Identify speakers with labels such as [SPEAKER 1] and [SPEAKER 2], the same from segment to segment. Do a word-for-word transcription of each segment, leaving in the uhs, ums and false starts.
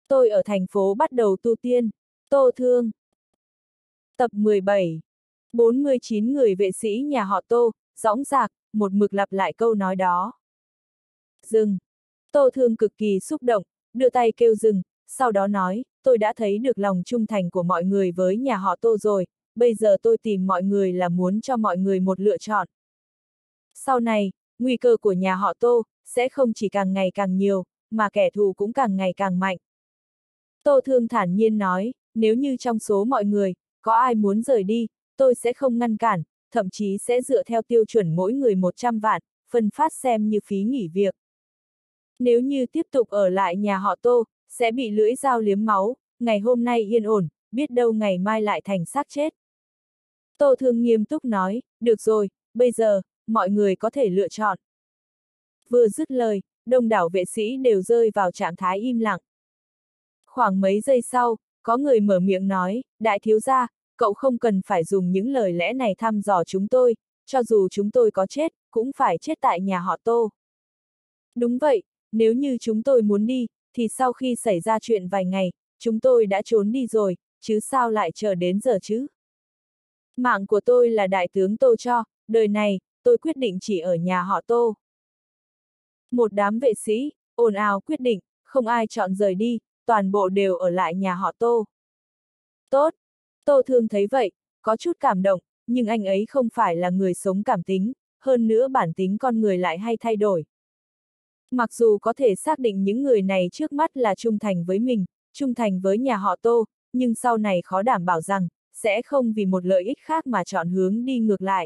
[SPEAKER 1] Tôi ở thành phố bắt đầu tu tiên. Tô Thương. Tập mười bảy. bốn mươi chín người vệ sĩ nhà họ Tô, dõng dạc, một mực lặp lại câu nói đó. Dừng. Tô Thương cực kỳ xúc động, đưa tay kêu dừng, sau đó nói, tôi đã thấy được lòng trung thành của mọi người với nhà họ Tô rồi, bây giờ tôi tìm mọi người là muốn cho mọi người một lựa chọn. Sau này, nguy cơ của nhà họ Tô sẽ không chỉ càng ngày càng nhiều, mà kẻ thù cũng càng ngày càng mạnh. Tô Thương thản nhiên nói, nếu như trong số mọi người, có ai muốn rời đi, tôi sẽ không ngăn cản, thậm chí sẽ dựa theo tiêu chuẩn mỗi người một trăm vạn, phân phát xem như phí nghỉ việc. Nếu như tiếp tục ở lại nhà họ Tô, sẽ bị lưỡi dao liếm máu, ngày hôm nay yên ổn, biết đâu ngày mai lại thành xác chết. Tô Thương nghiêm túc nói, được rồi, bây giờ, mọi người có thể lựa chọn. Vừa dứt lời, đông đảo vệ sĩ đều rơi vào trạng thái im lặng. Khoảng mấy giây sau, có người mở miệng nói, đại thiếu gia, cậu không cần phải dùng những lời lẽ này thăm dò chúng tôi, cho dù chúng tôi có chết, cũng phải chết tại nhà họ Tô. Đúng vậy, nếu như chúng tôi muốn đi, thì sau khi xảy ra chuyện vài ngày, chúng tôi đã trốn đi rồi, chứ sao lại chờ đến giờ chứ? Mạng của tôi là đại tướng Tô cho, đời này, tôi quyết định chỉ ở nhà họ Tô. Một đám vệ sĩ, ồn ào quyết định, không ai chọn rời đi, toàn bộ đều ở lại nhà họ Tô. Tốt! Tô Thương thấy vậy, có chút cảm động, nhưng anh ấy không phải là người sống cảm tính, hơn nữa bản tính con người lại hay thay đổi. Mặc dù có thể xác định những người này trước mắt là trung thành với mình, trung thành với nhà họ Tô, nhưng sau này khó đảm bảo rằng, sẽ không vì một lợi ích khác mà chọn hướng đi ngược lại.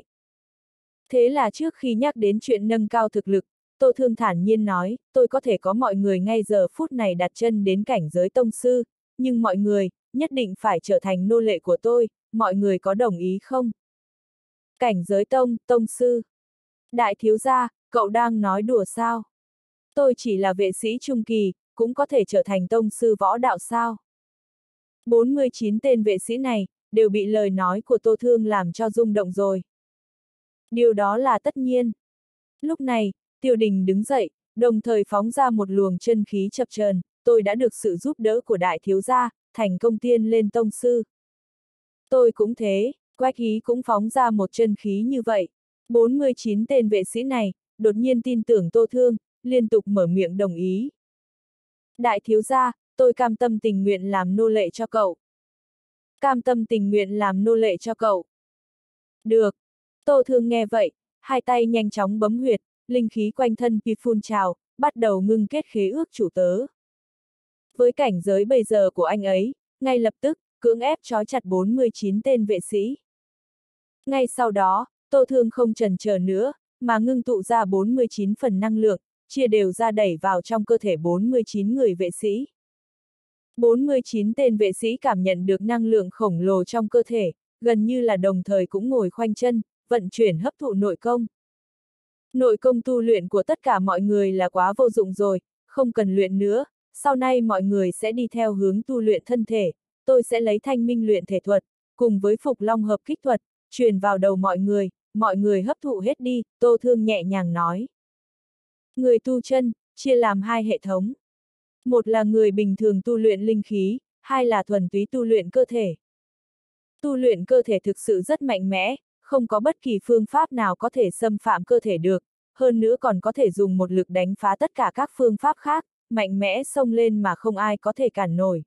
[SPEAKER 1] Thế là trước khi nhắc đến chuyện nâng cao thực lực, Tô Thương thản nhiên nói, tôi có thể có mọi người ngay giờ phút này đặt chân đến cảnh giới tông sư, nhưng mọi người, nhất định phải trở thành nô lệ của tôi, mọi người có đồng ý không? Cảnh giới tông, tông sư. Đại thiếu gia, cậu đang nói đùa sao? Tôi chỉ là vệ sĩ trung kỳ, cũng có thể trở thành tông sư võ đạo sao? bốn mươi chín tên vệ sĩ này, đều bị lời nói của Tô Thương làm cho rung động rồi. Điều đó là tất nhiên. Lúc này, Tiêu Đình đứng dậy, đồng thời phóng ra một luồng chân khí chập chờn, tôi đã được sự giúp đỡ của đại thiếu gia, thành công tiên lên tông sư. Tôi cũng thế, Quách Hí cũng phóng ra một chân khí như vậy. bốn mươi chín tên vệ sĩ này, đột nhiên tin tưởng Tô Thương, liên tục mở miệng đồng ý. Đại thiếu gia, tôi cam tâm tình nguyện làm nô lệ cho cậu. Cam tâm tình nguyện làm nô lệ cho cậu. Được. Tô Thương nghe vậy, hai tay nhanh chóng bấm huyệt, linh khí quanh thân pi phun trào, bắt đầu ngưng kết khế ước chủ tớ. Với cảnh giới bây giờ của anh ấy, ngay lập tức, cưỡng ép trói chặt bốn mươi chín tên vệ sĩ. Ngay sau đó, Tô Thương không chần chờ nữa, mà ngưng tụ ra bốn mươi chín phần năng lượng, chia đều ra đẩy vào trong cơ thể bốn mươi chín người vệ sĩ. bốn mươi chín tên vệ sĩ cảm nhận được năng lượng khổng lồ trong cơ thể, gần như là đồng thời cũng ngồi khoanh chân, vận chuyển hấp thụ nội công. Nội công tu luyện của tất cả mọi người là quá vô dụng rồi, không cần luyện nữa, sau này mọi người sẽ đi theo hướng tu luyện thân thể, tôi sẽ lấy thanh minh luyện thể thuật, cùng với phục long hợp kích thuật, truyền vào đầu mọi người, mọi người hấp thụ hết đi, Tô Thương nhẹ nhàng nói. Người tu chân, chia làm hai hệ thống. Một là người bình thường tu luyện linh khí, hai là thuần túy tu luyện cơ thể. Tu luyện cơ thể thực sự rất mạnh mẽ, không có bất kỳ phương pháp nào có thể xâm phạm cơ thể được, hơn nữa còn có thể dùng một lực đánh phá tất cả các phương pháp khác, mạnh mẽ xông lên mà không ai có thể cản nổi.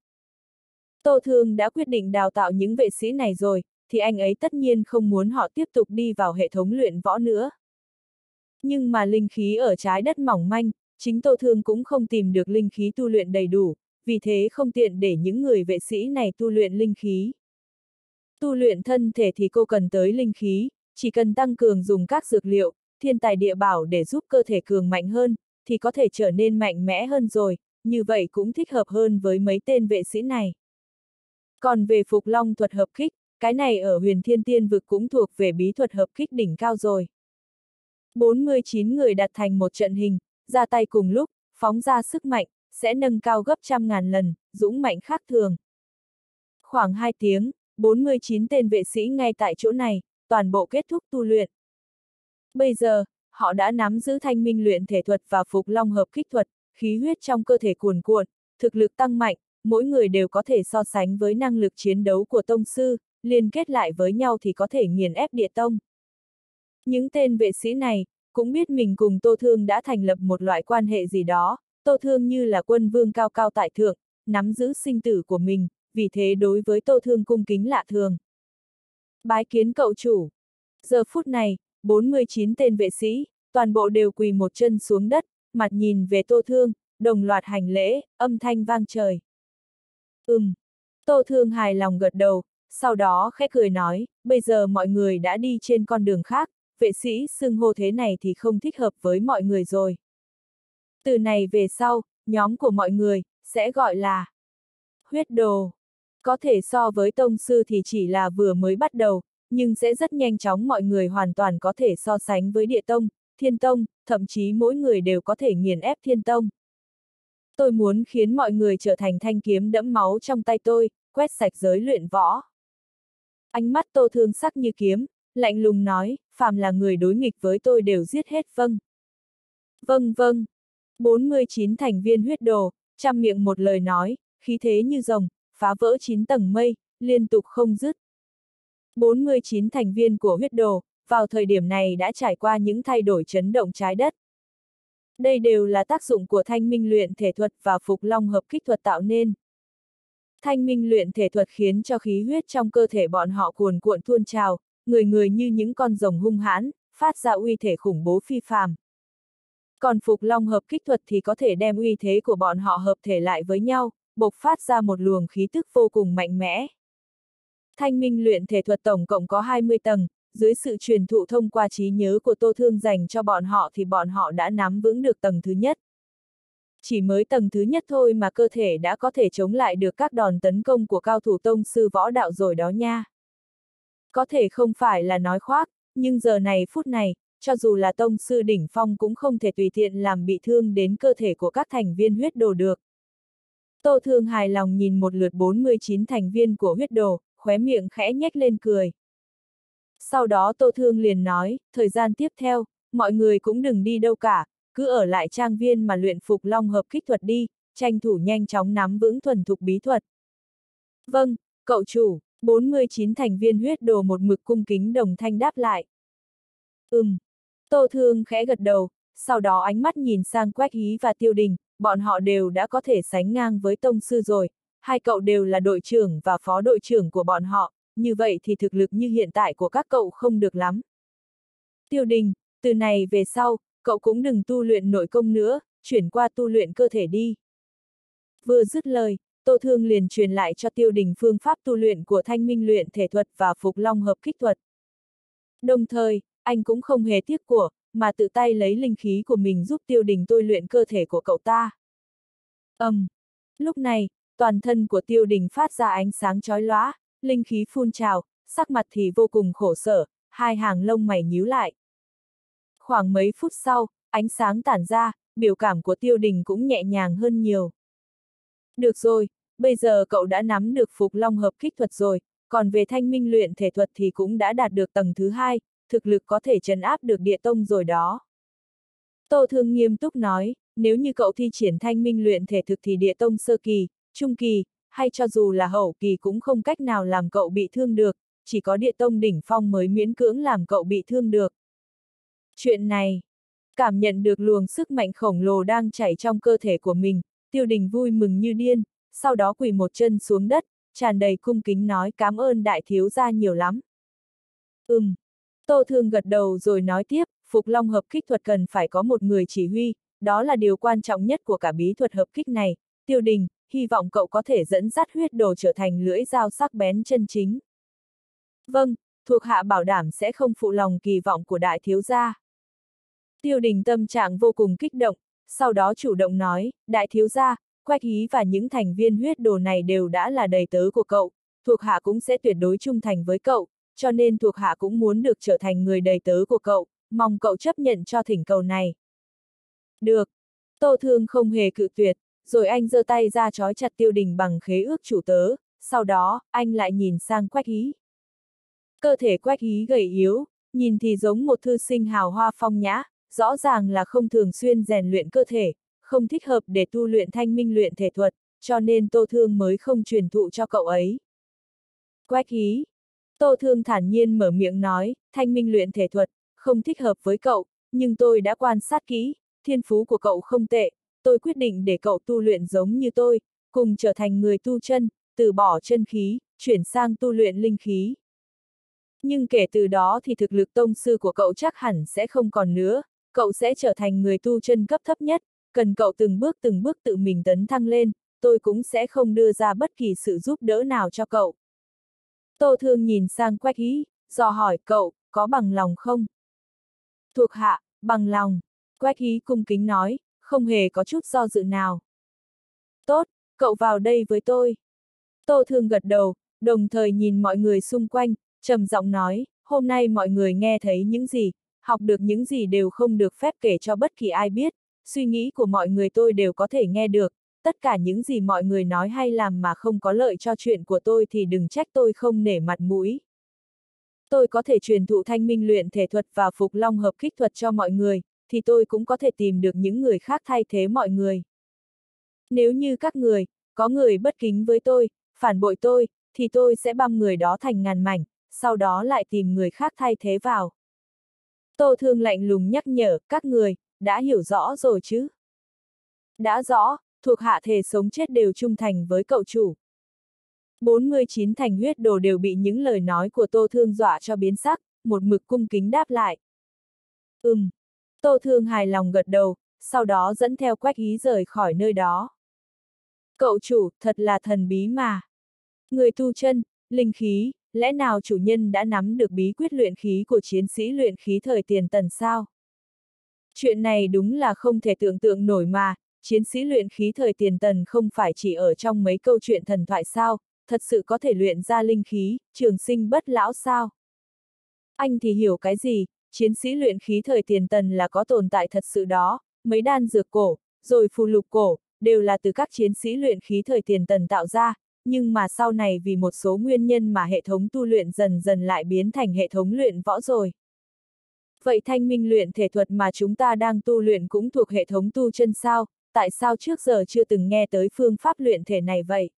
[SPEAKER 1] Tô Thương đã quyết định đào tạo những vệ sĩ này rồi, thì anh ấy tất nhiên không muốn họ tiếp tục đi vào hệ thống luyện võ nữa. Nhưng mà linh khí ở trái đất mỏng manh, chính Tô Thương cũng không tìm được linh khí tu luyện đầy đủ, vì thế không tiện để những người vệ sĩ này tu luyện linh khí. Tu luyện thân thể thì cô cần tới linh khí, chỉ cần tăng cường dùng các dược liệu, thiên tài địa bảo để giúp cơ thể cường mạnh hơn, thì có thể trở nên mạnh mẽ hơn rồi, như vậy cũng thích hợp hơn với mấy tên vệ sĩ này. Còn về Phục Long thuật hợp kích, cái này ở Huyền Thiên Tiên vực cũng thuộc về bí thuật hợp kích đỉnh cao rồi. bốn mươi chín người đặt thành một trận hình, ra tay cùng lúc, phóng ra sức mạnh, sẽ nâng cao gấp trăm ngàn lần, dũng mạnh khác thường. Khoảng hai tiếng, bốn mươi chín tên vệ sĩ ngay tại chỗ này, toàn bộ kết thúc tu luyện. Bây giờ, họ đã nắm giữ thanh minh luyện thể thuật và Phục Long hợp kích thuật, khí huyết trong cơ thể cuồn cuộn, thực lực tăng mạnh, mỗi người đều có thể so sánh với năng lực chiến đấu của tông sư, liên kết lại với nhau thì có thể nghiền ép địa tông. Những tên vệ sĩ này, cũng biết mình cùng Tô Thương đã thành lập một loại quan hệ gì đó, Tô Thương như là quân vương cao cao tại thượng, nắm giữ sinh tử của mình, vì thế đối với Tô Thương cung kính lạ thường. Bái kiến cậu chủ. Giờ phút này, bốn mươi chín tên vệ sĩ, toàn bộ đều quỳ một chân xuống đất, mặt nhìn về Tô Thương, đồng loạt hành lễ, âm thanh vang trời. Ừm. Tô Thương hài lòng gật đầu, sau đó khẽ cười nói, bây giờ mọi người đã đi trên con đường khác, vệ sĩ xưng hô thế này thì không thích hợp với mọi người rồi. Từ này về sau, nhóm của mọi người, sẽ gọi là huyết đồ. Có thể so với tông sư thì chỉ là vừa mới bắt đầu, nhưng sẽ rất nhanh chóng mọi người hoàn toàn có thể so sánh với địa tông, thiên tông, thậm chí mỗi người đều có thể nghiền ép thiên tông. Tôi muốn khiến mọi người trở thành thanh kiếm đẫm máu trong tay tôi, quét sạch giới luyện võ. Ánh mắt Tô Thương sắc như kiếm, lạnh lùng nói, phàm là người đối nghịch với tôi đều giết hết vâng. Vâng vâng. bốn mươi chín thành viên huyết đồ, trăm miệng một lời nói, khí thế như rồng, phá vỡ chín tầng mây, liên tục không dứt. bốn mươi chín thành viên của huyết đồ, vào thời điểm này đã trải qua những thay đổi chấn động trái đất. Đây đều là tác dụng của thanh minh luyện thể thuật và phục long hợp kích thuật tạo nên. Thanh minh luyện thể thuật khiến cho khí huyết trong cơ thể bọn họ cuồn cuộn tuôn trào, người người như những con rồng hung hãn, phát ra uy thể khủng bố phi phàm. Còn phục long hợp kích thuật thì có thể đem uy thế của bọn họ hợp thể lại với nhau, bộc phát ra một luồng khí tức vô cùng mạnh mẽ. Thanh minh luyện thể thuật tổng cộng có hai mươi tầng, dưới sự truyền thụ thông qua trí nhớ của Tô Thương dành cho bọn họ thì bọn họ đã nắm vững được tầng thứ nhất. Chỉ mới tầng thứ nhất thôi mà cơ thể đã có thể chống lại được các đòn tấn công của cao thủ tông sư võ đạo rồi đó nha. Có thể không phải là nói khoác, nhưng giờ này phút này, cho dù là tông sư đỉnh phong cũng không thể tùy tiện làm bị thương đến cơ thể của các thành viên huyết đồ được. Tô Thương hài lòng nhìn một lượt bốn mươi chín thành viên của huyết đồ, khóe miệng khẽ nhếch lên cười. Sau đó Tô Thương liền nói, thời gian tiếp theo, mọi người cũng đừng đi đâu cả, cứ ở lại trang viên mà luyện phục long hợp kích thuật đi, tranh thủ nhanh chóng nắm vững thuần thục bí thuật. Vâng, cậu chủ, bốn mươi chín thành viên huyết đồ một mực cung kính đồng thanh đáp lại. Ừm. Tô Thương khẽ gật đầu, sau đó ánh mắt nhìn sang Quách Hí và Tiêu Đình, bọn họ đều đã có thể sánh ngang với tông sư rồi, hai cậu đều là đội trưởng và phó đội trưởng của bọn họ, như vậy thì thực lực như hiện tại của các cậu không được lắm. Tiêu Đình, từ này về sau, cậu cũng đừng tu luyện nội công nữa, chuyển qua tu luyện cơ thể đi. Vừa dứt lời, Tô Thương liền truyền lại cho Tiêu Đình phương pháp tu luyện của thanh minh luyện thể thuật và phục long hợp kích thuật. Đồng thời, anh cũng không hề tiếc của, mà tự tay lấy linh khí của mình giúp Tiêu Đình tôi luyện cơ thể của cậu ta. Ầm. Um, lúc này, toàn thân của Tiêu Đình phát ra ánh sáng chói lóa, linh khí phun trào, sắc mặt thì vô cùng khổ sở, hai hàng lông mày nhíu lại. Khoảng mấy phút sau, ánh sáng tản ra, biểu cảm của Tiêu Đình cũng nhẹ nhàng hơn nhiều. Được rồi, bây giờ cậu đã nắm được phục long hợp kích thuật rồi, còn về thanh minh luyện thể thuật thì cũng đã đạt được tầng thứ hai, thực lực có thể trấn áp được địa tông rồi đó. Tô Thương nghiêm túc nói, nếu như cậu thi triển thanh minh luyện thể thực thì địa tông sơ kỳ, trung kỳ, hay cho dù là hậu kỳ cũng không cách nào làm cậu bị thương được, chỉ có địa tông đỉnh phong mới miễn cưỡng làm cậu bị thương được. Chuyện này, cảm nhận được luồng sức mạnh khổng lồ đang chảy trong cơ thể của mình, Tiêu Đình vui mừng như điên, sau đó quỳ một chân xuống đất, tràn đầy cung kính nói cảm ơn đại thiếu gia nhiều lắm. Ừm. Tô Thương gật đầu rồi nói tiếp, phục long hợp kích thuật cần phải có một người chỉ huy, đó là điều quan trọng nhất của cả bí thuật hợp kích này. Tiêu Đình, hy vọng cậu có thể dẫn dắt huyết đồ trở thành lưỡi dao sắc bén chân chính. Vâng, thuộc hạ bảo đảm sẽ không phụ lòng kỳ vọng của đại thiếu gia. Tiêu Đình tâm trạng vô cùng kích động, sau đó chủ động nói, đại thiếu gia, Quách Hí và những thành viên huyết đồ này đều đã là đầy tớ của cậu, thuộc hạ cũng sẽ tuyệt đối trung thành với cậu, cho nên thuộc hạ cũng muốn được trở thành người đầy tớ của cậu, mong cậu chấp nhận cho thỉnh cầu này. Được. Tô Thương không hề cự tuyệt, rồi anh giơ tay ra trói chặt Tiêu Đình bằng khế ước chủ tớ, sau đó, anh lại nhìn sang Quách Hí. Cơ thể Quách Hí gầy yếu, nhìn thì giống một thư sinh hào hoa phong nhã, rõ ràng là không thường xuyên rèn luyện cơ thể, không thích hợp để tu luyện thanh minh luyện thể thuật, cho nên Tô Thương mới không truyền thụ cho cậu ấy. Quách Hí. Tô Thương thản nhiên mở miệng nói, thanh minh luyện thể thuật, không thích hợp với cậu, nhưng tôi đã quan sát kỹ, thiên phú của cậu không tệ, tôi quyết định để cậu tu luyện giống như tôi, cùng trở thành người tu chân, từ bỏ chân khí, chuyển sang tu luyện linh khí. Nhưng kể từ đó thì thực lực tông sư của cậu chắc hẳn sẽ không còn nữa, cậu sẽ trở thành người tu chân cấp thấp nhất, cần cậu từng bước từng bước tự mình tấn thăng lên, tôi cũng sẽ không đưa ra bất kỳ sự giúp đỡ nào cho cậu. Tô Thương nhìn sang Quách Hí, dò hỏi cậu, có bằng lòng không? Thuộc hạ, bằng lòng. Quách Hí cung kính nói, không hề có chút do dự nào. Tốt, cậu vào đây với tôi. Tô Thương gật đầu, đồng thời nhìn mọi người xung quanh, trầm giọng nói, hôm nay mọi người nghe thấy những gì, học được những gì đều không được phép kể cho bất kỳ ai biết, suy nghĩ của mọi người tôi đều có thể nghe được, tất cả những gì mọi người nói hay làm mà không có lợi cho chuyện của tôi thì đừng trách tôi không nể mặt mũi. Tôi có thể truyền thụ thanh minh luyện thể thuật và phục long hợp kích thuật cho mọi người, thì tôi cũng có thể tìm được những người khác thay thế mọi người. Nếu như các người, có người bất kính với tôi, phản bội tôi, thì tôi sẽ băm người đó thành ngàn mảnh, sau đó lại tìm người khác thay thế vào. Tô Thương lạnh lùng nhắc nhở, các người, đã hiểu rõ rồi chứ? Đã rõ, thuộc hạ thề sống chết đều trung thành với cậu chủ. bốn mươi chín thành huyết đồ đều bị những lời nói của Tô Thương dọa cho biến sắc, một mực cung kính đáp lại. Ừm. Tô Thương hài lòng gật đầu, sau đó dẫn theo Quách Hí rời khỏi nơi đó. Cậu chủ, thật là thần bí mà. Người tu chân, linh khí, lẽ nào chủ nhân đã nắm được bí quyết luyện khí của chiến sĩ luyện khí thời tiền Tần sao? Chuyện này đúng là không thể tưởng tượng nổi mà, chiến sĩ luyện khí thời tiền Tần không phải chỉ ở trong mấy câu chuyện thần thoại sao, thật sự có thể luyện ra linh khí, trường sinh bất lão sao? Anh thì hiểu cái gì, chiến sĩ luyện khí thời tiền Tần là có tồn tại thật sự đó, mấy đan dược cổ, rồi phù lục cổ, đều là từ các chiến sĩ luyện khí thời tiền Tần tạo ra, nhưng mà sau này vì một số nguyên nhân mà hệ thống tu luyện dần dần lại biến thành hệ thống luyện võ rồi. Vậy thanh minh luyện thể thuật mà chúng ta đang tu luyện cũng thuộc hệ thống tu chân sao, tại sao trước giờ chưa từng nghe tới phương pháp luyện thể này vậy?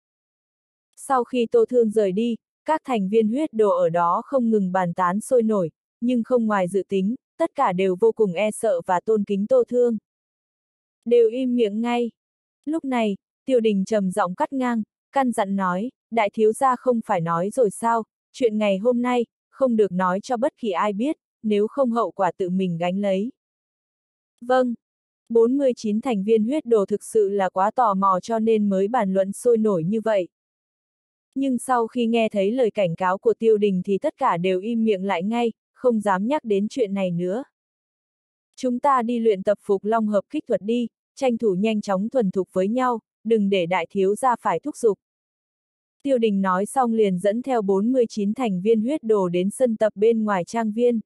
[SPEAKER 1] Sau khi Tô Thương rời đi, các thành viên huyết đồ ở đó không ngừng bàn tán sôi nổi, nhưng không ngoài dự tính, tất cả đều vô cùng e sợ và tôn kính Tô Thương. Đều im miệng ngay. Lúc này, Tiêu Đình trầm giọng cắt ngang, căn dặn nói, đại thiếu gia không phải nói rồi sao, chuyện ngày hôm nay, không được nói cho bất kỳ ai biết, nếu không hậu quả tự mình gánh lấy. Vâng. bốn mươi chín thành viên huyết đồ thực sự là quá tò mò cho nên mới bàn luận sôi nổi như vậy. Nhưng sau khi nghe thấy lời cảnh cáo của Tiêu Đình thì tất cả đều im miệng lại ngay, không dám nhắc đến chuyện này nữa. Chúng ta đi luyện tập phục long hợp kích thuật đi, tranh thủ nhanh chóng thuần thục với nhau, đừng để đại thiếu gia phải thúc giục. Tiêu Đình nói xong liền dẫn theo bốn mươi chín thành viên huyết đồ đến sân tập bên ngoài trang viên.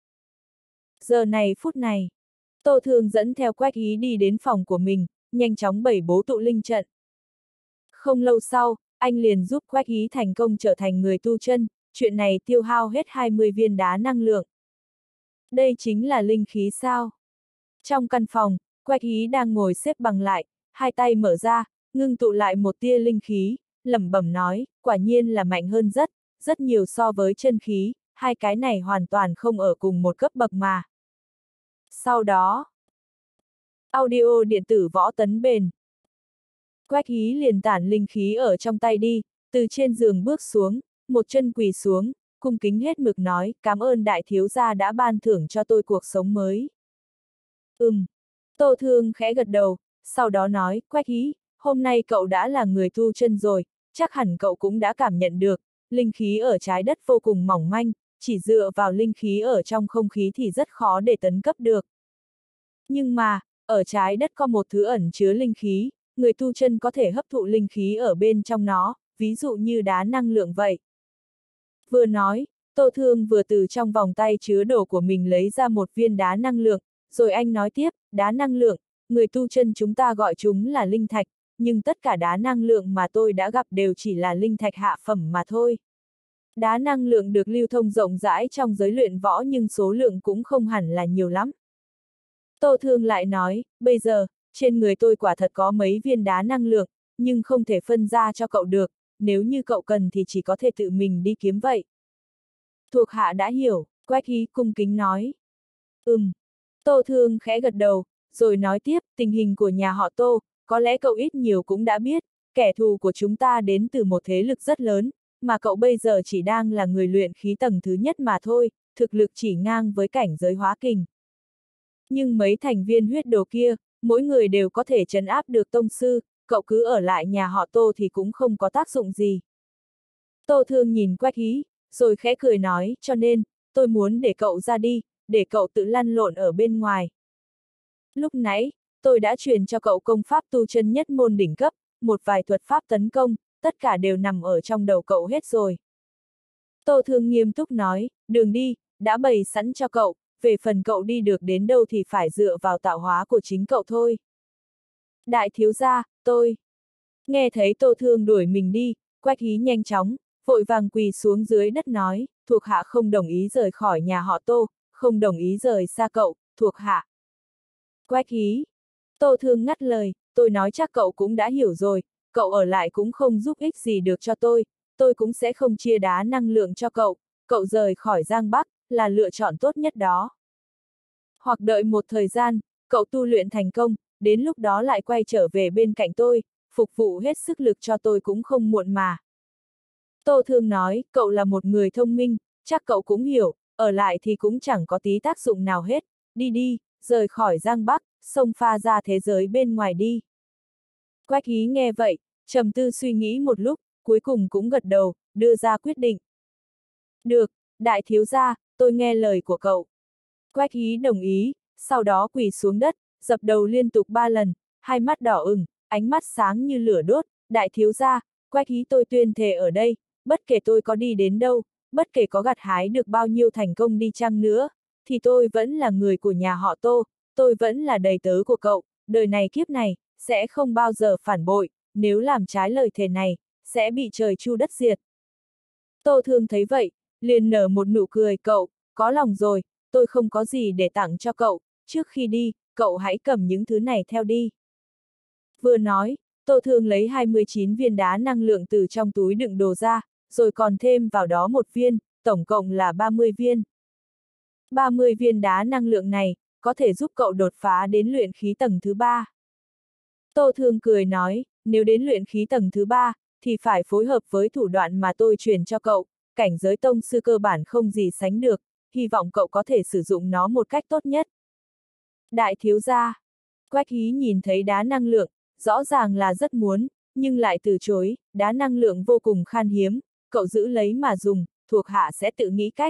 [SPEAKER 1] Giờ này phút này, Tô Thương dẫn theo Quách Hí đi đến phòng của mình, nhanh chóng bày bố tụ linh trận. Không lâu sau, anh liền giúp Quách Hí thành công trở thành người tu chân, chuyện này tiêu hao hết hai mươi viên đá năng lượng. Đây chính là linh khí sao? Trong căn phòng, Quách Hí đang ngồi xếp bằng lại, hai tay mở ra, ngưng tụ lại một tia linh khí, lẩm bẩm nói, quả nhiên là mạnh hơn rất, rất nhiều so với chân khí, hai cái này hoàn toàn không ở cùng một cấp bậc mà. Sau đó, audio điện tử võ tấn bền. Quách Hí liền tản linh khí ở trong tay đi, từ trên giường bước xuống, một chân quỳ xuống, cung kính hết mực nói, cảm ơn đại thiếu gia đã ban thưởng cho tôi cuộc sống mới. Ừm. Tô Thương khẽ gật đầu, sau đó nói, Quách Hí, hôm nay cậu đã là người tu chân rồi, chắc hẳn cậu cũng đã cảm nhận được, linh khí ở trái đất vô cùng mỏng manh, chỉ dựa vào linh khí ở trong không khí thì rất khó để tấn cấp được. Nhưng mà, ở trái đất có một thứ ẩn chứa linh khí, người tu chân có thể hấp thụ linh khí ở bên trong nó, ví dụ như đá năng lượng vậy. Vừa nói, Tô Thương vừa từ trong vòng tay chứa đồ của mình lấy ra một viên đá năng lượng, rồi anh nói tiếp, đá năng lượng, người tu chân chúng ta gọi chúng là linh thạch, nhưng tất cả đá năng lượng mà tôi đã gặp đều chỉ là linh thạch hạ phẩm mà thôi. Đá năng lượng được lưu thông rộng rãi trong giới luyện võ nhưng số lượng cũng không hẳn là nhiều lắm. Tô Thương lại nói, bây giờ, trên người tôi quả thật có mấy viên đá năng lượng, nhưng không thể phân ra cho cậu được, nếu như cậu cần thì chỉ có thể tự mình đi kiếm vậy. Thuộc hạ đã hiểu, Quách Hí cung kính nói. Ừm. Tô Thương khẽ gật đầu, rồi nói tiếp, tình hình của nhà họ Tô, có lẽ cậu ít nhiều cũng đã biết, kẻ thù của chúng ta đến từ một thế lực rất lớn, mà cậu bây giờ chỉ đang là người luyện khí tầng thứ nhất mà thôi, thực lực chỉ ngang với cảnh giới hóa kình. Nhưng mấy thành viên huyết đồ kia, mỗi người đều có thể trấn áp được tông sư, cậu cứ ở lại nhà họ Tô thì cũng không có tác dụng gì. Tô Thương nhìn Quách Hí, rồi khẽ cười nói, cho nên, tôi muốn để cậu ra đi, để cậu tự lăn lộn ở bên ngoài. Lúc nãy, tôi đã truyền cho cậu công pháp tu chân nhất môn đỉnh cấp, một vài thuật pháp tấn công, tất cả đều nằm ở trong đầu cậu hết rồi. Tô Thương nghiêm túc nói, đường đi, đã bày sẵn cho cậu, về phần cậu đi được đến đâu thì phải dựa vào tạo hóa của chính cậu thôi. Đại thiếu gia, tôi. Nghe thấy Tô Thương đuổi mình đi, Quách Hí nhanh chóng, vội vàng quỳ xuống dưới đất nói, thuộc hạ không đồng ý rời khỏi nhà họ Tô, không đồng ý rời xa cậu, thuộc hạ. Quách Hí. Tô Thương ngắt lời, tôi nói chắc cậu cũng đã hiểu rồi, cậu ở lại cũng không giúp ích gì được cho tôi, tôi cũng sẽ không chia đá năng lượng cho cậu, cậu rời khỏi Giang Bắc, là lựa chọn tốt nhất đó. Hoặc đợi một thời gian, cậu tu luyện thành công, đến lúc đó lại quay trở về bên cạnh tôi, phục vụ hết sức lực cho tôi cũng không muộn mà. Tô Thương nói, cậu là một người thông minh, chắc cậu cũng hiểu, ở lại thì cũng chẳng có tí tác dụng nào hết, đi đi, rời khỏi Giang Bắc, xông pha ra thế giới bên ngoài đi. Quách Hí nghe vậy, trầm tư suy nghĩ một lúc, cuối cùng cũng gật đầu, đưa ra quyết định. Được, đại thiếu gia, tôi nghe lời của cậu. Quách Hí đồng ý, sau đó quỳ xuống đất, dập đầu liên tục ba lần, hai mắt đỏ ửng, ánh mắt sáng như lửa đốt, đại thiếu gia, Quách Hí tôi tuyên thề ở đây, bất kể tôi có đi đến đâu, bất kể có gặt hái được bao nhiêu thành công đi chăng nữa, thì tôi vẫn là người của nhà họ Tô, tôi vẫn là đầy tớ của cậu, đời này kiếp này, sẽ không bao giờ phản bội, nếu làm trái lời thề này, sẽ bị trời chu đất diệt. Tô Thương thấy vậy, liền nở một nụ cười, cậu, có lòng rồi, tôi không có gì để tặng cho cậu, trước khi đi, cậu hãy cầm những thứ này theo đi. Vừa nói, Tô Thương lấy hai mươi chín viên đá năng lượng từ trong túi đựng đồ ra, rồi còn thêm vào đó một viên, tổng cộng là ba mươi viên. ba mươi viên đá năng lượng này, có thể giúp cậu đột phá đến luyện khí tầng thứ ba. Tô Thương cười nói, nếu đến luyện khí tầng thứ ba, thì phải phối hợp với thủ đoạn mà tôi truyền cho cậu, cảnh giới tông sư cơ bản không gì sánh được, hy vọng cậu có thể sử dụng nó một cách tốt nhất. Đại thiếu gia. Quách Hí nhìn thấy đá năng lượng, rõ ràng là rất muốn, nhưng lại từ chối, đá năng lượng vô cùng khan hiếm, cậu giữ lấy mà dùng, thuộc hạ sẽ tự nghĩ cách.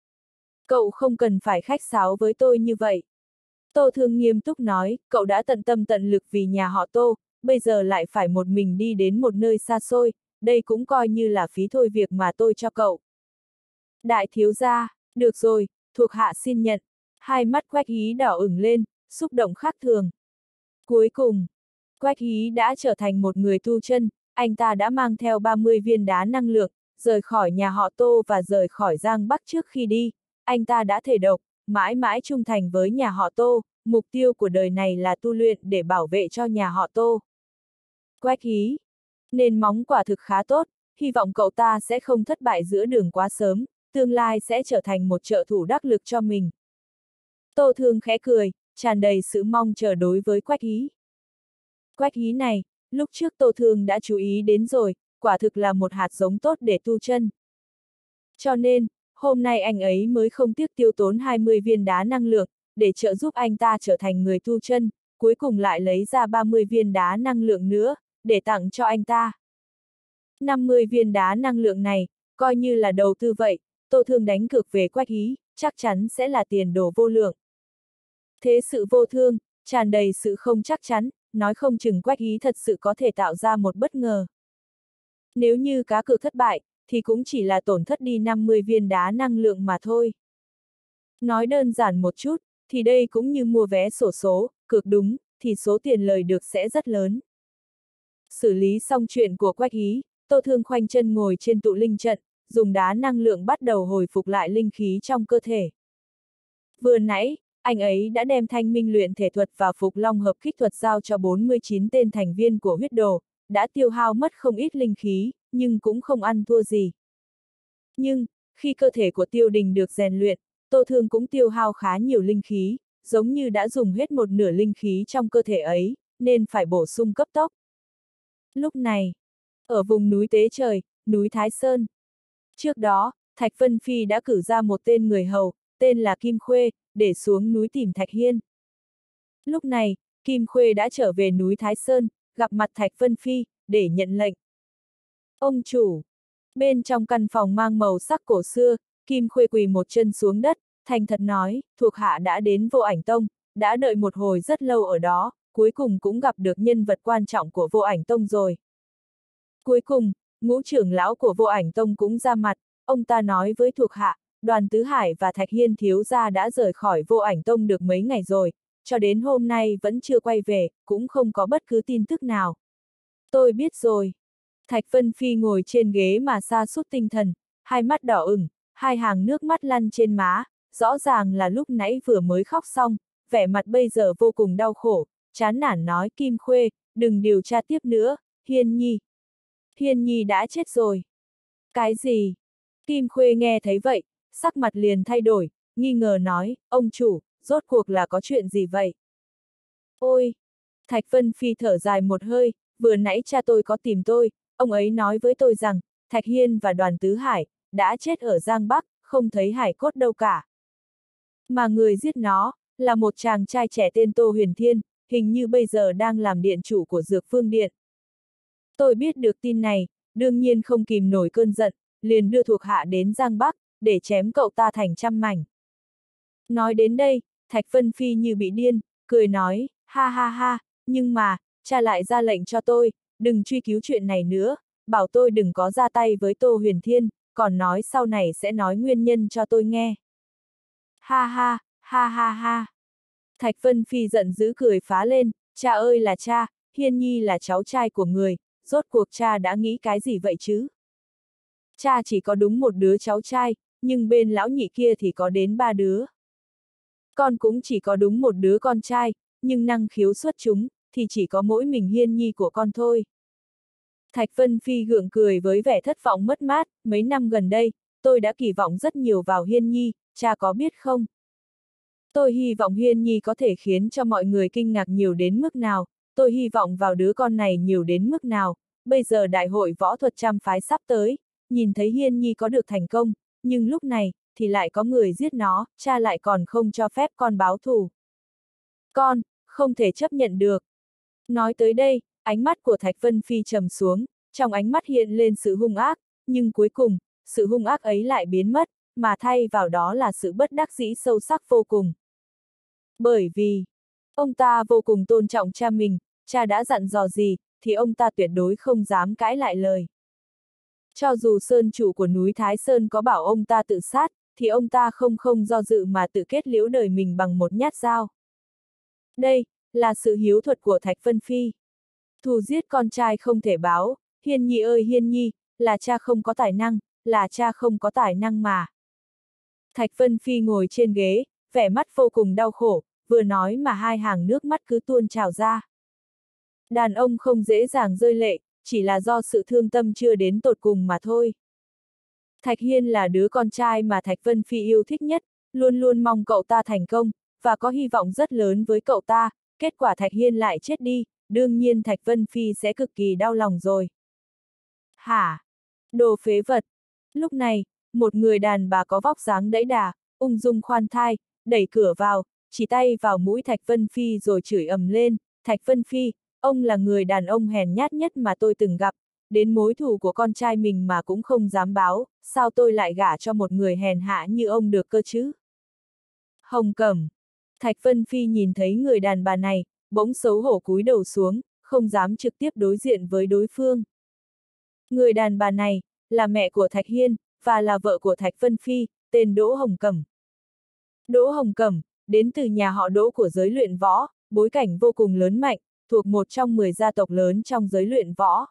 [SPEAKER 1] Cậu không cần phải khách sáo với tôi như vậy. Tô Thương nghiêm túc nói, cậu đã tận tâm tận lực vì nhà họ Tô, bây giờ lại phải một mình đi đến một nơi xa xôi, đây cũng coi như là phí thôi việc mà tôi cho cậu. Đại thiếu gia, được rồi, thuộc hạ xin nhận. Hai mắt Quách Hí đỏ ửng lên, xúc động khác thường. Cuối cùng, Quách Hí đã trở thành một người tu chân, anh ta đã mang theo ba mươi viên đá năng lượng, rời khỏi nhà họ Tô và rời khỏi Giang Bắc. Trước khi đi, anh ta đã thề độc, mãi mãi trung thành với nhà họ Tô, mục tiêu của đời này là tu luyện để bảo vệ cho nhà họ Tô. Quách Hí, nền móng quả thực khá tốt, hy vọng cậu ta sẽ không thất bại giữa đường quá sớm, tương lai sẽ trở thành một trợ thủ đắc lực cho mình. Tô Thương khẽ cười, tràn đầy sự mong chờ đối với Quách Hí. Quách Hí này, lúc trước Tô Thương đã chú ý đến rồi, quả thực là một hạt giống tốt để tu chân. Cho nên, hôm nay anh ấy mới không tiếc tiêu tốn hai mươi viên đá năng lượng, để trợ giúp anh ta trở thành người tu chân, cuối cùng lại lấy ra ba mươi viên đá năng lượng nữa, để tặng cho anh ta. năm mươi viên đá năng lượng này, coi như là đầu tư vậy, Tô Thương đánh cược về Quách Hí, chắc chắn sẽ là tiền đồ vô lượng. Thế sự vô thương, tràn đầy sự không chắc chắn, nói không chừng Quách Hí thật sự có thể tạo ra một bất ngờ. Nếu như cá cược thất bại, thì cũng chỉ là tổn thất đi năm mươi viên đá năng lượng mà thôi. Nói đơn giản một chút, thì đây cũng như mua vé xổ số, cược đúng, thì số tiền lời được sẽ rất lớn. Xử lý xong chuyện của Quách Hí, Tô Thương khoanh chân ngồi trên tụ linh trận, dùng đá năng lượng bắt đầu hồi phục lại linh khí trong cơ thể. Vừa nãy, anh ấy đã đem thanh minh luyện thể thuật và phục long hợp kích thuật giao cho bốn mươi chín tên thành viên của huyết đồ, đã tiêu hao mất không ít linh khí, nhưng cũng không ăn thua gì. Nhưng, khi cơ thể của Tiêu Đình được rèn luyện, Tô Thương cũng tiêu hao khá nhiều linh khí, giống như đã dùng hết một nửa linh khí trong cơ thể ấy, nên phải bổ sung cấp tốc. Lúc này, ở vùng núi Tế Trời, núi Thái Sơn. Trước đó, Thạch Vân Phi đã cử ra một tên người hầu, tên là Kim Khuê, để xuống núi tìm Thạch Hiên. Lúc này, Kim Khuê đã trở về núi Thái Sơn, gặp mặt Thạch Vân Phi, để nhận lệnh. Ông chủ! Bên trong căn phòng mang màu sắc cổ xưa, Kim Khuê quỳ một chân xuống đất, thành thật nói, thuộc hạ đã đến Vô Ảnh Tông, đã đợi một hồi rất lâu ở đó, cuối cùng cũng gặp được nhân vật quan trọng của Vô Ảnh Tông rồi. Cuối cùng, ngũ trưởng lão của Vô Ảnh Tông cũng ra mặt, ông ta nói với thuộc hạ, Đoàn Tứ Hải và Thạch Hiên thiếu gia đã rời khỏi Vô Ảnh Tông được mấy ngày rồi, cho đến hôm nay vẫn chưa quay về, cũng không có bất cứ tin tức nào. Tôi biết rồi. Thạch Vân Phi ngồi trên ghế mà sa sút tinh thần, hai mắt đỏ ửng, hai hàng nước mắt lăn trên má, rõ ràng là lúc nãy vừa mới khóc xong, vẻ mặt bây giờ vô cùng đau khổ, chán nản nói Kim Khuê, đừng điều tra tiếp nữa, Hiên Nhi. Hiên Nhi đã chết rồi. Cái gì? Kim Khuê nghe thấy vậy, sắc mặt liền thay đổi, nghi ngờ nói, ông chủ, rốt cuộc là có chuyện gì vậy? Ôi! Thạch Vân Phi thở dài một hơi, vừa nãy cha tôi có tìm tôi, ông ấy nói với tôi rằng, Thạch Hiên và Đoàn Tứ Hải, đã chết ở Giang Bắc, không thấy hải cốt đâu cả. Mà người giết nó, là một chàng trai trẻ tên Tô Huyền Thiên, hình như bây giờ đang làm điện chủ của Dược Phương Điện. Tôi biết được tin này, đương nhiên không kìm nổi cơn giận, liền đưa thuộc hạ đến Giang Bắc, để chém cậu ta thành trăm mảnh. Nói đến đây, Thạch Vân Phi như bị điên, cười nói, ha ha ha, nhưng mà, cha lại ra lệnh cho tôi, đừng truy cứu chuyện này nữa, bảo tôi đừng có ra tay với Tô Huyền Thiên, còn nói sau này sẽ nói nguyên nhân cho tôi nghe. Ha ha, ha ha ha. Thạch Vân Phi giận dữ cười phá lên, cha ơi là cha, Hiên Nhi là cháu trai của người, rốt cuộc cha đã nghĩ cái gì vậy chứ? Cha chỉ có đúng một đứa cháu trai, nhưng bên lão nhị kia thì có đến ba đứa. Con cũng chỉ có đúng một đứa con trai, nhưng năng khiếu xuất chúng, thì chỉ có mỗi mình Hiên Nhi của con thôi. Thạch Vân Phi gượng cười với vẻ thất vọng mất mát, mấy năm gần đây, tôi đã kỳ vọng rất nhiều vào Hiên Nhi, cha có biết không? Tôi hy vọng Hiên Nhi có thể khiến cho mọi người kinh ngạc nhiều đến mức nào, tôi hy vọng vào đứa con này nhiều đến mức nào, bây giờ đại hội võ thuật trăm phái sắp tới, nhìn thấy Hiên Nhi có được thành công, nhưng lúc này, thì lại có người giết nó, cha lại còn không cho phép con báo thù. Con, không thể chấp nhận được. Nói tới đây, ánh mắt của Thạch Vân Phi trầm xuống, trong ánh mắt hiện lên sự hung ác, nhưng cuối cùng, sự hung ác ấy lại biến mất, mà thay vào đó là sự bất đắc dĩ sâu sắc vô cùng. Bởi vì, ông ta vô cùng tôn trọng cha mình, cha đã dặn dò gì, thì ông ta tuyệt đối không dám cãi lại lời. Cho dù sơn chủ của núi Thái Sơn có bảo ông ta tự sát, thì ông ta không không do dự mà tự kết liễu đời mình bằng một nhát dao. Đây, là sự hiếu thuật của Thạch Vân Phi. Thù giết con trai không thể báo, Hiên Nhi ơi Hiên Nhi, là cha không có tài năng, là cha không có tài năng mà. Thạch Vân Phi ngồi trên ghế, vẻ mắt vô cùng đau khổ, vừa nói mà hai hàng nước mắt cứ tuôn trào ra. Đàn ông không dễ dàng rơi lệ, chỉ là do sự thương tâm chưa đến tột cùng mà thôi. Thạch Hiên là đứa con trai mà Thạch Vân Phi yêu thích nhất, luôn luôn mong cậu ta thành công, và có hy vọng rất lớn với cậu ta, kết quả Thạch Hiên lại chết đi, đương nhiên Thạch Vân Phi sẽ cực kỳ đau lòng rồi. Hả? Đồ phế vật! Lúc này, một người đàn bà có vóc dáng đẫy đà, ung dung khoan thai, đẩy cửa vào, chỉ tay vào mũi Thạch Vân Phi rồi chửi ầm lên, Thạch Vân Phi, ông là người đàn ông hèn nhát nhất mà tôi từng gặp, đến mối thù của con trai mình mà cũng không dám báo, sao tôi lại gả cho một người hèn hạ như ông được cơ chứ? Hồng Cẩm. Thạch Vân Phi nhìn thấy người đàn bà này, bỗng xấu hổ cúi đầu xuống, không dám trực tiếp đối diện với đối phương. Người đàn bà này, là mẹ của Thạch Hiên, và là vợ của Thạch Vân Phi, tên Đỗ Hồng Cẩm. Đỗ Hồng Cẩm, đến từ nhà họ Đỗ của giới luyện võ, bối cảnh vô cùng lớn mạnh, thuộc một trong mười gia tộc lớn trong giới luyện võ.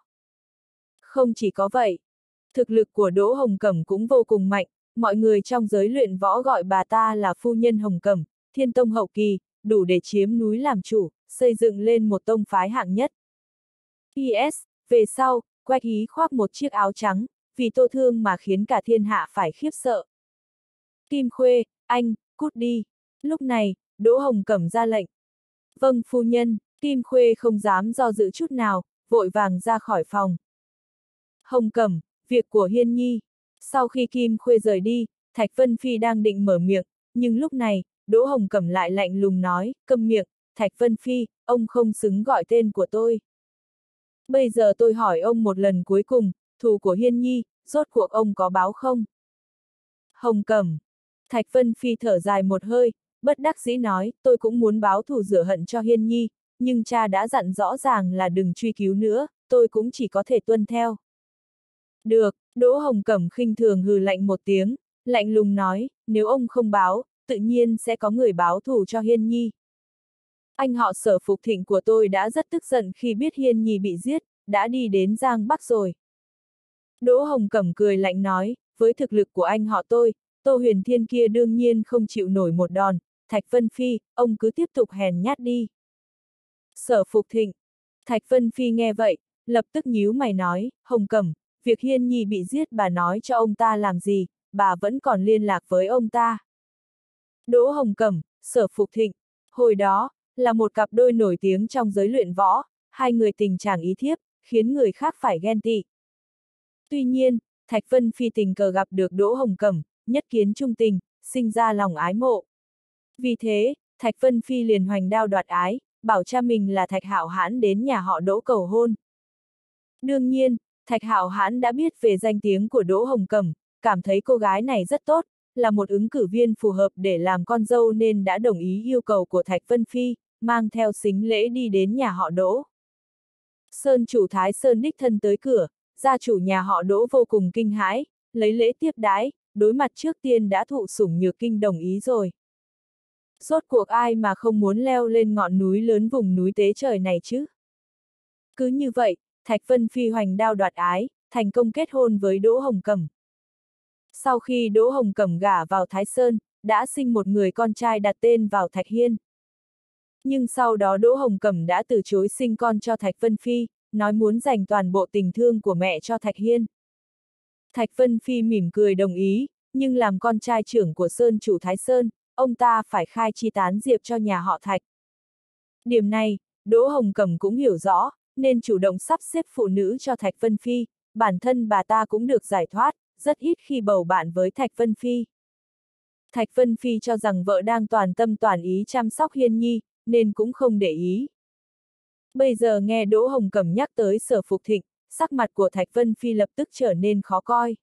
[SPEAKER 1] Không chỉ có vậy, thực lực của Đỗ Hồng Cẩm cũng vô cùng mạnh, mọi người trong giới luyện võ gọi bà ta là phu nhân Hồng Cẩm, thiên tông hậu kỳ, đủ để chiếm núi làm chủ, xây dựng lên một tông phái hạng nhất. pê ét Về sau, Quách Ý khoác một chiếc áo trắng, vì Tô Thương mà khiến cả thiên hạ phải khiếp sợ. Kim Khuê, anh, cút đi. Lúc này, Đỗ Hồng Cẩm ra lệnh. Vâng phu nhân, Kim Khuê không dám do dự chút nào, vội vàng ra khỏi phòng. Hồng Cẩm, việc của Hiên Nhi. Sau khi Kim Khuê rời đi, Thạch Vân Phi đang định mở miệng, nhưng lúc này, Đỗ Hồng Cẩm lại lạnh lùng nói, câm miệng, Thạch Vân Phi, ông không xứng gọi tên của tôi. Bây giờ tôi hỏi ông một lần cuối cùng, thù của Hiên Nhi, rốt cuộc ông có báo không? Hồng Cẩm. Thạch Vân Phi thở dài một hơi, bất đắc dĩ nói, tôi cũng muốn báo thù rửa hận cho Hiên Nhi, nhưng cha đã dặn rõ ràng là đừng truy cứu nữa, tôi cũng chỉ có thể tuân theo. Được, Đỗ Hồng Cẩm khinh thường hừ lạnh một tiếng, lạnh lùng nói, nếu ông không báo, tự nhiên sẽ có người báo thù cho Hiên Nhi. Anh họ Sở Phục Thịnh của tôi đã rất tức giận khi biết Hiên Nhi bị giết, đã đi đến Giang Bắc rồi. Đỗ Hồng Cẩm cười lạnh nói, với thực lực của anh họ tôi, Tô Huyền Thiên kia đương nhiên không chịu nổi một đòn, Thạch Vân Phi, ông cứ tiếp tục hèn nhát đi. Sở Phục Thịnh. Thạch Vân Phi nghe vậy, lập tức nhíu mày nói, Hồng Cẩm, việc Hiên Nhi bị giết bà nói cho ông ta làm gì, bà vẫn còn liên lạc với ông ta. Đỗ Hồng Cẩm, Sở Phục Thịnh, hồi đó, là một cặp đôi nổi tiếng trong giới luyện võ, hai người tình chàng ý thiếp, khiến người khác phải ghen tị. Tuy nhiên, Thạch Vân Phi tình cờ gặp được Đỗ Hồng Cẩm, nhất kiến trung tình, sinh ra lòng ái mộ. Vì thế, Thạch Vân Phi liền hoành đao đoạt ái, bảo cha mình là Thạch Hạo Hãn đến nhà họ Đỗ cầu hôn. Đương nhiên, Thạch Hạo Hãn đã biết về danh tiếng của Đỗ Hồng Cẩm, cảm thấy cô gái này rất tốt, là một ứng cử viên phù hợp để làm con dâu nên đã đồng ý yêu cầu của Thạch Vân Phi, mang theo sính lễ đi đến nhà họ Đỗ. Sơn chủ Thái Sơn đích thân tới cửa, gia chủ nhà họ Đỗ vô cùng kinh hãi, lấy lễ tiếp đãi, đối mặt trước tiên đã thụ sủng nhược kinh đồng ý rồi. Rốt cuộc ai mà không muốn leo lên ngọn núi lớn vùng núi tế trời này chứ? Cứ như vậy, Thạch Vân Phi hoành đao đoạt ái, thành công kết hôn với Đỗ Hồng Cẩm. Sau khi Đỗ Hồng Cẩm gả vào Thái Sơn, đã sinh một người con trai đặt tên vào Thạch Hiên. Nhưng sau đó Đỗ Hồng Cẩm đã từ chối sinh con cho Thạch Vân Phi, nói muốn dành toàn bộ tình thương của mẹ cho Thạch Hiên. Thạch Vân Phi mỉm cười đồng ý, nhưng làm con trai trưởng của Sơn chủ Thái Sơn, ông ta phải khai chi tán diệp cho nhà họ Thạch. Điểm này, Đỗ Hồng Cẩm cũng hiểu rõ, nên chủ động sắp xếp phụ nữ cho Thạch Vân Phi, bản thân bà ta cũng được giải thoát, rất ít khi bầu bạn với Thạch Vân Phi. Thạch Vân Phi cho rằng vợ đang toàn tâm toàn ý chăm sóc Hiên Nhi, nên cũng không để ý. Bây giờ nghe Đỗ Hồng Cẩm nhắc tới Sở Phục Thịnh, sắc mặt của Thạch Vân Phi lập tức trở nên khó coi.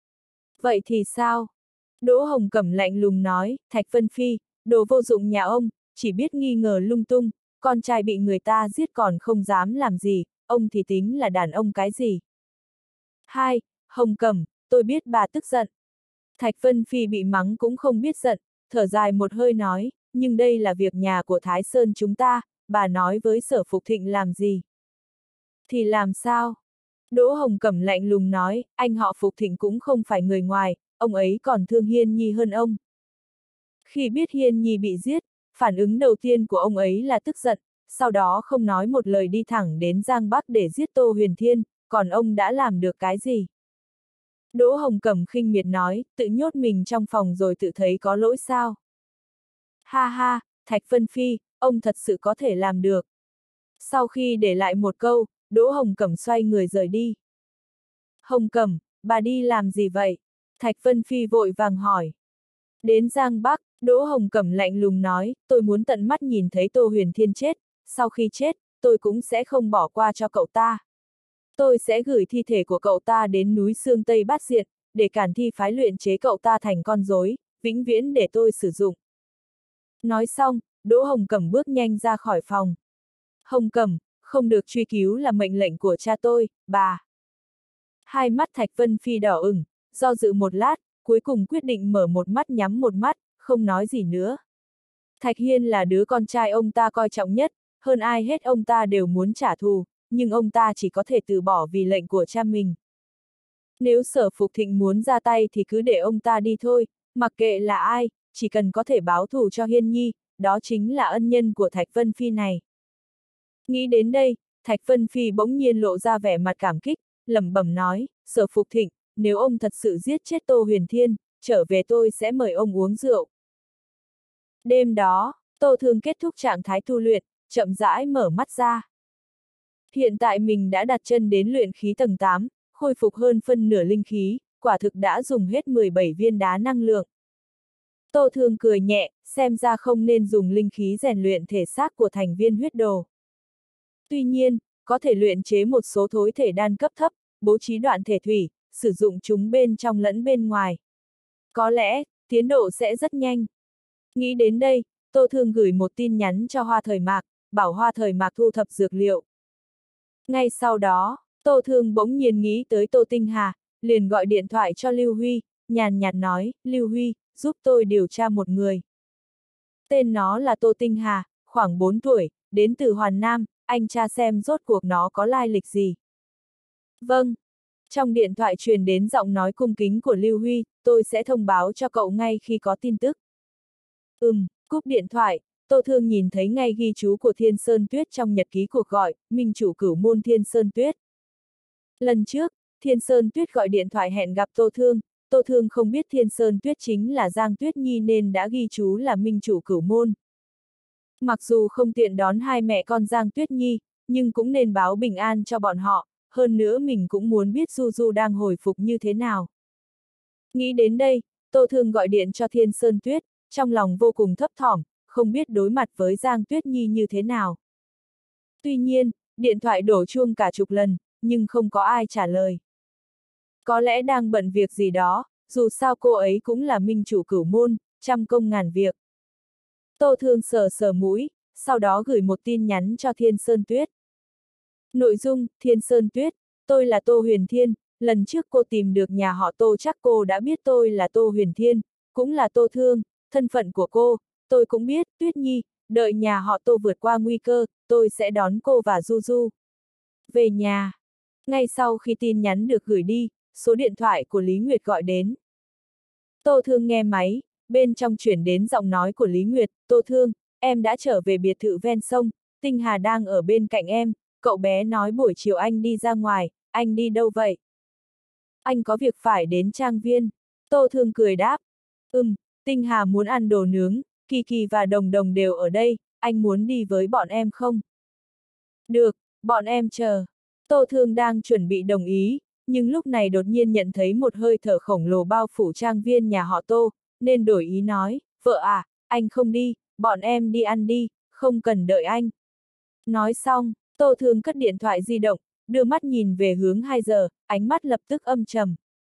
[SPEAKER 1] Vậy thì sao? Đỗ Hồng Cẩm lạnh lùng nói, Thạch Vân Phi, đồ vô dụng nhà ông, chỉ biết nghi ngờ lung tung, con trai bị người ta giết còn không dám làm gì, ông thì tính là đàn ông cái gì? Hai, Hồng Cẩm, tôi biết bà tức giận. Thạch Vân Phi bị mắng cũng không biết giận, thở dài một hơi nói, nhưng đây là việc nhà của Thái Sơn chúng ta, bà nói với Sở Phục Thịnh làm gì? Thì làm sao? Đỗ Hồng Cẩm lạnh lùng nói, anh họ Phục Thịnh cũng không phải người ngoài, ông ấy còn thương Hiên Nhi hơn ông. Khi biết Hiên Nhi bị giết, phản ứng đầu tiên của ông ấy là tức giận, sau đó không nói một lời đi thẳng đến Giang Bắc để giết Tô Huyền Thiên, còn ông đã làm được cái gì? Đỗ Hồng Cẩm khinh miệt nói, tự nhốt mình trong phòng rồi tự thấy có lỗi sao? Ha ha, Thạch Vân Phi, ông thật sự có thể làm được. Sau khi để lại một câu, Đỗ Hồng Cẩm xoay người rời đi. Hồng Cẩm, bà đi làm gì vậy? Thạch Vân Phi vội vàng hỏi. Đến Giang Bắc, Đỗ Hồng Cẩm lạnh lùng nói, tôi muốn tận mắt nhìn thấy Tô Huyền Thiên chết, sau khi chết, tôi cũng sẽ không bỏ qua cho cậu ta. Tôi sẽ gửi thi thể của cậu ta đến núi Sương Tây Bát Diệt, để cản thi phái luyện chế cậu ta thành con rối, vĩnh viễn để tôi sử dụng. Nói xong, Đỗ Hồng Cẩm bước nhanh ra khỏi phòng. Hồng Cẩm, không được truy cứu là mệnh lệnh của cha tôi, bà. Hai mắt Thạch Vân Phi đỏ ửng, do dự một lát, cuối cùng quyết định mở một mắt nhắm một mắt, không nói gì nữa. Thạch Hiên là đứa con trai ông ta coi trọng nhất, hơn ai hết ông ta đều muốn trả thù, nhưng ông ta chỉ có thể từ bỏ vì lệnh của cha mình. Nếu Sở Phục Thịnh muốn ra tay thì cứ để ông ta đi thôi, mặc kệ là ai, chỉ cần có thể báo thù cho Hiên Nhi, đó chính là ân nhân của Thạch Vân Phi này. Nghĩ đến đây, Thạch Vân Phi bỗng nhiên lộ ra vẻ mặt cảm kích, lẩm bẩm nói, Sở Phục Thịnh, nếu ông thật sự giết chết Tô Huyền Thiên, trở về tôi sẽ mời ông uống rượu. Đêm đó, Tô Thương kết thúc trạng thái tu luyện, chậm rãi mở mắt ra. Hiện tại mình đã đặt chân đến luyện khí tầng tám, khôi phục hơn phân nửa linh khí, quả thực đã dùng hết mười bảy viên đá năng lượng. Tô Thương cười nhẹ, xem ra không nên dùng linh khí rèn luyện thể xác của thành viên huyết đồ. Tuy nhiên, có thể luyện chế một số thối thể đan cấp thấp, bố trí đoạn thể thủy, sử dụng chúng bên trong lẫn bên ngoài. Có lẽ, tiến độ sẽ rất nhanh. Nghĩ đến đây, Tô Thương gửi một tin nhắn cho Hoa Thời Mạc, bảo Hoa Thời Mạc thu thập dược liệu. Ngay sau đó, Tô Thương bỗng nhiên nghĩ tới Tô Tinh Hà, liền gọi điện thoại cho Lưu Huy, nhàn nhạt nói, Lưu Huy, giúp tôi điều tra một người. Tên nó là Tô Tinh Hà, khoảng bốn tuổi, đến từ Hoàn Nam, anh tra xem rốt cuộc nó có lai lịch gì. Vâng. Trong điện thoại truyền đến giọng nói cung kính của Lưu Huy, tôi sẽ thông báo cho cậu ngay khi có tin tức. Ừm, cúp điện thoại, Tô Thương nhìn thấy ngay ghi chú của Thiên Sơn Tuyết trong nhật ký cuộc gọi, minh chủ cửu môn Thiên Sơn Tuyết. Lần trước, Thiên Sơn Tuyết gọi điện thoại hẹn gặp Tô Thương, Tô Thương không biết Thiên Sơn Tuyết chính là Giang Tuyết Nhi nên đã ghi chú là minh chủ cửu môn. Mặc dù không tiện đón hai mẹ con Giang Tuyết Nhi, nhưng cũng nên báo bình an cho bọn họ, hơn nữa mình cũng muốn biết Du Du đang hồi phục như thế nào. Nghĩ đến đây, Tô Thương gọi điện cho Thiên Sơn Tuyết, trong lòng vô cùng thấp thỏm, không biết đối mặt với Giang Tuyết Nhi như thế nào. Tuy nhiên, điện thoại đổ chuông cả chục lần, nhưng không có ai trả lời. Có lẽ đang bận việc gì đó, dù sao cô ấy cũng là minh chủ cửu môn, trăm công ngàn việc. Tô Thương sờ sờ mũi, sau đó gửi một tin nhắn cho Thiên Sơn Tuyết. Nội dung, Thiên Sơn Tuyết, tôi là Tô Huyền Thiên, lần trước cô tìm được nhà họ Tô chắc cô đã biết tôi là Tô Huyền Thiên, cũng là Tô Thương, thân phận của cô, tôi cũng biết, Tuyết Nhi, đợi nhà họ Tô vượt qua nguy cơ, tôi sẽ đón cô và Du Du về nhà. Ngay sau khi tin nhắn được gửi đi, số điện thoại của Lý Nguyệt gọi đến. Tô Thương nghe máy, bên trong chuyển đến giọng nói của Lý Nguyệt, Tô Thương, em đã trở về biệt thự ven sông, Tinh Hà đang ở bên cạnh em, cậu bé nói buổi chiều anh đi ra ngoài, anh đi đâu vậy? Anh có việc phải đến trang viên. Tô Thương cười đáp. Ừm, Tinh Hà muốn ăn đồ nướng, Kỳ Kỳ và Đồng Đồng đều ở đây, anh muốn đi với bọn em không? Được, bọn em chờ. Tô Thương đang chuẩn bị đồng ý, nhưng lúc này đột nhiên nhận thấy một hơi thở khổng lồ bao phủ trang viên nhà họ Tô, nên đổi ý nói, vợ à, anh không đi, bọn em đi ăn đi, không cần đợi anh. Nói xong, Tô Thương cất điện thoại di động, đưa mắt nhìn về hướng hai giờ, ánh mắt lập tức âm trầm.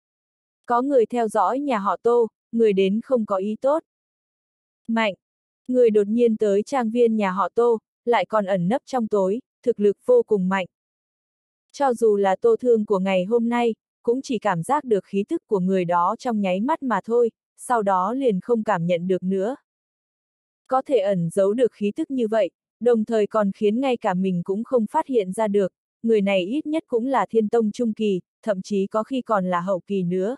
[SPEAKER 1] Có người theo dõi nhà họ Tô, người đến không có ý tốt. Mạnh, người đột nhiên tới trang viên nhà họ Tô, lại còn ẩn nấp trong tối, thực lực vô cùng mạnh. Cho dù là Tô Thương của ngày hôm nay, cũng chỉ cảm giác được khí tức của người đó trong nháy mắt mà thôi, sau đó liền không cảm nhận được nữa. Có thể ẩn giấu được khí tức như vậy, đồng thời còn khiến ngay cả mình cũng không phát hiện ra được, người này ít nhất cũng là thiên tông trung kỳ, thậm chí có khi còn là hậu kỳ nữa.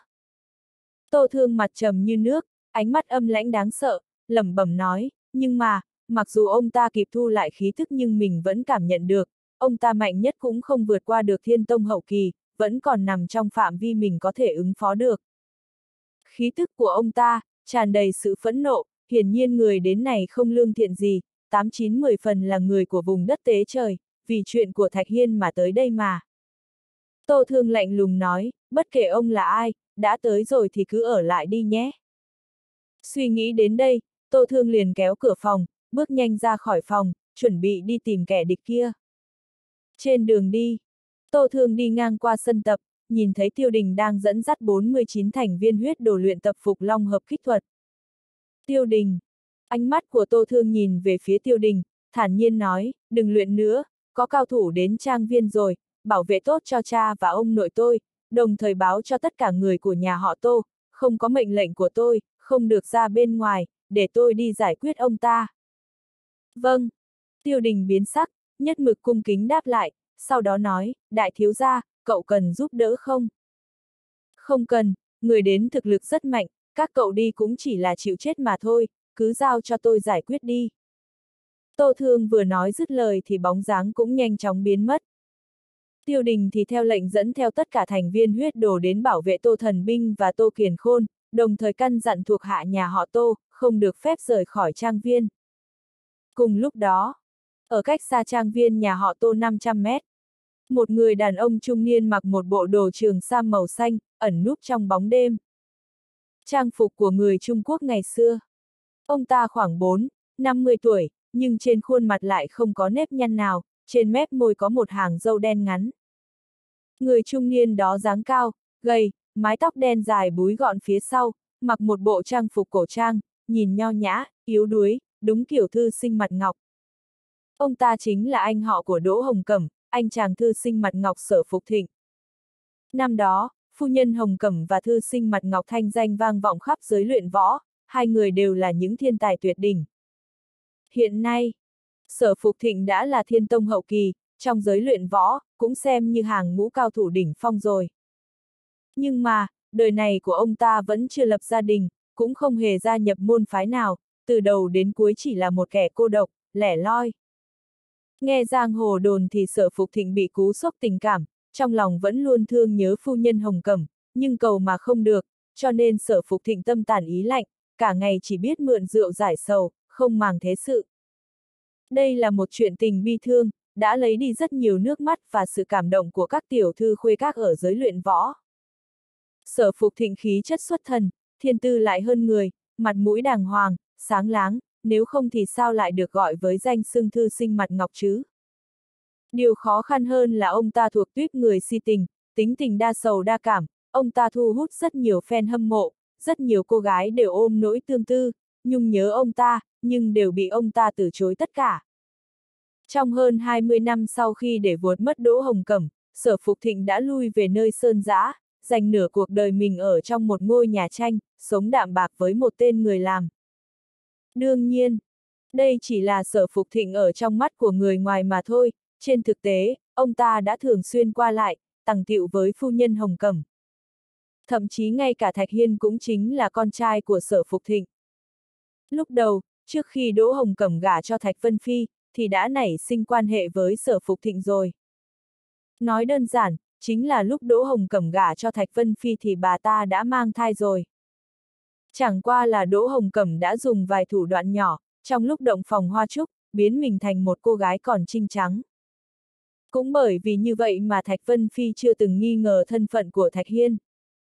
[SPEAKER 1] Tô Thương mặt trầm như nước, ánh mắt âm lãnh đáng sợ, lẩm bẩm nói, nhưng mà, mặc dù ông ta kịp thu lại khí tức nhưng mình vẫn cảm nhận được, ông ta mạnh nhất cũng không vượt qua được thiên tông hậu kỳ, vẫn còn nằm trong phạm vi mình có thể ứng phó được. Khí tức của ông ta, tràn đầy sự phẫn nộ, hiển nhiên người đến này không lương thiện gì, tám chín mười phần là người của vùng đất tế trời, vì chuyện của Thạch Hiên mà tới đây mà. Tô Thương lạnh lùng nói, bất kể ông là ai, đã tới rồi thì cứ ở lại đi nhé. Suy nghĩ đến đây, Tô Thương liền kéo cửa phòng, bước nhanh ra khỏi phòng, chuẩn bị đi tìm kẻ địch kia. Trên đường đi, Tô Thương đi ngang qua sân tập, nhìn thấy Tiêu Đình đang dẫn dắt bốn mươi chín thành viên huyết đồ luyện tập phục long hợp kích thuật. Tiêu Đình. Ánh mắt của Tô Thương nhìn về phía Tiêu Đình, thản nhiên nói, đừng luyện nữa, có cao thủ đến trang viên rồi, bảo vệ tốt cho cha và ông nội tôi, đồng thời báo cho tất cả người của nhà họ Tô, không có mệnh lệnh của tôi, không được ra bên ngoài, để tôi đi giải quyết ông ta. Vâng. Tiêu Đình biến sắc, nhất mực cung kính đáp lại, sau đó nói, đại thiếu gia, cậu cần giúp đỡ không? Không cần, người đến thực lực rất mạnh, các cậu đi cũng chỉ là chịu chết mà thôi, cứ giao cho tôi giải quyết đi. Tô Thương vừa nói dứt lời thì bóng dáng cũng nhanh chóng biến mất. Tiêu Đình thì theo lệnh dẫn theo tất cả thành viên huyết đồ đến bảo vệ Tô Thần Binh và Tô Kiền Khôn, đồng thời căn dặn thuộc hạ nhà họ Tô, không được phép rời khỏi trang viên. Cùng lúc đó, ở cách xa trang viên nhà họ Tô năm trăm mét, một người đàn ông trung niên mặc một bộ đồ trường sam màu xanh, ẩn núp trong bóng đêm. Trang phục của người Trung Quốc ngày xưa. Ông ta khoảng bốn, năm mươi tuổi, nhưng trên khuôn mặt lại không có nếp nhăn nào, trên mép môi có một hàng râu đen ngắn. Người trung niên đó dáng cao, gầy, mái tóc đen dài búi gọn phía sau, mặc một bộ trang phục cổ trang, nhìn nho nhã, yếu đuối, đúng kiểu thư sinh mặt ngọc. Ông ta chính là anh họ của Đỗ Hồng Cẩm, anh chàng thư sinh mặt ngọc Sở Phục Thịnh. Năm đó, phu nhân Hồng Cẩm và thư sinh mặt ngọc thanh danh vang vọng khắp giới luyện võ, hai người đều là những thiên tài tuyệt đỉnh. Hiện nay, Sở Phục Thịnh đã là thiên tông hậu kỳ, trong giới luyện võ, cũng xem như hàng ngũ cao thủ đỉnh phong rồi. Nhưng mà, đời này của ông ta vẫn chưa lập gia đình, cũng không hề gia nhập môn phái nào, từ đầu đến cuối chỉ là một kẻ cô độc, lẻ loi. Nghe giang hồ đồn thì Sở Phục Thịnh bị cú sốc tình cảm, trong lòng vẫn luôn thương nhớ phu nhân Hồng Cẩm, nhưng cầu mà không được, cho nên Sở Phục Thịnh tâm tàn ý lạnh, cả ngày chỉ biết mượn rượu giải sầu, không màng thế sự. Đây là một chuyện tình bi thương, đã lấy đi rất nhiều nước mắt và sự cảm động của các tiểu thư khuê các ở giới luyện võ. Sở Phục Thịnh khí chất xuất thần, thiên tư lại hơn người, mặt mũi đàng hoàng, sáng láng, nếu không thì sao lại được gọi với danh xưng thư sinh mặt ngọc chứ? Điều khó khăn hơn là ông ta thuộc tuýp người si tình, tính tình đa sầu đa cảm, ông ta thu hút rất nhiều fan hâm mộ, rất nhiều cô gái đều ôm nỗi tương tư, nhung nhớ ông ta, nhưng đều bị ông ta từ chối tất cả. Trong hơn hai mươi năm sau khi để vuột mất Đỗ Hồng Cẩm, Sở Phục Thịnh đã lui về nơi sơn dã, dành nửa cuộc đời mình ở trong một ngôi nhà tranh, sống đạm bạc với một tên người làm. Đương nhiên, đây chỉ là Sở Phục Thịnh ở trong mắt của người ngoài mà thôi, trên thực tế, ông ta đã thường xuyên qua lại, tằng tiệu với phu nhân Hồng Cẩm. Thậm chí ngay cả Thạch Hiên cũng chính là con trai của Sở Phục Thịnh. Lúc đầu, trước khi Đỗ Hồng Cẩm gả cho Thạch Vân Phi, thì đã nảy sinh quan hệ với Sở Phục Thịnh rồi. Nói đơn giản, chính là lúc Đỗ Hồng Cẩm gả cho Thạch Vân Phi thì bà ta đã mang thai rồi. Chẳng qua là Đỗ Hồng Cẩm đã dùng vài thủ đoạn nhỏ, trong lúc động phòng hoa trúc, biến mình thành một cô gái còn trinh trắng. Cũng bởi vì như vậy mà Thạch Vân Phi chưa từng nghi ngờ thân phận của Thạch Hiên.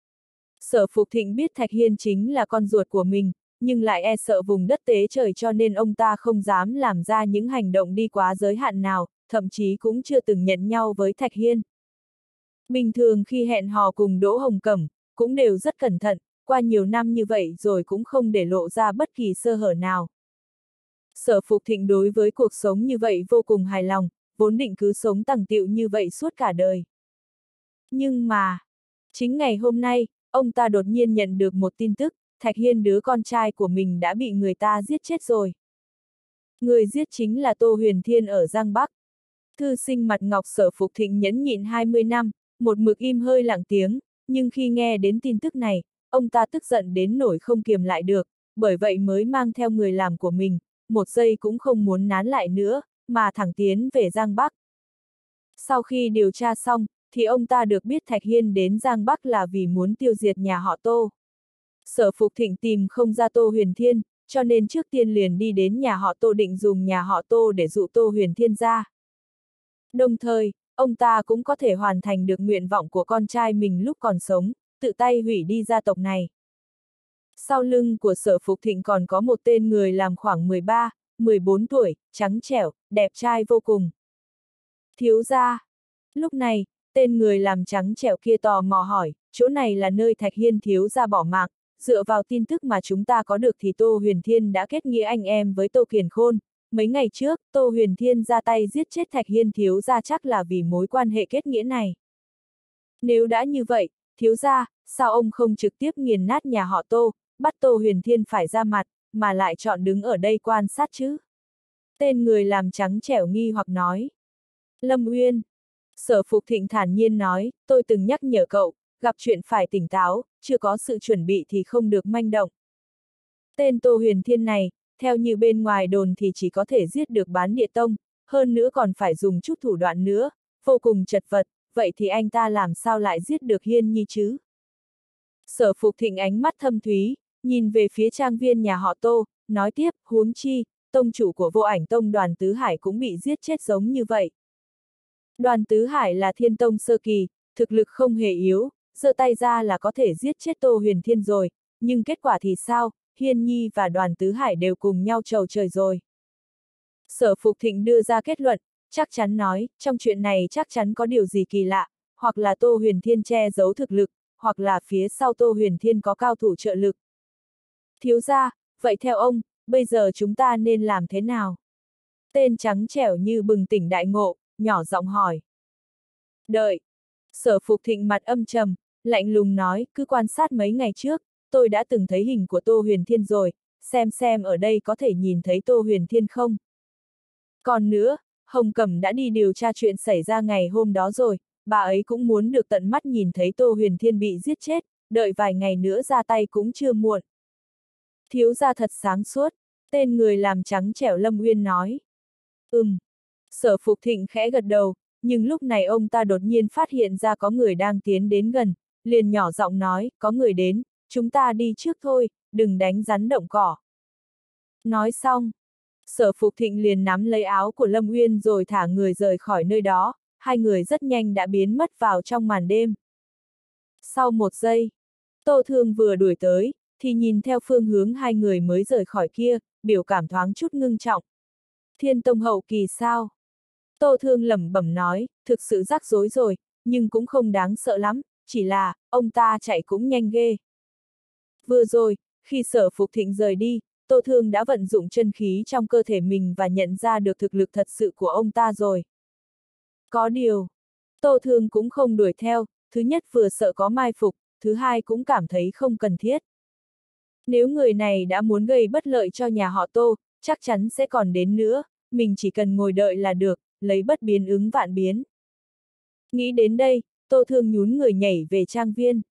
[SPEAKER 1] Sở Phục Thịnh biết Thạch Hiên chính là con ruột của mình, nhưng lại e sợ vùng đất tế trời cho nên ông ta không dám làm ra những hành động đi quá giới hạn nào, thậm chí cũng chưa từng nhận nhau với Thạch Hiên. Bình thường khi hẹn hò cùng Đỗ Hồng Cẩm, cũng đều rất cẩn thận, qua nhiều năm như vậy rồi cũng không để lộ ra bất kỳ sơ hở nào. Sở Phục Thịnh đối với cuộc sống như vậy vô cùng hài lòng, vốn định cứ sống tằng tiệu như vậy suốt cả đời. Nhưng mà, chính ngày hôm nay, ông ta đột nhiên nhận được một tin tức, Thạch Hiên đứa con trai của mình đã bị người ta giết chết rồi. Người giết chính là Tô Huyền Thiên ở Giang Bắc. Thư sinh mặt ngọc Sở Phục Thịnh nhẫn nhịn hai mươi năm, một mực im hơi lặng tiếng, nhưng khi nghe đến tin tức này, ông ta tức giận đến nỗi không kiềm lại được, bởi vậy mới mang theo người làm của mình, một giây cũng không muốn nán lại nữa, mà thẳng tiến về Giang Bắc. Sau khi điều tra xong, thì ông ta được biết Thạch Hiên đến Giang Bắc là vì muốn tiêu diệt nhà họ Tô. Sở Phục Thịnh tìm không ra Tô Huyền Thiên, cho nên trước tiên liền đi đến nhà họ Tô định dùng nhà họ Tô để dụ Tô Huyền Thiên ra. Đồng thời, ông ta cũng có thể hoàn thành được nguyện vọng của con trai mình lúc còn sống, tự tay hủy đi gia tộc này. Sau lưng của Sở Phục Thịnh còn có một tên người làm khoảng mười ba, mười bốn tuổi, trắng trẻo, đẹp trai vô cùng. Thiếu gia. Lúc này, tên người làm trắng trẻo kia tò mò hỏi, chỗ này là nơi Thạch Hiên thiếu gia bỏ mạng, dựa vào tin tức mà chúng ta có được thì Tô Huyền Thiên đã kết nghĩa anh em với Tô Kiền Khôn. Mấy ngày trước, Tô Huyền Thiên ra tay giết chết Thạch Hiên thiếu gia chắc là vì mối quan hệ kết nghĩa này. Nếu đã như vậy, thiếu gia, sao ông không trực tiếp nghiền nát nhà họ Tô, bắt Tô Huyền Thiên phải ra mặt, mà lại chọn đứng ở đây quan sát chứ? Tên người làm trắng trẻo nghi hoặc nói. Lâm Uyên. Sở Phục Thịnh thản nhiên nói, tôi từng nhắc nhở cậu, gặp chuyện phải tỉnh táo, chưa có sự chuẩn bị thì không được manh động. Tên Tô Huyền Thiên này, theo như bên ngoài đồn thì chỉ có thể giết được bán địa tông, hơn nữa còn phải dùng chút thủ đoạn nữa, vô cùng chật vật, vậy thì anh ta làm sao lại giết được Hiên Nhi chứ? Sở Phục Thịnh ánh mắt thâm thúy, nhìn về phía trang viên nhà họ Tô, nói tiếp, huống chi, tông chủ của Vô Ảnh Tông Đoàn Tứ Hải cũng bị giết chết giống như vậy. Đoàn Tứ Hải là thiên tông sơ kỳ, thực lực không hề yếu, giơ tay ra là có thể giết chết Tô Huyền Thiên rồi, nhưng kết quả thì sao, Hiên Nhi và Đoàn Tứ Hải đều cùng nhau chầu trời rồi. Sở Phục Thịnh đưa ra kết luận, chắc chắn nói, trong chuyện này chắc chắn có điều gì kỳ lạ, hoặc là Tô Huyền Thiên che giấu thực lực, hoặc là phía sau Tô Huyền Thiên có cao thủ trợ lực. Thiếu gia, vậy theo ông, bây giờ chúng ta nên làm thế nào? Tên trắng trẻo như bừng tỉnh đại ngộ, nhỏ giọng hỏi. Đợi. Sở Phục Thịnh mặt âm trầm, lạnh lùng nói, cứ quan sát mấy ngày trước, tôi đã từng thấy hình của Tô Huyền Thiên rồi, xem xem ở đây có thể nhìn thấy Tô Huyền Thiên không? Còn nữa, Hồng Cẩm đã đi điều tra chuyện xảy ra ngày hôm đó rồi, bà ấy cũng muốn được tận mắt nhìn thấy Tô Huyền Thiên bị giết chết, đợi vài ngày nữa ra tay cũng chưa muộn. Thiếu gia thật sáng suốt, tên người làm trắng trẻo Lâm Uyên nói. Ừm. Sở Phục Thịnh khẽ gật đầu, nhưng lúc này ông ta đột nhiên phát hiện ra có người đang tiến đến gần, liền nhỏ giọng nói, có người đến, chúng ta đi trước thôi, đừng đánh rắn động cỏ. Nói xong, Sở Phục Thịnh liền nắm lấy áo của Lâm Uyên rồi thả người rời khỏi nơi đó, hai người rất nhanh đã biến mất vào trong màn đêm. Sau một giây, Tô Thương vừa đuổi tới, thì nhìn theo phương hướng hai người mới rời khỏi kia, biểu cảm thoáng chút ngưng trọng. Thiên tông hậu kỳ sao? Tô Thương lẩm bẩm nói, thực sự rắc rối rồi, nhưng cũng không đáng sợ lắm, chỉ là, ông ta chạy cũng nhanh ghê. Vừa rồi, khi Sở Phục Thịnh rời đi, Tô Thương đã vận dụng chân khí trong cơ thể mình và nhận ra được thực lực thật sự của ông ta rồi. Có điều, Tô Thương cũng không đuổi theo, thứ nhất vừa sợ có mai phục, thứ hai cũng cảm thấy không cần thiết. Nếu người này đã muốn gây bất lợi cho nhà họ Tô, chắc chắn sẽ còn đến nữa, mình chỉ cần ngồi đợi là được, lấy bất biến ứng vạn biến. Nghĩ đến đây, Tô Thương nhún người nhảy về trang viên.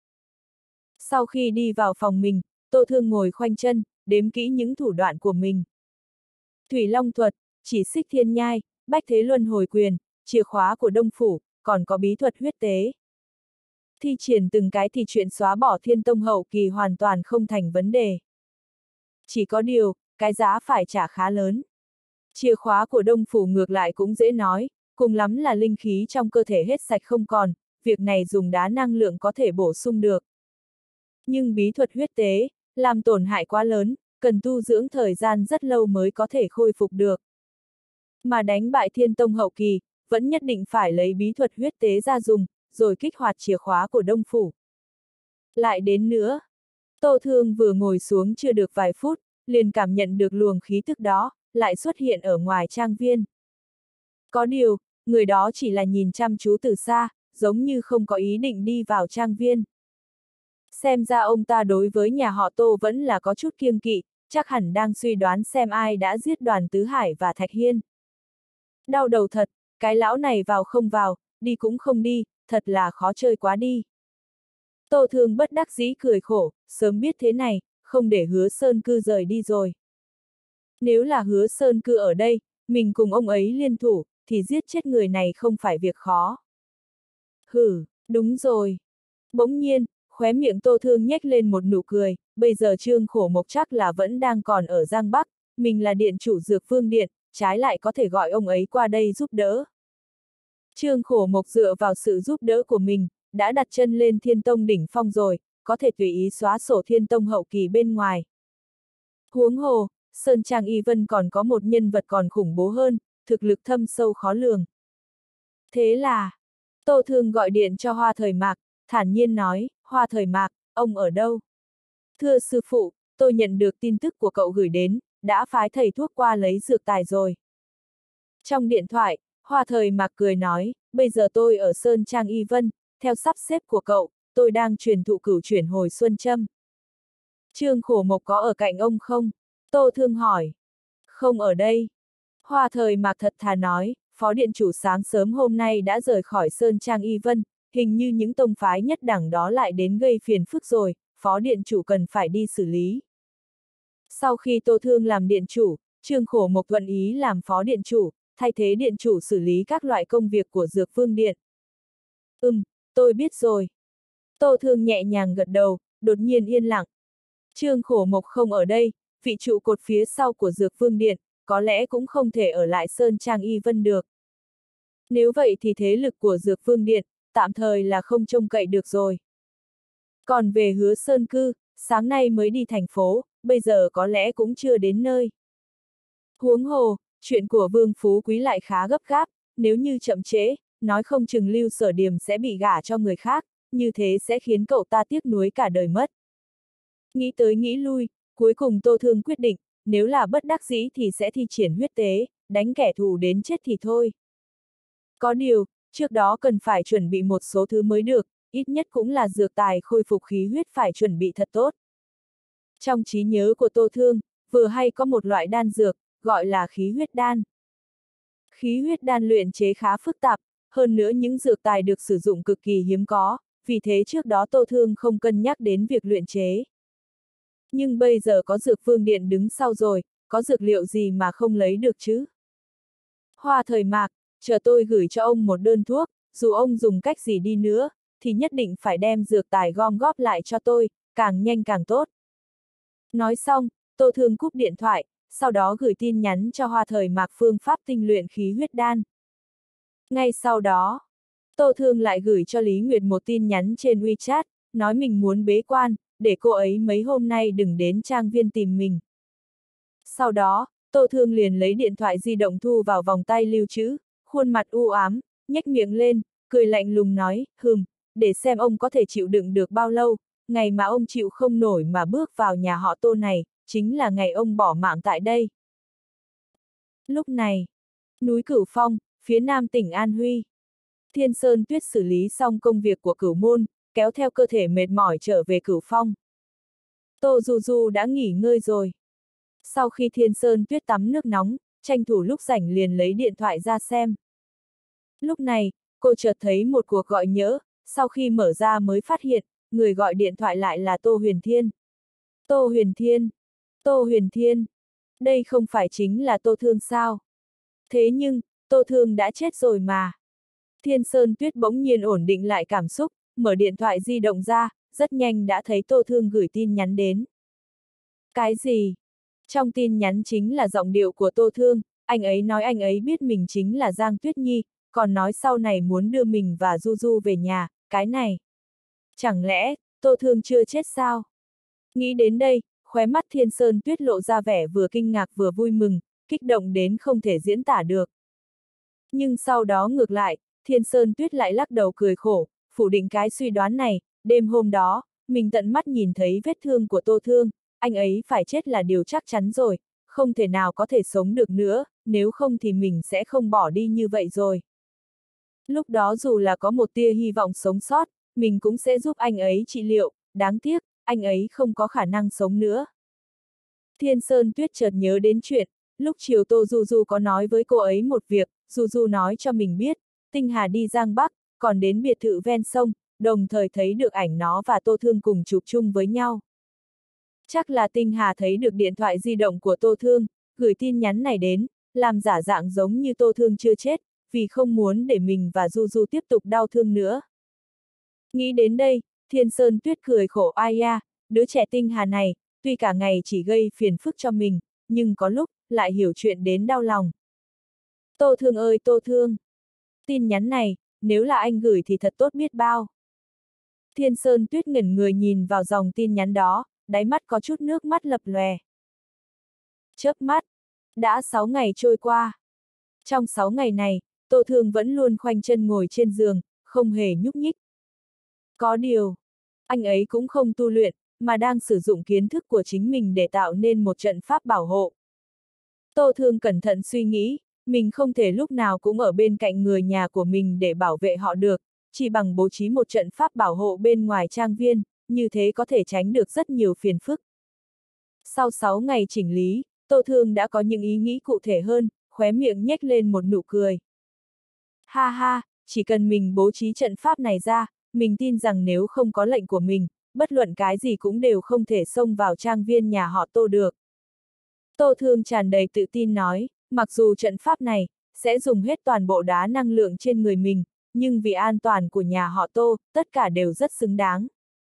[SPEAKER 1] Sau khi đi vào phòng mình, Tô Thương ngồi khoanh chân, đếm kỹ những thủ đoạn của mình. Thủy Long thuật, chỉ xích thiên nhai, bách thế luân hồi quyền, chìa khóa của Đông Phủ, còn có bí thuật huyết tế. Thi triển từng cái thì chuyện xóa bỏ thiên tông hậu kỳ hoàn toàn không thành vấn đề. Chỉ có điều, cái giá phải trả khá lớn. Chìa khóa của Đông Phủ ngược lại cũng dễ nói, cùng lắm là linh khí trong cơ thể hết sạch không còn, việc này dùng đá năng lượng có thể bổ sung được. Nhưng bí thuật huyết tế, làm tổn hại quá lớn, cần tu dưỡng thời gian rất lâu mới có thể khôi phục được. Mà đánh bại thiên tông hậu kỳ, vẫn nhất định phải lấy bí thuật huyết tế ra dùng, rồi kích hoạt chìa khóa của Đông Phủ. Lại đến nữa, Tô Thương vừa ngồi xuống chưa được vài phút, liền cảm nhận được luồng khí tức đó, lại xuất hiện ở ngoài trang viên. Có điều, người đó chỉ là nhìn chăm chú từ xa, giống như không có ý định đi vào trang viên. Xem ra ông ta đối với nhà họ Tô vẫn là có chút kiêng kỵ, chắc hẳn đang suy đoán xem ai đã giết Đoàn Tứ Hải và Thạch Hiên. Đau đầu thật, cái lão này vào không vào, đi cũng không đi, thật là khó chơi quá đi. Tô Thương bất đắc dĩ cười khổ, sớm biết thế này, không để Hứa Sơn Cư rời đi rồi. Nếu là Hứa Sơn Cư ở đây, mình cùng ông ấy liên thủ, thì giết chết người này không phải việc khó. Hử, đúng rồi. Bỗng nhiên, khóe miệng Tô Thương nhếch lên một nụ cười, bây giờ Trương Khổ Mộc chắc là vẫn đang còn ở Giang Bắc, mình là điện chủ Dược Vương Điện, trái lại có thể gọi ông ấy qua đây giúp đỡ. Trương Khổ Mộc dựa vào sự giúp đỡ của mình, đã đặt chân lên Thiên Tông đỉnh phong rồi, có thể tùy ý xóa sổ Thiên Tông hậu kỳ bên ngoài. Huống hồ, Sơn Trang Y Vân còn có một nhân vật còn khủng bố hơn, thực lực thâm sâu khó lường. Thế là, Tô Thương gọi điện cho Hoa Thời Mạc, thản nhiên nói, Hoa Thời Mạc, ông ở đâu? Thưa sư phụ, tôi nhận được tin tức của cậu gửi đến, đã phái thầy thuốc qua lấy dược tài rồi. Trong điện thoại, Hoa Thời Mạc cười nói, bây giờ tôi ở Sơn Trang Y Vân, theo sắp xếp của cậu, tôi đang truyền thụ cửu chuyển hồi xuân châm. Trương Khổ Mộc có ở cạnh ông không? Tô Thương hỏi. Không ở đây. Hoa Thời Mạc thật thà nói, Phó Điện Chủ sáng sớm hôm nay đã rời khỏi Sơn Trang Y Vân, hình như những tông phái nhất đẳng đó lại đến gây phiền phức rồi, Phó Điện Chủ cần phải đi xử lý. Sau khi Tô Thương làm Điện Chủ, Trương Khổ Mộc thuận ý làm Phó Điện Chủ, thay thế Điện Chủ xử lý các loại công việc của Dược Vương Điện. Ừm, tôi biết rồi. Tô Thương nhẹ nhàng gật đầu, đột nhiên yên lặng. Trương Khổ Mộc không ở đây, vị trụ cột phía sau của Dược Vương Điện, có lẽ cũng không thể ở lại Sơn Trang Y Vân được. Nếu vậy thì thế lực của Dược Vương Điện, tạm thời là không trông cậy được rồi. Còn về Hứa Sơn Cư, sáng nay mới đi thành phố, bây giờ có lẽ cũng chưa đến nơi. Huống hồ, chuyện của Vương Phú Quý lại khá gấp gáp, nếu như chậm trễ, nói không chừng Lưu Sở Điềm sẽ bị gả cho người khác, như thế sẽ khiến cậu ta tiếc nuối cả đời mất. Nghĩ tới nghĩ lui, cuối cùng Tô Thương quyết định, nếu là bất đắc dĩ thì sẽ thi triển huyết tế, đánh kẻ thù đến chết thì thôi. Có điều, trước đó cần phải chuẩn bị một số thứ mới được, ít nhất cũng là dược tài khôi phục khí huyết phải chuẩn bị thật tốt. Trong trí nhớ của Tô Thương, vừa hay có một loại đan dược, gọi là khí huyết đan. Khí huyết đan luyện chế khá phức tạp, hơn nữa những dược tài được sử dụng cực kỳ hiếm có, vì thế trước đó Tô Thương không cân nhắc đến việc luyện chế. Nhưng bây giờ có Dược Vương Điện đứng sau rồi, có dược liệu gì mà không lấy được chứ? Hoa Thời Mạc, chờ tôi gửi cho ông một đơn thuốc, dù ông dùng cách gì đi nữa, thì nhất định phải đem dược tài gom góp lại cho tôi, càng nhanh càng tốt. Nói xong, Tô Thương cúp điện thoại, sau đó gửi tin nhắn cho Hoa Thời Mạc phương pháp tinh luyện khí huyết đan. Ngay sau đó, Tô Thương lại gửi cho Lý Nguyệt một tin nhắn trên WeChat, nói mình muốn bế quan, để cô ấy mấy hôm nay đừng đến trang viên tìm mình. Sau đó, Tô Thương liền lấy điện thoại di động thu vào vòng tay lưu trữ, khuôn mặt u ám, nhếch miệng lên, cười lạnh lùng nói, hừm, để xem ông có thể chịu đựng được bao lâu, ngày mà ông chịu không nổi mà bước vào nhà họ Tô này, chính là ngày ông bỏ mạng tại đây. Lúc này, núi Cửu Phong, phía nam tỉnh An Huy. Thiên Sơn Tuyết xử lý xong công việc của Cửu Môn, kéo theo cơ thể mệt mỏi trở về Cửu Phong. Tô Du Du đã nghỉ ngơi rồi. Sau khi Thiên Sơn Tuyết tắm nước nóng, tranh thủ lúc rảnh liền lấy điện thoại ra xem. Lúc này, cô chợt thấy một cuộc gọi nhỡ, sau khi mở ra mới phát hiện, người gọi điện thoại lại là Tô Huyền Thiên. Tô Huyền Thiên! Tô Huyền Thiên! Đây không phải chính là Tô Thương sao? Thế nhưng, Tô Thương đã chết rồi mà. Thiên Sơn Tuyết bỗng nhiên ổn định lại cảm xúc, mở điện thoại di động ra, rất nhanh đã thấy Tô Thương gửi tin nhắn đến. Cái gì? Trong tin nhắn chính là giọng điệu của Tô Thương, anh ấy nói anh ấy biết mình chính là Giang Tuyết Nhi, còn nói sau này muốn đưa mình và Du Du về nhà, cái này. Chẳng lẽ, Tô Thương chưa chết sao? Nghĩ đến đây, khóe mắt Thiên Sơn Tuyết lộ ra vẻ vừa kinh ngạc vừa vui mừng, kích động đến không thể diễn tả được. Nhưng sau đó ngược lại, Thiên Sơn Tuyết lại lắc đầu cười khổ, phủ định cái suy đoán này, đêm hôm đó, mình tận mắt nhìn thấy vết thương của Tô Thương, anh ấy phải chết là điều chắc chắn rồi, không thể nào có thể sống được nữa, nếu không thì mình sẽ không bỏ đi như vậy rồi. Lúc đó dù là có một tia hy vọng sống sót, mình cũng sẽ giúp anh ấy trị liệu, đáng tiếc, anh ấy không có khả năng sống nữa. Thiên Sơn Tuyết chợt nhớ đến chuyện, lúc chiều Tô Du Du có nói với cô ấy một việc, Du Du nói cho mình biết, Tinh Hà đi Giang Bắc, còn đến biệt thự ven sông, đồng thời thấy được ảnh nó và Tô Thương cùng chụp chung với nhau. Chắc là Tinh Hà thấy được điện thoại di động của Tô Thương, gửi tin nhắn này đến, làm giả dạng giống như Tô Thương chưa chết, vì không muốn để mình và Du Du tiếp tục đau thương nữa. Nghĩ đến đây, Thiên Sơn Tuyết cười khổ ai ya, đứa trẻ Tinh Hà này, tuy cả ngày chỉ gây phiền phức cho mình, nhưng có lúc, lại hiểu chuyện đến đau lòng. Tô Thương ơi Tô Thương! Tin nhắn này, nếu là anh gửi thì thật tốt biết bao. Thiên Sơn Tuyết ngẩn người nhìn vào dòng tin nhắn đó, đáy mắt có chút nước mắt lập lòe. Chớp mắt, đã sáu ngày trôi qua. Trong sáu ngày này, Tô Thương vẫn luôn khoanh chân ngồi trên giường, không hề nhúc nhích. Có điều, anh ấy cũng không tu luyện, mà đang sử dụng kiến thức của chính mình để tạo nên một trận pháp bảo hộ. Tô Thương cẩn thận suy nghĩ, mình không thể lúc nào cũng ở bên cạnh người nhà của mình để bảo vệ họ được, chỉ bằng bố trí một trận pháp bảo hộ bên ngoài trang viên, như thế có thể tránh được rất nhiều phiền phức. Sau sáu ngày chỉnh lý, Tô Thương đã có những ý nghĩ cụ thể hơn, khóe miệng nhếch lên một nụ cười. Ha ha, chỉ cần mình bố trí trận pháp này ra, mình tin rằng nếu không có lệnh của mình, bất luận cái gì cũng đều không thể xông vào trang viên nhà họ Tô được. Tô Thương tràn đầy tự tin nói, mặc dù trận pháp này, sẽ dùng hết toàn bộ đá năng lượng trên người mình, nhưng vì an toàn của nhà họ Tô, tất cả đều rất xứng đáng.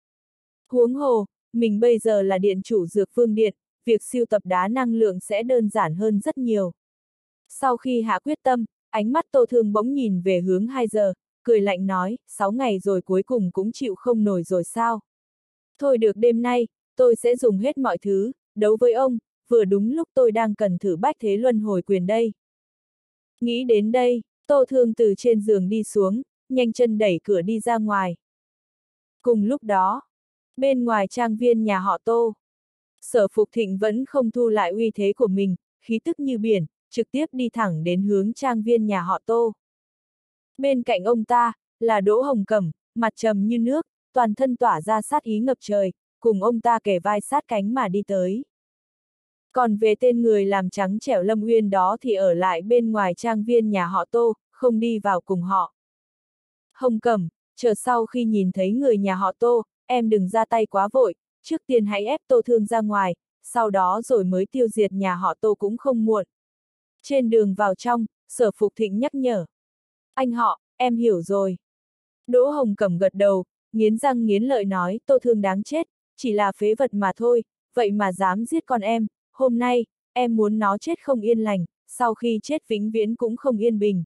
[SPEAKER 1] Huống hồ, mình bây giờ là điện chủ Dược Vương Điện, việc sưu tập đá năng lượng sẽ đơn giản hơn rất nhiều. Sau khi hạ quyết tâm, ánh mắt Tô Thương bỗng nhìn về hướng hai giờ, cười lạnh nói, sáu ngày rồi cuối cùng cũng chịu không nổi rồi sao? Thôi được, đêm nay, tôi sẽ dùng hết mọi thứ, đấu với ông, vừa đúng lúc tôi đang cần thử bách thế luân hồi quyền đây. Nghĩ đến đây, Tô Thương từ trên giường đi xuống, nhanh chân đẩy cửa đi ra ngoài. Cùng lúc đó, bên ngoài trang viên nhà họ Tô, Sở Phục Thịnh vẫn không thu lại uy thế của mình, khí tức như biển, trực tiếp đi thẳng đến hướng trang viên nhà họ Tô. Bên cạnh ông ta, là Đỗ Hồng Cẩm, mặt trầm như nước, toàn thân tỏa ra sát ý ngập trời, cùng ông ta kề vai sát cánh mà đi tới. Còn về tên người làm trắng trẻo Lâm Uyên đó thì ở lại bên ngoài trang viên nhà họ Tô, không đi vào cùng họ. Hồng Cẩm, chờ sau khi nhìn thấy người nhà họ Tô, em đừng ra tay quá vội, trước tiên hãy ép Tô Thương ra ngoài, sau đó rồi mới tiêu diệt nhà họ Tô cũng không muộn. Trên đường vào trong, Sở Phục Thịnh nhắc nhở. Anh họ, em hiểu rồi. Đỗ Hồng Cẩm gật đầu, nghiến răng nghiến lợi nói, Tô Thương đáng chết, chỉ là phế vật mà thôi, vậy mà dám giết con em, hôm nay, em muốn nó chết không yên lành, sau khi chết vĩnh viễn cũng không yên bình.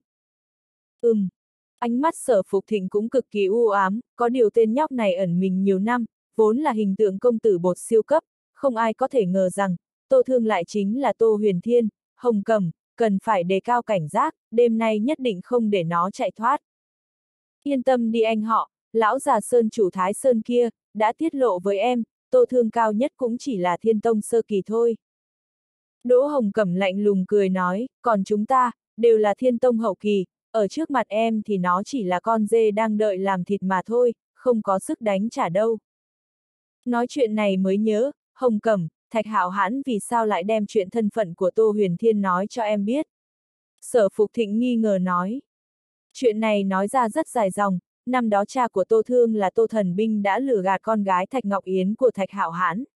[SPEAKER 1] Ừm. Ánh mắt Sở Phục Thịnh cũng cực kỳ u ám, có điều tên nhóc này ẩn mình nhiều năm, vốn là hình tượng công tử bột siêu cấp, không ai có thể ngờ rằng, Tô Thương lại chính là Tô Huyền Thiên, Hồng Cẩm, cần phải đề cao cảnh giác, đêm nay nhất định không để nó chạy thoát. Yên tâm đi anh họ, lão già Sơn chủ Thái Sơn kia, đã tiết lộ với em, Tô Thương cao nhất cũng chỉ là thiên tông sơ kỳ thôi. Đỗ Hồng Cẩm lạnh lùng cười nói, còn chúng ta, đều là thiên tông hậu kỳ, ở trước mặt em thì nó chỉ là con dê đang đợi làm thịt mà thôi, không có sức đánh trả đâu. Nói chuyện này mới nhớ, Hồng Cẩm, Thạch Hạo Hãn vì sao lại đem chuyện thân phận của Tô Huyền Thiên nói cho em biết? Sở Phục Thịnh nghi ngờ nói. Chuyện này nói ra rất dài dòng, năm đó cha của Tô Thương là Tô Thần Binh đã lừa gạt con gái Thạch Ngọc Yến của Thạch Hạo Hãn.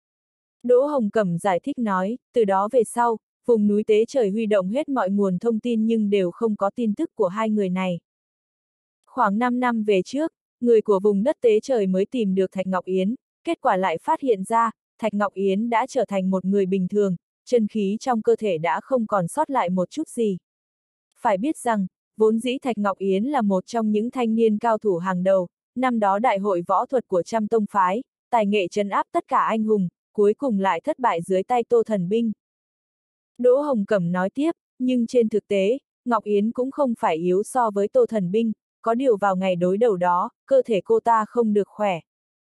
[SPEAKER 1] Đỗ Hồng Cẩm giải thích nói, từ đó về sau, vùng núi Tế Trời huy động hết mọi nguồn thông tin nhưng đều không có tin tức của hai người này. Khoảng năm năm về trước, người của vùng đất Tế Trời mới tìm được Thạch Ngọc Yến, kết quả lại phát hiện ra, Thạch Ngọc Yến đã trở thành một người bình thường, chân khí trong cơ thể đã không còn sót lại một chút gì. Phải biết rằng, vốn dĩ Thạch Ngọc Yến là một trong những thanh niên cao thủ hàng đầu, năm đó đại hội võ thuật của trăm tông phái, tài nghệ trấn áp tất cả anh hùng, cuối cùng lại thất bại dưới tay Tô Thần Binh. Đỗ Hồng Cẩm nói tiếp, nhưng trên thực tế, Ngọc Yến cũng không phải yếu so với Tô Thần Binh, có điều vào ngày đối đầu đó, cơ thể cô ta không được khỏe.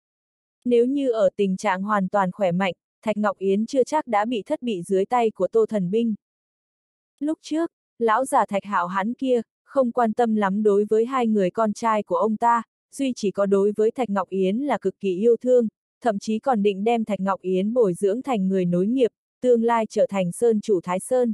[SPEAKER 1] Nếu như ở tình trạng hoàn toàn khỏe mạnh, Thạch Ngọc Yến chưa chắc đã bị thất bị dưới tay của Tô Thần Binh. Lúc trước, lão già Thạch Hạo Hãn kia, không quan tâm lắm đối với hai người con trai của ông ta, duy chỉ có đối với Thạch Ngọc Yến là cực kỳ yêu thương, thậm chí còn định đem Thạch Ngọc Yến bồi dưỡng thành người nối nghiệp, tương lai trở thành Sơn chủ Thái Sơn.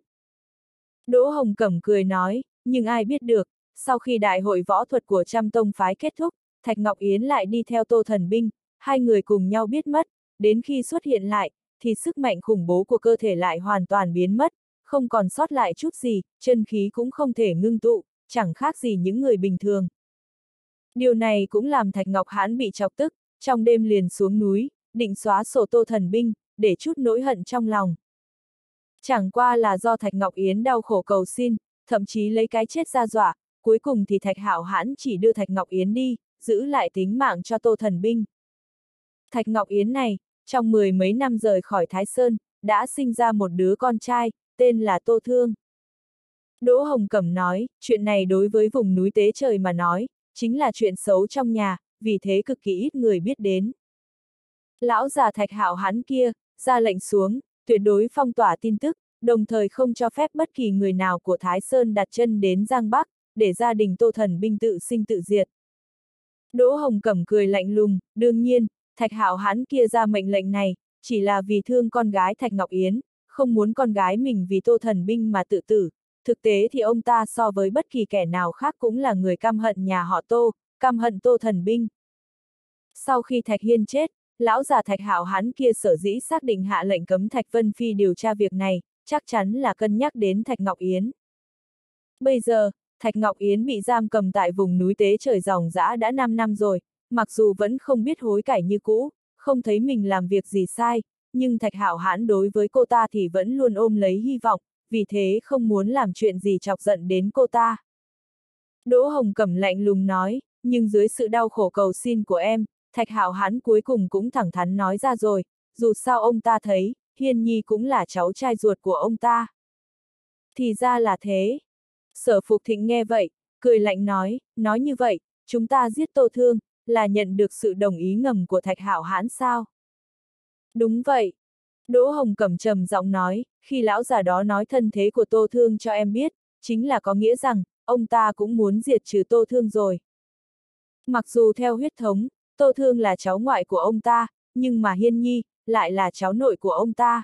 [SPEAKER 1] Đỗ Hồng Cẩm cười nói, nhưng ai biết được, sau khi đại hội võ thuật của trăm tông phái kết thúc, Thạch Ngọc Yến lại đi theo Tô Thần Binh, hai người cùng nhau biết mất, đến khi xuất hiện lại, thì sức mạnh khủng bố của cơ thể lại hoàn toàn biến mất, không còn sót lại chút gì, chân khí cũng không thể ngưng tụ, chẳng khác gì những người bình thường. Điều này cũng làm Thạch Ngọc Hãn bị chọc tức, trong đêm liền xuống núi, định xóa sổ Tô Thần Binh, để chút nỗi hận trong lòng. Chẳng qua là do Thạch Ngọc Yến đau khổ cầu xin, thậm chí lấy cái chết ra dọa, cuối cùng thì Thạch Hạo Hãn chỉ đưa Thạch Ngọc Yến đi, giữ lại tính mạng cho Tô Thần Binh. Thạch Ngọc Yến này, trong mười mấy năm rời khỏi Thái Sơn, đã sinh ra một đứa con trai, tên là Tô Thương. Đỗ Hồng Cẩm nói, chuyện này đối với vùng núi Tế Trời mà nói, chính là chuyện xấu trong nhà, vì thế cực kỳ ít người biết đến. Lão già Thạch Hạo Hãn kia, ra lệnh xuống, tuyệt đối phong tỏa tin tức, đồng thời không cho phép bất kỳ người nào của Thái Sơn đặt chân đến Giang Bắc, để gia đình Tô Thần Binh tự sinh tự diệt. Đỗ Hồng Cẩm cười lạnh lùng, đương nhiên, Thạch Hạo Hãn kia ra mệnh lệnh này, chỉ là vì thương con gái Thạch Ngọc Yến, không muốn con gái mình vì Tô Thần Binh mà tự tử. Thực tế thì ông ta so với bất kỳ kẻ nào khác cũng là người căm hận nhà họ Tô, căm hận Tô Thần Binh. Sau khi Thạch Hiên chết, lão già Thạch Hạo Hãn kia sở dĩ xác định hạ lệnh cấm Thạch Vân Phi điều tra việc này, chắc chắn là cân nhắc đến Thạch Ngọc Yến. Bây giờ, Thạch Ngọc Yến bị giam cầm tại vùng núi Tế Trời Ròng Rã đã năm năm rồi, mặc dù vẫn không biết hối cải như cũ, không thấy mình làm việc gì sai, nhưng Thạch Hạo Hãn đối với cô ta thì vẫn luôn ôm lấy hy vọng, vì thế không muốn làm chuyện gì chọc giận đến cô ta. Đỗ Hồng Cẩm lạnh lùng nói, nhưng dưới sự đau khổ cầu xin của em, Thạch Hạo Hãn cuối cùng cũng thẳng thắn nói ra rồi, dù sao ông ta thấy, Hiên Nhi cũng là cháu trai ruột của ông ta. Thì ra là thế. Sở Phục Thịnh nghe vậy, cười lạnh nói, nói như vậy, chúng ta giết Tô Thương, là nhận được sự đồng ý ngầm của Thạch Hạo Hãn sao? Đúng vậy. Đỗ Hồng Cẩm trầm giọng nói, khi lão già đó nói thân thế của Tô Thương cho em biết, chính là có nghĩa rằng, ông ta cũng muốn diệt trừ Tô Thương rồi. Mặc dù theo huyết thống, Tô Thương là cháu ngoại của ông ta, nhưng mà Hiên Nhi, lại là cháu nội của ông ta.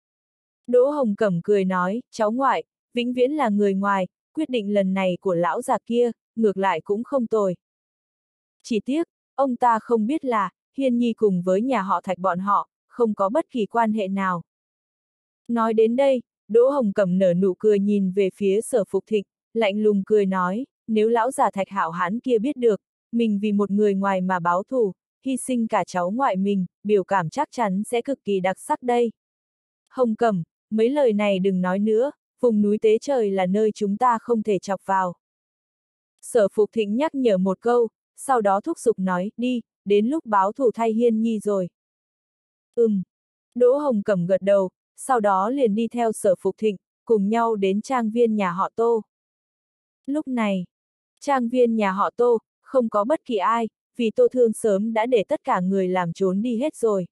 [SPEAKER 1] Đỗ Hồng Cẩm cười nói, cháu ngoại, vĩnh viễn là người ngoài, quyết định lần này của lão già kia, ngược lại cũng không tồi. Chỉ tiếc, ông ta không biết là, Hiên Nhi cùng với nhà họ Thạch bọn họ, không có bất kỳ quan hệ nào. Nói đến đây, Đỗ Hồng Cẩm nở nụ cười nhìn về phía Sở Phục Thịnh, lạnh lùng cười nói, nếu lão già Thạch Hạo Hãn kia biết được, mình vì một người ngoài mà báo thù, hy sinh cả cháu ngoại mình, biểu cảm chắc chắn sẽ cực kỳ đặc sắc đây. Hồng Cẩm, mấy lời này đừng nói nữa, vùng núi Tế Trời là nơi chúng ta không thể chọc vào. Sở Phục Thịnh nhắc nhở một câu, sau đó thúc giục nói, đi, đến lúc báo thù thay Hiên Nhi rồi. Ừm. Đỗ Hồng Cẩm gật đầu, sau đó liền đi theo Sở Phục Thịnh, cùng nhau đến trang viên nhà họ Tô. Lúc này, trang viên nhà họ Tô, không có bất kỳ ai, vì Tô Thương sớm đã để tất cả người làm trốn đi hết rồi.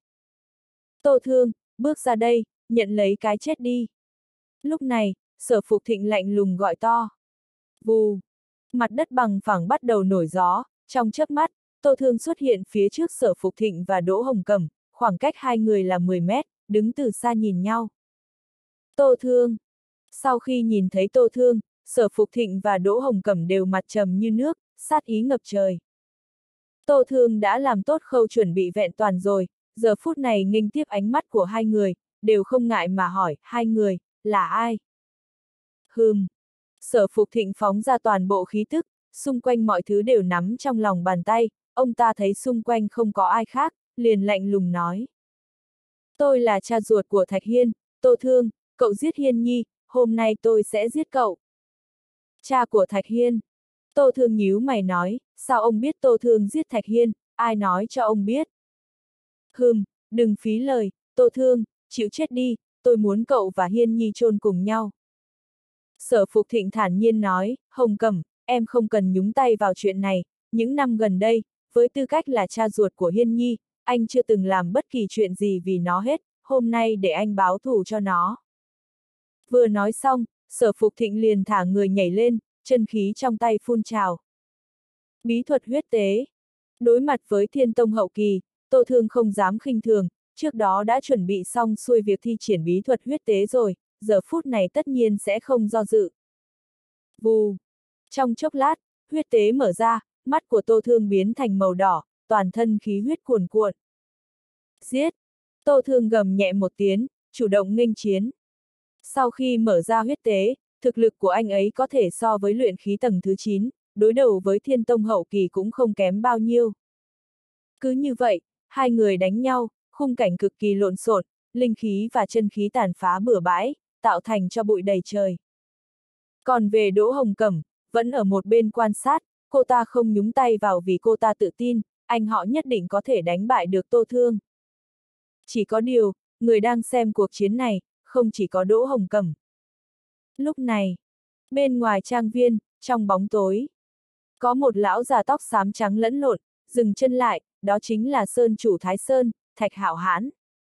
[SPEAKER 1] Tô Thương, bước ra đây, nhận lấy cái chết đi. Lúc này, Sở Phục Thịnh lạnh lùng gọi to. Vù, mặt đất bằng phẳng bắt đầu nổi gió, trong chớp mắt, Tô Thương xuất hiện phía trước Sở Phục Thịnh và Đỗ Hồng Cẩm, khoảng cách hai người là mười mét, đứng từ xa nhìn nhau. Tô Thương. Sau khi nhìn thấy Tô Thương, Sở Phục Thịnh và Đỗ Hồng Cẩm đều mặt trầm như nước, sát ý ngập trời. Tô Thương đã làm tốt khâu chuẩn bị vẹn toàn rồi, giờ phút này nghênh tiếp ánh mắt của hai người, đều không ngại mà hỏi, hai người, là ai? Hừm. Sở Phục Thịnh phóng ra toàn bộ khí tức, xung quanh mọi thứ đều nắm trong lòng bàn tay, ông ta thấy xung quanh không có ai khác, liền lạnh lùng nói. Tôi là cha ruột của Thạch Hiên, Tô Thương, cậu giết Hiên Nhi, hôm nay tôi sẽ giết cậu. Cha của Thạch Hiên. Tô Thương nhíu mày nói, sao ông biết Tô Thương giết Thạch Hiên, ai nói cho ông biết? Hừm, đừng phí lời, Tô Thương, chịu chết đi, tôi muốn cậu và Hiên Nhi chôn cùng nhau. Sở Phục Thịnh thản nhiên nói, Hồng Cẩm, em không cần nhúng tay vào chuyện này, những năm gần đây, với tư cách là cha ruột của Hiên Nhi, anh chưa từng làm bất kỳ chuyện gì vì nó hết, hôm nay để anh báo thù cho nó. Vừa nói xong, Sở Phục Thịnh liền thả người nhảy lên, chân khí trong tay phun trào. Bí thuật huyết tế. Đối mặt với Thiên Tông hậu kỳ, Tô Thương không dám khinh thường, trước đó đã chuẩn bị xong xuôi việc thi triển bí thuật huyết tế rồi, giờ phút này tất nhiên sẽ không do dự. Vù. Trong chốc lát, huyết tế mở ra, mắt của Tô Thương biến thành màu đỏ, toàn thân khí huyết cuồn cuộn. Giết! Tô Thương gầm nhẹ một tiếng, chủ động nghênh chiến. Sau khi mở ra huyết tế, thực lực của anh ấy có thể so với luyện khí tầng thứ chín, đối đầu với Thiên Tông hậu kỳ cũng không kém bao nhiêu. Cứ như vậy, hai người đánh nhau, khung cảnh cực kỳ lộn xộn, linh khí và chân khí tàn phá bừa bãi, tạo thành cho bụi đầy trời. Còn về Đỗ Hồng Cẩm, vẫn ở một bên quan sát, cô ta không nhúng tay vào vì cô ta tự tin, anh họ nhất định có thể đánh bại được Tô Thương. Chỉ có điều, người đang xem cuộc chiến này, không chỉ có Đỗ Hồng Cẩm. Lúc này, bên ngoài trang viên, trong bóng tối, có một lão già tóc xám trắng lẫn lộn, dừng chân lại, đó chính là Sơn chủ Thái Sơn, Thạch Hạo Hãn.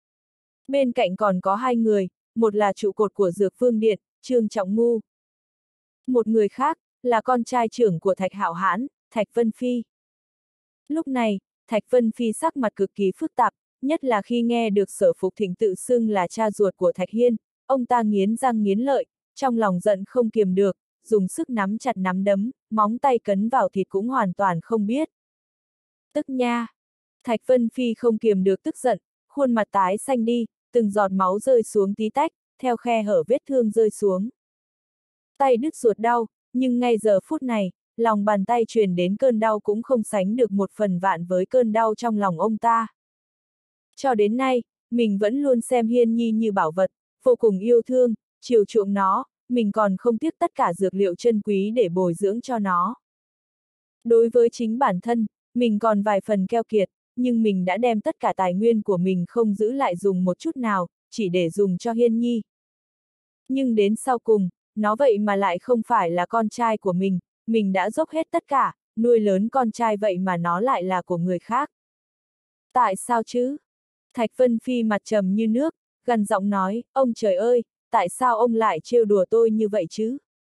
[SPEAKER 1] Bên cạnh còn có hai người, một là trụ cột của Dược Vương Điện, Trương Trọng Ngu. Một người khác, là con trai trưởng của Thạch Hạo Hãn, Thạch Vân Phi. Lúc này, Thạch Vân Phi sắc mặt cực kỳ phức tạp, nhất là khi nghe được Sở Phục Thịnh tự xưng là cha ruột của Thạch Hiên, ông ta nghiến răng nghiến lợi, trong lòng giận không kiềm được, dùng sức nắm chặt nắm đấm, móng tay cấn vào thịt cũng hoàn toàn không biết. Tức nha! Thạch Vân Phi không kiềm được tức giận, khuôn mặt tái xanh đi, từng giọt máu rơi xuống tí tách, theo khe hở vết thương rơi xuống. Tay đứt ruột đau, nhưng ngay giờ phút này, lòng bàn tay truyền đến cơn đau cũng không sánh được một phần vạn với cơn đau trong lòng ông ta. Cho đến nay, mình vẫn luôn xem Hiên Nhi như bảo vật, vô cùng yêu thương, chiều chuộng nó, mình còn không tiếc tất cả dược liệu chân quý để bồi dưỡng cho nó. Đối với chính bản thân, mình còn vài phần keo kiệt, nhưng mình đã đem tất cả tài nguyên của mình không giữ lại dùng một chút nào, chỉ để dùng cho Hiên Nhi. Nhưng đến sau cùng, nó vậy mà lại không phải là con trai của mình, mình đã dốc hết tất cả, nuôi lớn con trai vậy mà nó lại là của người khác. Tại sao chứ? Thạch Vân Phi mặt trầm như nước, gằn giọng nói, ông trời ơi, tại sao ông lại trêu đùa tôi như vậy chứ?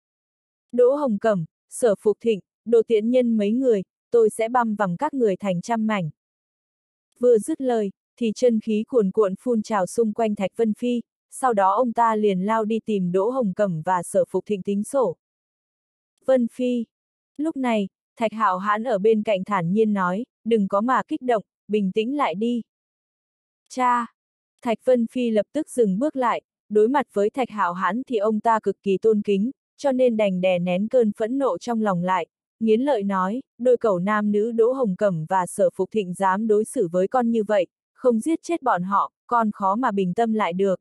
[SPEAKER 1] Đỗ Hồng Cẩm, Sở Phục Thịnh, đồ tiện nhân mấy người, tôi sẽ băm vằm các người thành trăm mảnh. Vừa dứt lời, thì chân khí cuồn cuộn phun trào xung quanh Thạch Vân Phi, sau đó ông ta liền lao đi tìm Đỗ Hồng Cẩm và Sở Phục Thịnh tính sổ. Vân Phi. Lúc này, Thạch Hạo Hãn ở bên cạnh thản nhiên nói, đừng có mà kích động, bình tĩnh lại đi. Cha! Thạch Vân Phi lập tức dừng bước lại, đối mặt với Thạch Hạo Hãn thì ông ta cực kỳ tôn kính, cho nên đành đè nén cơn phẫn nộ trong lòng lại, nghiến lợi nói, đôi cẩu nam nữ Đỗ Hồng Cẩm và Sở Phục Thịnh dám đối xử với con như vậy, không giết chết bọn họ, con khó mà bình tâm lại được.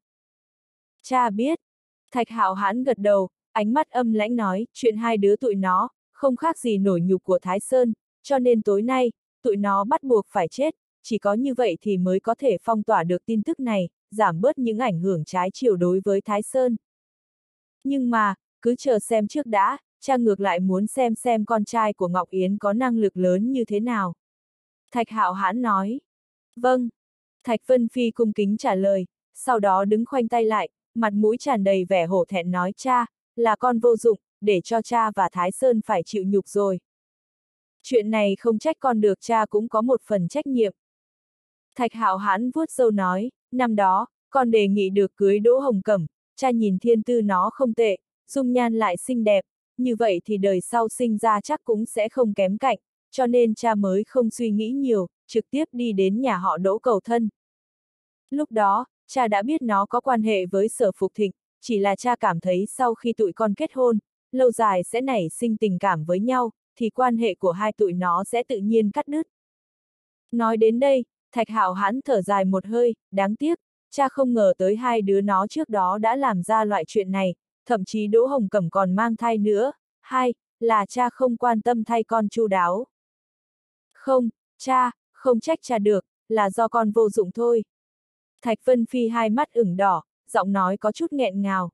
[SPEAKER 1] Cha biết. Thạch Hạo Hãn gật đầu, ánh mắt âm lãnh nói, chuyện hai đứa tụi nó, không khác gì nổi nhục của Thái Sơn, cho nên tối nay, tụi nó bắt buộc phải chết, chỉ có như vậy thì mới có thể phong tỏa được tin tức này, giảm bớt những ảnh hưởng trái chiều đối với Thái Sơn. Nhưng mà, cứ chờ xem trước đã, cha ngược lại muốn xem xem con trai của Ngọc Yến có năng lực lớn như thế nào. Thạch Hạo Hãn nói. Vâng. Thạch Vân Phi cung kính trả lời, sau đó đứng khoanh tay lại, mặt mũi tràn đầy vẻ hổ thẹn nói cha, là con vô dụng, để cho cha và Thái Sơn phải chịu nhục rồi. Chuyện này không trách con được, cha cũng có một phần trách nhiệm. Thạch Hạo Hãn vuốt râu nói, năm đó, con đề nghị được cưới Đỗ Hồng Cẩm, cha nhìn thiên tư nó không tệ, dung nhan lại xinh đẹp, như vậy thì đời sau sinh ra chắc cũng sẽ không kém cạnh, cho nên cha mới không suy nghĩ nhiều, trực tiếp đi đến nhà họ Đỗ cầu thân. Lúc đó, cha đã biết nó có quan hệ với Sở Phục Thịnh, chỉ là cha cảm thấy sau khi tụi con kết hôn, lâu dài sẽ nảy sinh tình cảm với nhau, thì quan hệ của hai tụi nó sẽ tự nhiên cắt đứt. Nói đến đây, Thạch Hạo Hãn thở dài một hơi, đáng tiếc, cha không ngờ tới hai đứa nó trước đó đã làm ra loại chuyện này, thậm chí Đỗ Hồng Cẩm còn mang thai nữa. Hai, là cha không quan tâm thay con chu đáo. Không, cha, không trách cha được, là do con vô dụng thôi. Thạch Vân Phi hai mắt ửng đỏ, giọng nói có chút nghẹn ngào.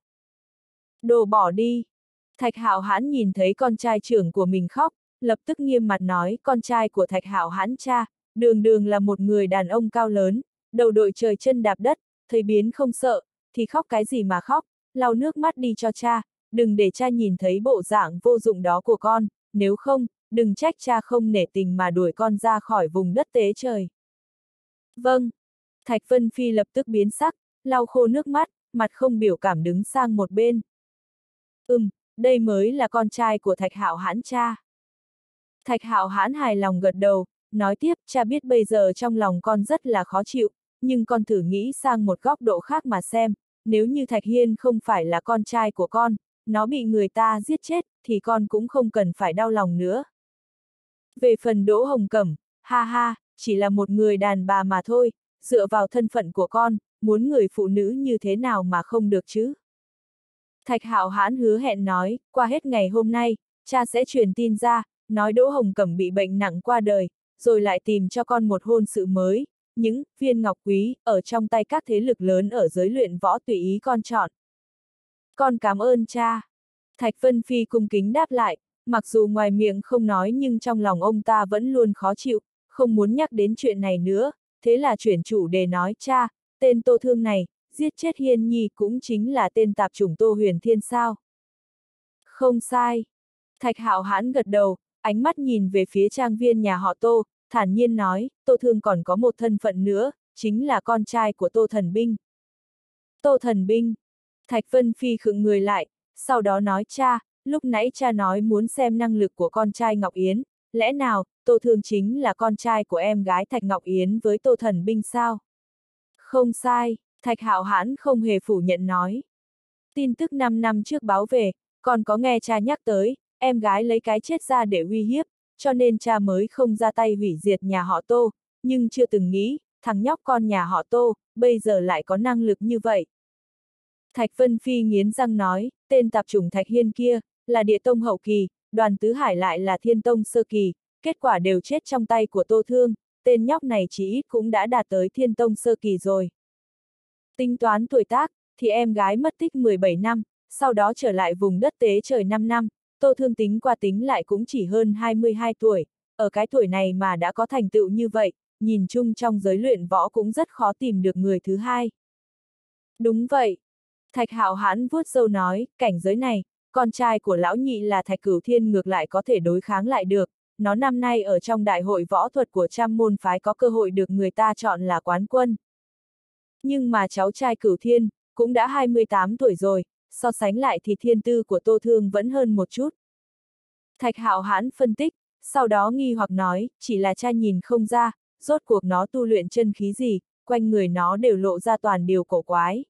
[SPEAKER 1] Đồ bỏ đi. Thạch Hạo Hãn nhìn thấy con trai trưởng của mình khóc, lập tức nghiêm mặt nói, con trai của Thạch Hạo Hãn cha, đường đường là một người đàn ông cao lớn, đầu đội trời chân đạp đất, thấy biến không sợ, thì khóc cái gì mà khóc, lau nước mắt đi cho cha, đừng để cha nhìn thấy bộ dạng vô dụng đó của con, nếu không, đừng trách cha không nể tình mà đuổi con ra khỏi vùng đất tế trời. Vâng. Thạch Vân Phi lập tức biến sắc, lau khô nước mắt, mặt không biểu cảm đứng sang một bên. Ừm, đây mới là con trai của Thạch Hạo Hãn cha. Thạch Hạo Hãn hài lòng gật đầu, nói tiếp, cha biết bây giờ trong lòng con rất là khó chịu, nhưng con thử nghĩ sang một góc độ khác mà xem, nếu như Thạch Hiên không phải là con trai của con, nó bị người ta giết chết, thì con cũng không cần phải đau lòng nữa. Về phần Đỗ Hồng Cẩm, ha ha, chỉ là một người đàn bà mà thôi, dựa vào thân phận của con, muốn người phụ nữ như thế nào mà không được chứ? Thạch Hạo Hãn hứa hẹn nói, qua hết ngày hôm nay, cha sẽ truyền tin ra, nói Đỗ Hồng Cẩm bị bệnh nặng qua đời, rồi lại tìm cho con một hôn sự mới, những viên ngọc quý, ở trong tay các thế lực lớn ở giới luyện võ tùy ý con chọn. Con cảm ơn cha. Thạch Vân Phi cung kính đáp lại, mặc dù ngoài miệng không nói nhưng trong lòng ông ta vẫn luôn khó chịu, không muốn nhắc đến chuyện này nữa, thế là chuyển chủ đề nói, cha, tên Tô Thương này, giết chết Hiên Nhi cũng chính là tên tạp chủng Tô Huyền Thiên sao? Không sai. Thạch Hạo Hãn gật đầu, ánh mắt nhìn về phía trang viên nhà họ Tô, thản nhiên nói, Tô Thương còn có một thân phận nữa, chính là con trai của Tô Thần Binh. Tô Thần Binh. Thạch Vân Phi khựng người lại, sau đó nói, cha, lúc nãy cha nói muốn xem năng lực của con trai Ngọc Yến, lẽ nào, Tô Thương chính là con trai của em gái Thạch Ngọc Yến với Tô Thần Binh sao? Không sai, Thạch Hạo Hãn không hề phủ nhận nói. Tin tức năm năm trước báo về, còn có nghe cha nhắc tới, em gái lấy cái chết ra để uy hiếp, cho nên cha mới không ra tay hủy diệt nhà họ Tô, nhưng chưa từng nghĩ, thằng nhóc con nhà họ Tô, bây giờ lại có năng lực như vậy. Thạch Vân Phi nghiến răng nói, tên tạp chủng Thạch Hiên kia, là địa tông hậu kỳ, Đoàn Tứ Hải lại là thiên tông sơ kỳ, kết quả đều chết trong tay của Tô Thương, tên nhóc này chí ít cũng đã đạt tới thiên tông sơ kỳ rồi. Tính toán tuổi tác, thì em gái mất tích mười bảy năm, sau đó trở lại vùng đất tế trời năm năm, Tô Thương tính qua tính lại cũng chỉ hơn hai mươi hai tuổi, ở cái tuổi này mà đã có thành tựu như vậy, nhìn chung trong giới luyện võ cũng rất khó tìm được người thứ hai. Đúng vậy. Thạch Hạo Hãn vuốt râu nói, cảnh giới này, con trai của lão nhị là Thạch Cửu Thiên ngược lại có thể đối kháng lại được, nó năm nay ở trong đại hội võ thuật của trăm môn phái có cơ hội được người ta chọn là quán quân. Nhưng mà cháu trai Cửu Thiên, cũng đã hai mươi tám tuổi rồi, so sánh lại thì thiên tư của Tô Thương vẫn hơn một chút. Thạch Hạo Hãn phân tích, sau đó nghi hoặc nói, chỉ là cha nhìn không ra, rốt cuộc nó tu luyện chân khí gì, quanh người nó đều lộ ra toàn điều cổ quái.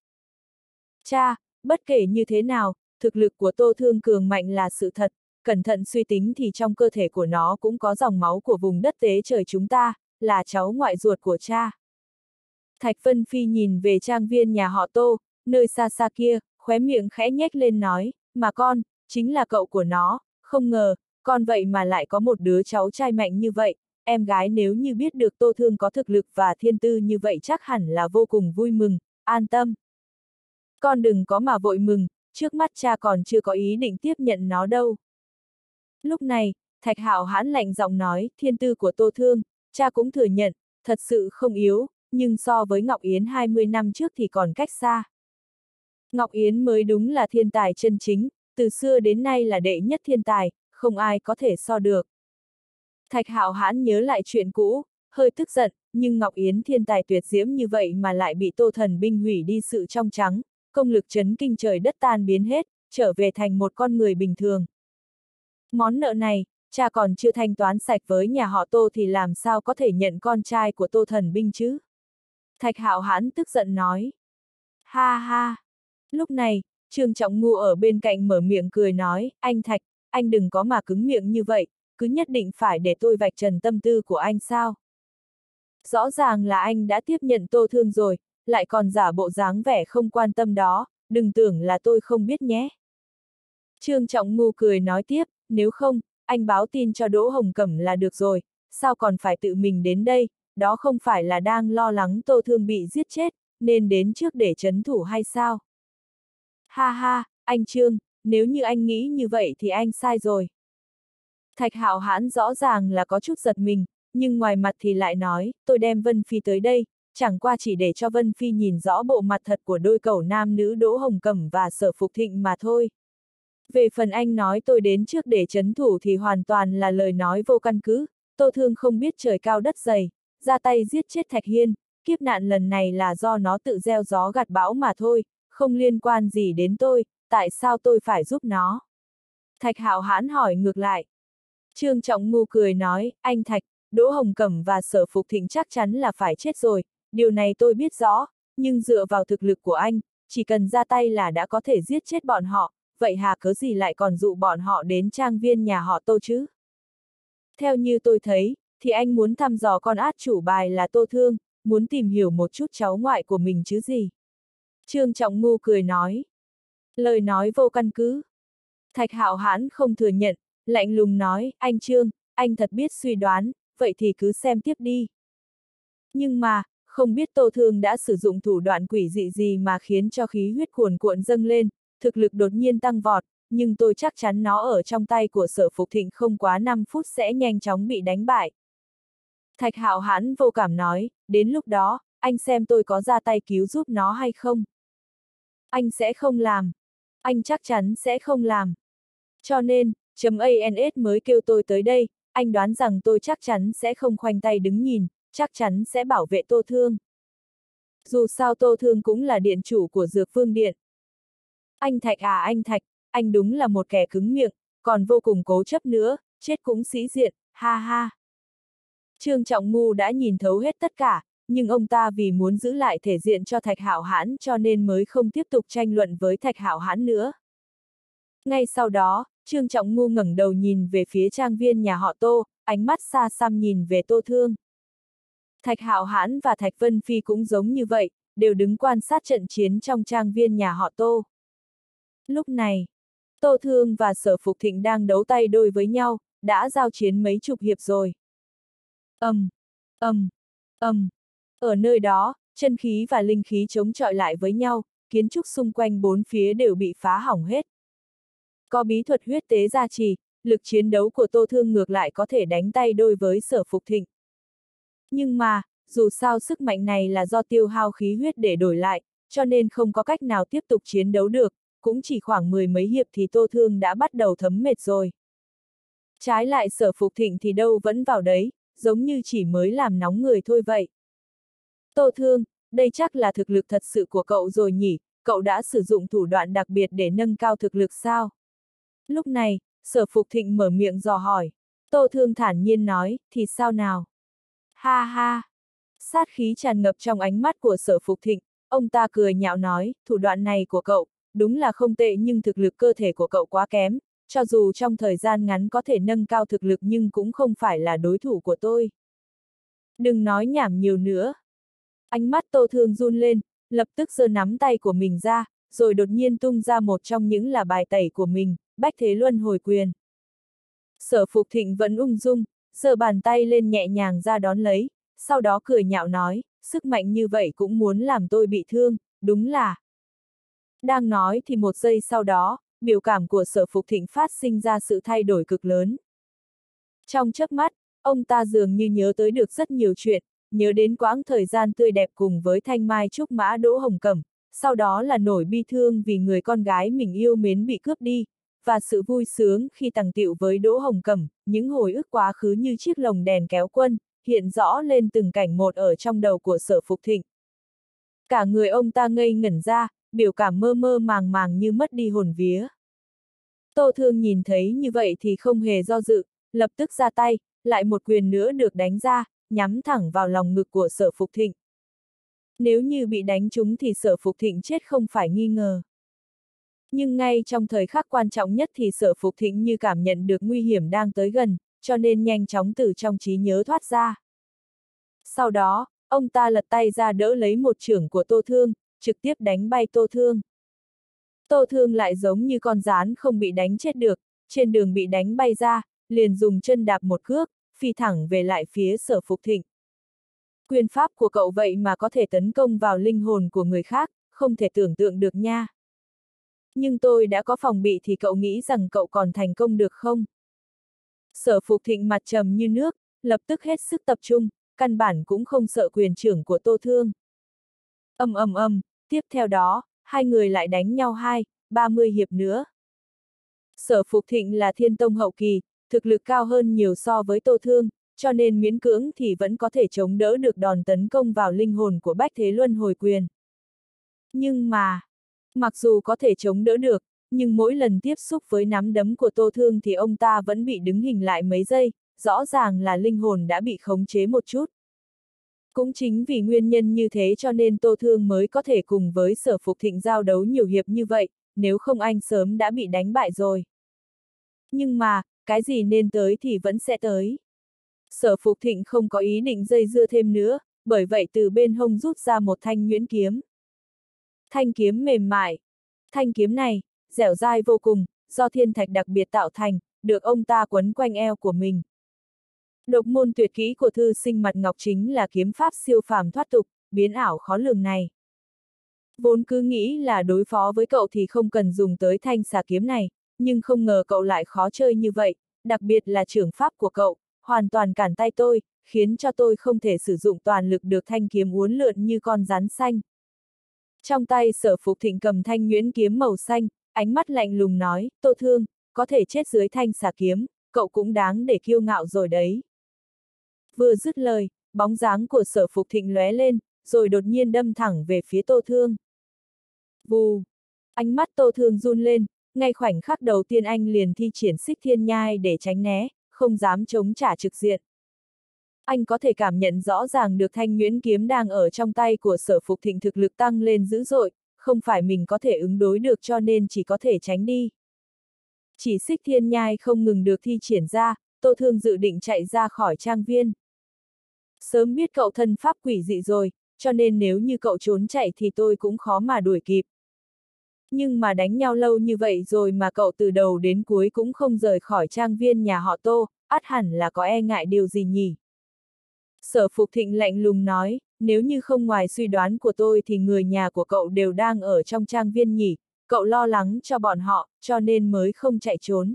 [SPEAKER 1] Cha, bất kể như thế nào, thực lực của Tô Thương cường mạnh là sự thật, cẩn thận suy tính thì trong cơ thể của nó cũng có dòng máu của vùng đất tế trời chúng ta, là cháu ngoại ruột của cha. Thạch Vân Phi nhìn về trang viên nhà họ Tô, nơi xa xa kia, khóe miệng khẽ nhếch lên nói, mà con, chính là cậu của nó, không ngờ, con vậy mà lại có một đứa cháu trai mạnh như vậy, em gái nếu như biết được Tô Thương có thực lực và thiên tư như vậy chắc hẳn là vô cùng vui mừng, an tâm. Con đừng có mà vội mừng, trước mắt cha còn chưa có ý định tiếp nhận nó đâu. Lúc này, Thạch Hạo Hãn lạnh giọng nói, thiên tư của Tô Thương, cha cũng thừa nhận, thật sự không yếu, nhưng so với Ngọc Yến hai mươi năm trước thì còn cách xa. Ngọc Yến mới đúng là thiên tài chân chính, từ xưa đến nay là đệ nhất thiên tài, không ai có thể so được. Thạch Hạo Hãn nhớ lại chuyện cũ, hơi tức giận, nhưng Ngọc Yến thiên tài tuyệt diễm như vậy mà lại bị Tô Thần binh hủy đi sự trong trắng, công lực chấn kinh trời đất tan biến hết, trở về thành một con người bình thường. Món nợ này, cha còn chưa thanh toán sạch với nhà họ Tô thì làm sao có thể nhận con trai của Tô Thần binh chứ? Thạch Hạo Hãn tức giận nói. Ha ha! Lúc này, Trương Trọng Ngu ở bên cạnh mở miệng cười nói, anh Thạch, anh đừng có mà cứng miệng như vậy, cứ nhất định phải để tôi vạch trần tâm tư của anh sao? Rõ ràng là anh đã tiếp nhận Tô Thương rồi, lại còn giả bộ dáng vẻ không quan tâm đó, đừng tưởng là tôi không biết nhé. Trương Trọng Ngu cười nói tiếp, nếu không, anh báo tin cho Đỗ Hồng Cẩm là được rồi, sao còn phải tự mình đến đây, đó không phải là đang lo lắng Tô Thương bị giết chết, nên đến trước để trấn thủ hay sao? Ha ha, anh Trương, nếu như anh nghĩ như vậy thì anh sai rồi. Thạch Hạo Hãn rõ ràng là có chút giật mình, nhưng ngoài mặt thì lại nói, tôi đem Vân Phi tới đây, chẳng qua chỉ để cho Vân Phi nhìn rõ bộ mặt thật của đôi cẩu nam nữ Đỗ Hồng Cẩm và Sở Phục Thịnh mà thôi. Về phần anh nói tôi đến trước để trấn thủ thì hoàn toàn là lời nói vô căn cứ, Tô Thương không biết trời cao đất dày, ra tay giết chết Thạch Hiên, kiếp nạn lần này là do nó tự gieo gió gặt bão mà thôi, không liên quan gì đến tôi, tại sao tôi phải giúp nó? Thạch Hạo Hãn hỏi ngược lại. Trương Trọng Ngu cười nói, anh Thạch, Đỗ Hồng Cẩm và Sở Phục Thịnh chắc chắn là phải chết rồi, điều này tôi biết rõ, nhưng dựa vào thực lực của anh, chỉ cần ra tay là đã có thể giết chết bọn họ, vậy hà cớ gì lại còn dụ bọn họ đến trang viên nhà họ Tô chứ? Theo như tôi thấy, thì anh muốn thăm dò con át chủ bài là Tô Thương, muốn tìm hiểu một chút cháu ngoại của mình chứ gì? Trương Trọng Ngu cười nói. Lời nói vô căn cứ. Thạch Hạo Hãn không thừa nhận, lạnh lùng nói, anh Trương, anh thật biết suy đoán, vậy thì cứ xem tiếp đi. Nhưng mà, không biết Tô Thương đã sử dụng thủ đoạn quỷ dị gì mà khiến cho khí huyết cuồn cuộn dâng lên, thực lực đột nhiên tăng vọt, nhưng tôi chắc chắn nó ở trong tay của Sở Phục Thịnh không quá năm phút sẽ nhanh chóng bị đánh bại. Thạch Hạo Hãn vô cảm nói, đến lúc đó, anh xem tôi có ra tay cứu giúp nó hay không? Anh sẽ không làm. Anh chắc chắn sẽ không làm. Cho nên, chấm ANS mới kêu tôi tới đây, anh đoán rằng tôi chắc chắn sẽ không khoanh tay đứng nhìn, chắc chắn sẽ bảo vệ Tô Thương. Dù sao Tô Thương cũng là điện chủ của Dược Vương Điện. Anh Thạch à anh Thạch, anh đúng là một kẻ cứng miệng, còn vô cùng cố chấp nữa, chết cũng sĩ diện, ha ha. Trương Trọng Ngu đã nhìn thấu hết tất cả, nhưng ông ta vì muốn giữ lại thể diện cho Thạch Hạo Hãn cho nên mới không tiếp tục tranh luận với Thạch Hạo Hãn nữa. Ngay sau đó, Trương Trọng Ngu ngẩng đầu nhìn về phía trang viên nhà họ Tô, ánh mắt xa xăm nhìn về Tô Thương. Thạch Hạo Hãn và Thạch Vân Phi cũng giống như vậy, đều đứng quan sát trận chiến trong trang viên nhà họ Tô. Lúc này, Tô Thương và Sở Phục Thịnh đang đấu tay đôi với nhau, đã giao chiến mấy chục hiệp rồi. ầm, ầm, ầm. Ở nơi đó, chân khí và linh khí chống chọi lại với nhau, kiến trúc xung quanh bốn phía đều bị phá hỏng hết. Có bí thuật huyết tế gia trì, lực chiến đấu của Tô Thương ngược lại có thể đánh tay đôi với Sở Phục Thịnh. Nhưng mà, dù sao sức mạnh này là do tiêu hao khí huyết để đổi lại, cho nên không có cách nào tiếp tục chiến đấu được, cũng chỉ khoảng mười mấy hiệp thì Tô Thương đã bắt đầu thấm mệt rồi. Trái lại Sở Phục Thịnh thì đâu vẫn vào đấy, giống như chỉ mới làm nóng người thôi vậy. Tô Thương, đây chắc là thực lực thật sự của cậu rồi nhỉ, cậu đã sử dụng thủ đoạn đặc biệt để nâng cao thực lực sao? Lúc này, Sở Phục Thịnh mở miệng dò hỏi. Tô Thương thản nhiên nói, thì sao nào? Ha ha! Sát khí tràn ngập trong ánh mắt của Sở Phục Thịnh, ông ta cười nhạo nói, thủ đoạn này của cậu, đúng là không tệ nhưng thực lực cơ thể của cậu quá kém, cho dù trong thời gian ngắn có thể nâng cao thực lực nhưng cũng không phải là đối thủ của tôi. Đừng nói nhảm nhiều nữa. Ánh mắt Tô Thương run lên, lập tức giơ nắm tay của mình ra, rồi đột nhiên tung ra một trong những là bài tẩy của mình, Bách Thế Luân Hồi Quyền. Sở Phục Thịnh vẫn ung dung, giơ bàn tay lên nhẹ nhàng ra đón lấy, sau đó cười nhạo nói, sức mạnh như vậy cũng muốn làm tôi bị thương, đúng là. Đang nói thì một giây sau đó, biểu cảm của Sở Phục Thịnh phát sinh ra sự thay đổi cực lớn. Trong chớp mắt, ông ta dường như nhớ tới được rất nhiều chuyện, nhớ đến quãng thời gian tươi đẹp cùng với thanh mai trúc mã Đỗ Hồng Cẩm, sau đó là nỗi bi thương vì người con gái mình yêu mến bị cướp đi, và sự vui sướng khi tằng tịu với Đỗ Hồng Cẩm, những hồi ức quá khứ như chiếc lồng đèn kéo quân, hiện rõ lên từng cảnh một ở trong đầu của Sở Phục Thịnh. Cả người ông ta ngây ngẩn ra, biểu cảm mơ mơ màng màng như mất đi hồn vía. Tô Thương nhìn thấy như vậy thì không hề do dự, lập tức ra tay, lại một quyền nữa được đánh ra, nhắm thẳng vào lòng ngực của Sở Phục Thịnh. Nếu như bị đánh trúng thì Sở Phục Thịnh chết không phải nghi ngờ. Nhưng ngay trong thời khắc quan trọng nhất thì Sở Phục Thịnh như cảm nhận được nguy hiểm đang tới gần, cho nên nhanh chóng từ trong trí nhớ thoát ra. Sau đó, ông ta lật tay ra đỡ lấy một chưởng của Tô Thương, trực tiếp đánh bay Tô Thương. Tô Thương lại giống như con gián không bị đánh chết được, trên đường bị đánh bay ra, liền dùng chân đạp một cước, phi thẳng về lại phía Sở Phục Thịnh. Quyền pháp của cậu vậy mà có thể tấn công vào linh hồn của người khác, không thể tưởng tượng được nha. Nhưng tôi đã có phòng bị thì cậu nghĩ rằng cậu còn thành công được không? Sở Phục Thịnh mặt trầm như nước, lập tức hết sức tập trung, căn bản cũng không sợ quyền chưởng của Tô Thương. Ầm ầm ầm, tiếp theo đó, hai người lại đánh nhau hai, ba mươi hiệp nữa. Sở Phục Thịnh là thiên tông hậu kỳ, thực lực cao hơn nhiều so với Tô Thương, cho nên miễn cưỡng thì vẫn có thể chống đỡ được đòn tấn công vào linh hồn của Bách Thế Luân Hồi Quyền. Nhưng mà, mặc dù có thể chống đỡ được, nhưng mỗi lần tiếp xúc với nắm đấm của Tô Thương thì ông ta vẫn bị đứng hình lại mấy giây, rõ ràng là linh hồn đã bị khống chế một chút. Cũng chính vì nguyên nhân như thế cho nên Tô Thương mới có thể cùng với Sở Phục Thịnh giao đấu nhiều hiệp như vậy, nếu không anh sớm đã bị đánh bại rồi. Nhưng mà, cái gì nên tới thì vẫn sẽ tới. Sở Phục Thịnh không có ý định dây dưa thêm nữa, bởi vậy từ bên hông rút ra một thanh nhuyễn kiếm. Thanh kiếm mềm mại. Thanh kiếm này, dẻo dai vô cùng, do thiên thạch đặc biệt tạo thành, được ông ta quấn quanh eo của mình. Độc môn tuyệt kỹ của thư sinh Mặt Ngọc chính là kiếm pháp siêu phàm thoát tục, biến ảo khó lường này. Vốn cứ nghĩ là đối phó với cậu thì không cần dùng tới thanh xà kiếm này, nhưng không ngờ cậu lại khó chơi như vậy, đặc biệt là trưởng pháp của cậu, hoàn toàn cản tay tôi, khiến cho tôi không thể sử dụng toàn lực được thanh kiếm uốn lượn như con rắn xanh. Trong tay Sở Phục Thịnh cầm thanh nhuyễn kiếm màu xanh, ánh mắt lạnh lùng nói, Tô Thương, có thể chết dưới thanh xà kiếm, cậu cũng đáng để kiêu ngạo rồi đấy. Vừa dứt lời, bóng dáng của Sở Phục Thịnh lóe lên, rồi đột nhiên đâm thẳng về phía Tô Thương. Vù! Ánh mắt Tô Thương run lên, ngay khoảnh khắc đầu tiên anh liền thi triển Xích Thiên Nhai để tránh né, không dám chống trả trực diện. Anh có thể cảm nhận rõ ràng được thanh nhuyễn kiếm đang ở trong tay của Sở Phục Thịnh thực lực tăng lên dữ dội, không phải mình có thể ứng đối được cho nên chỉ có thể tránh đi. Chỉ xích thiên nhai không ngừng được thi triển ra, Tô Thương dự định chạy ra khỏi trang viên. Sớm biết cậu thân pháp quỷ dị rồi, cho nên nếu như cậu trốn chạy thì tôi cũng khó mà đuổi kịp. Nhưng mà đánh nhau lâu như vậy rồi mà cậu từ đầu đến cuối cũng không rời khỏi trang viên nhà họ Tô, ắt hẳn là có e ngại điều gì nhỉ? Sở Phục Thịnh lạnh lùng nói, nếu như không ngoài suy đoán của tôi thì người nhà của cậu đều đang ở trong trang viên nhỉ, cậu lo lắng cho bọn họ, cho nên mới không chạy trốn.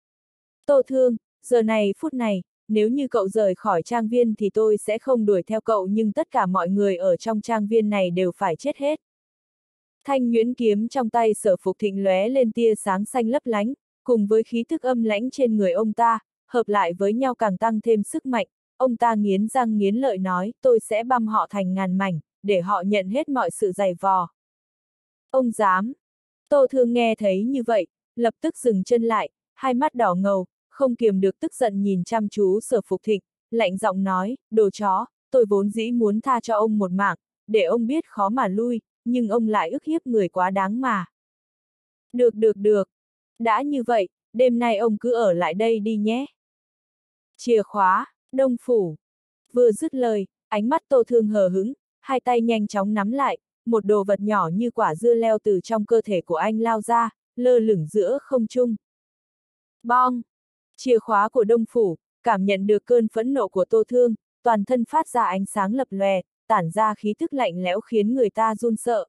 [SPEAKER 1] Tô Thương, giờ này phút này, nếu như cậu rời khỏi trang viên thì tôi sẽ không đuổi theo cậu nhưng tất cả mọi người ở trong trang viên này đều phải chết hết. Thanh nhuyễn kiếm trong tay Sở Phục Thịnh lóe lên tia sáng xanh lấp lánh, cùng với khí thức âm lãnh trên người ông ta, hợp lại với nhau càng tăng thêm sức mạnh, ông ta nghiến răng nghiến lợi nói, tôi sẽ băm họ thành ngàn mảnh, để họ nhận hết mọi sự dày vò. Ông dám! Tô Thương nghe thấy như vậy, lập tức dừng chân lại, hai mắt đỏ ngầu, không kiềm được tức giận nhìn chăm chú Sở Phục Thịnh, lạnh giọng nói, đồ chó, tôi vốn dĩ muốn tha cho ông một mạng, để ông biết khó mà lui, nhưng ông lại ức hiếp người quá đáng mà. Được được được, đã như vậy, đêm nay ông cứ ở lại đây đi nhé. Chìa khóa, Đông Phủ. Vừa dứt lời, ánh mắt Tô Thương hờ hững, hai tay nhanh chóng nắm lại, một đồ vật nhỏ như quả dưa leo từ trong cơ thể của anh lao ra, lơ lửng giữa không trung. Bong! Chìa khóa của Đông Phủ, cảm nhận được cơn phẫn nộ của Tô Thương, toàn thân phát ra ánh sáng lập lòe, tản ra khí thức lạnh lẽo khiến người ta run sợ.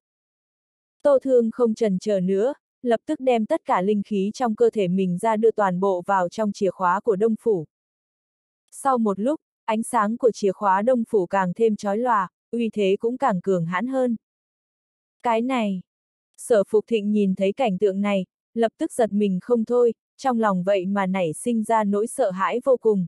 [SPEAKER 1] Tô Thương không chần chờ nữa, lập tức đem tất cả linh khí trong cơ thể mình ra đưa toàn bộ vào trong chìa khóa của Đông Phủ. Sau một lúc, ánh sáng của chìa khóa Đông Phủ càng thêm chói lòa, uy thế cũng càng cường hãn hơn. Cái này! Sở Phục Thịnh nhìn thấy cảnh tượng này, lập tức giật mình không thôi, trong lòng vậy mà nảy sinh ra nỗi sợ hãi vô cùng.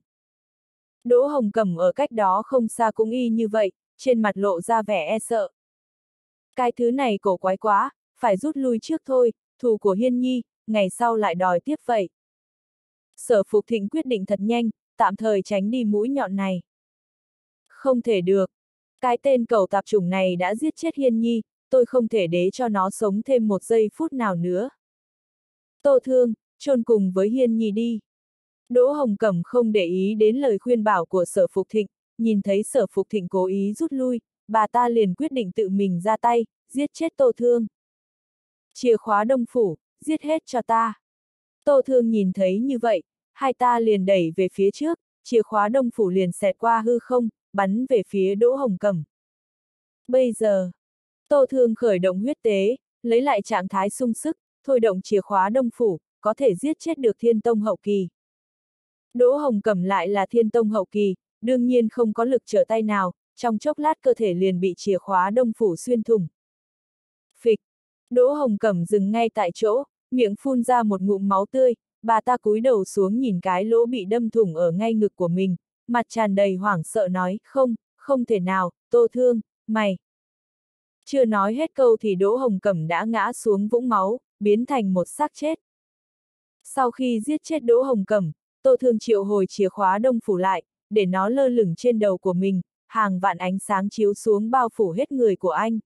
[SPEAKER 1] Đỗ Hồng Cẩm ở cách đó không xa cũng y như vậy, trên mặt lộ ra vẻ e sợ. Cái thứ này cổ quái quá, phải rút lui trước thôi, thù của Hiên Nhi, ngày sau lại đòi tiếp vậy. Sở Phục Thịnh quyết định thật nhanh, tạm thời tránh đi mũi nhọn này. Không thể được. Cái tên cẩu tạp chủng này đã giết chết Hiên Nhi, tôi không thể để cho nó sống thêm một giây phút nào nữa. Tô Thương, chôn cùng với Hiên Nhi đi. Đỗ Hồng Cẩm không để ý đến lời khuyên bảo của Sở Phục Thịnh, nhìn thấy Sở Phục Thịnh cố ý rút lui, bà ta liền quyết định tự mình ra tay, giết chết Tô Thương. Chìa khóa Đông Phủ, giết hết cho ta. Tô Thương nhìn thấy như vậy, hai ta liền đẩy về phía trước, chìa khóa Đông Phủ liền xẹt qua hư không, bắn về phía Đỗ Hồng Cẩm. Bây giờ, Tô Thương khởi động huyết tế, lấy lại trạng thái sung sức, thôi động chìa khóa Đông Phủ, có thể giết chết được Thiên Tông hậu kỳ. Đỗ Hồng Cẩm lại là Thiên Tông hậu kỳ, đương nhiên không có lực trở tay nào, trong chốc lát cơ thể liền bị chìa khóa Đông Phủ xuyên thủng. Phịch! Đỗ Hồng Cẩm dừng ngay tại chỗ, miệng phun ra một ngụm máu tươi, bà ta cúi đầu xuống nhìn cái lỗ bị đâm thủng ở ngay ngực của mình, mặt tràn đầy hoảng sợ nói, không, không thể nào, Tô Thương, mày. Chưa nói hết câu thì Đỗ Hồng Cẩm đã ngã xuống vũng máu, biến thành một xác chết. Sau khi giết chết Đỗ Hồng Cẩm, Tô Thương triệu hồi chìa khóa Đông Phủ lại, để nó lơ lửng trên đầu của mình, hàng vạn ánh sáng chiếu xuống bao phủ hết người của anh.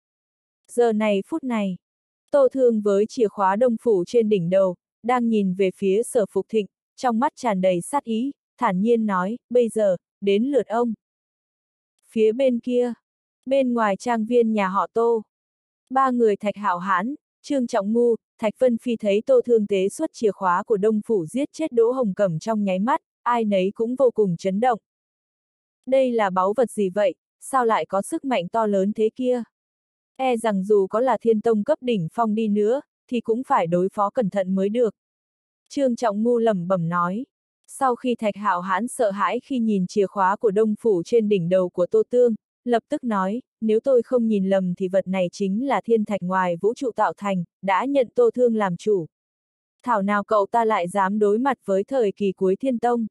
[SPEAKER 1] Giờ này phút này, Tô Thương với chìa khóa Đông Phủ trên đỉnh đầu, đang nhìn về phía Sở Phục Thịnh, trong mắt tràn đầy sát ý, thản nhiên nói, bây giờ, đến lượt ông. Phía bên kia, bên ngoài trang viên nhà họ Tô, ba người Thạch Hạo Hãn, Trương Trọng Ngu, Thạch Vân Phi thấy Tô Thương tế xuất chìa khóa của Đông Phủ giết chết Đỗ Hồng Cẩm trong nháy mắt, ai nấy cũng vô cùng chấn động. Đây là báu vật gì vậy, sao lại có sức mạnh to lớn thế kia? E rằng dù có là Thiên Tông cấp đỉnh phong đi nữa, thì cũng phải đối phó cẩn thận mới được. Trương Trọng Ngu lẩm bẩm nói. Sau khi Thạch Hạo Hãn sợ hãi khi nhìn chìa khóa của Đông Phủ trên đỉnh đầu của Tô Tương, lập tức nói, nếu tôi không nhìn lầm thì vật này chính là thiên thạch ngoài vũ trụ tạo thành, đã nhận Tô Thương làm chủ. Thảo nào cậu ta lại dám đối mặt với thời kỳ cuối Thiên Tông.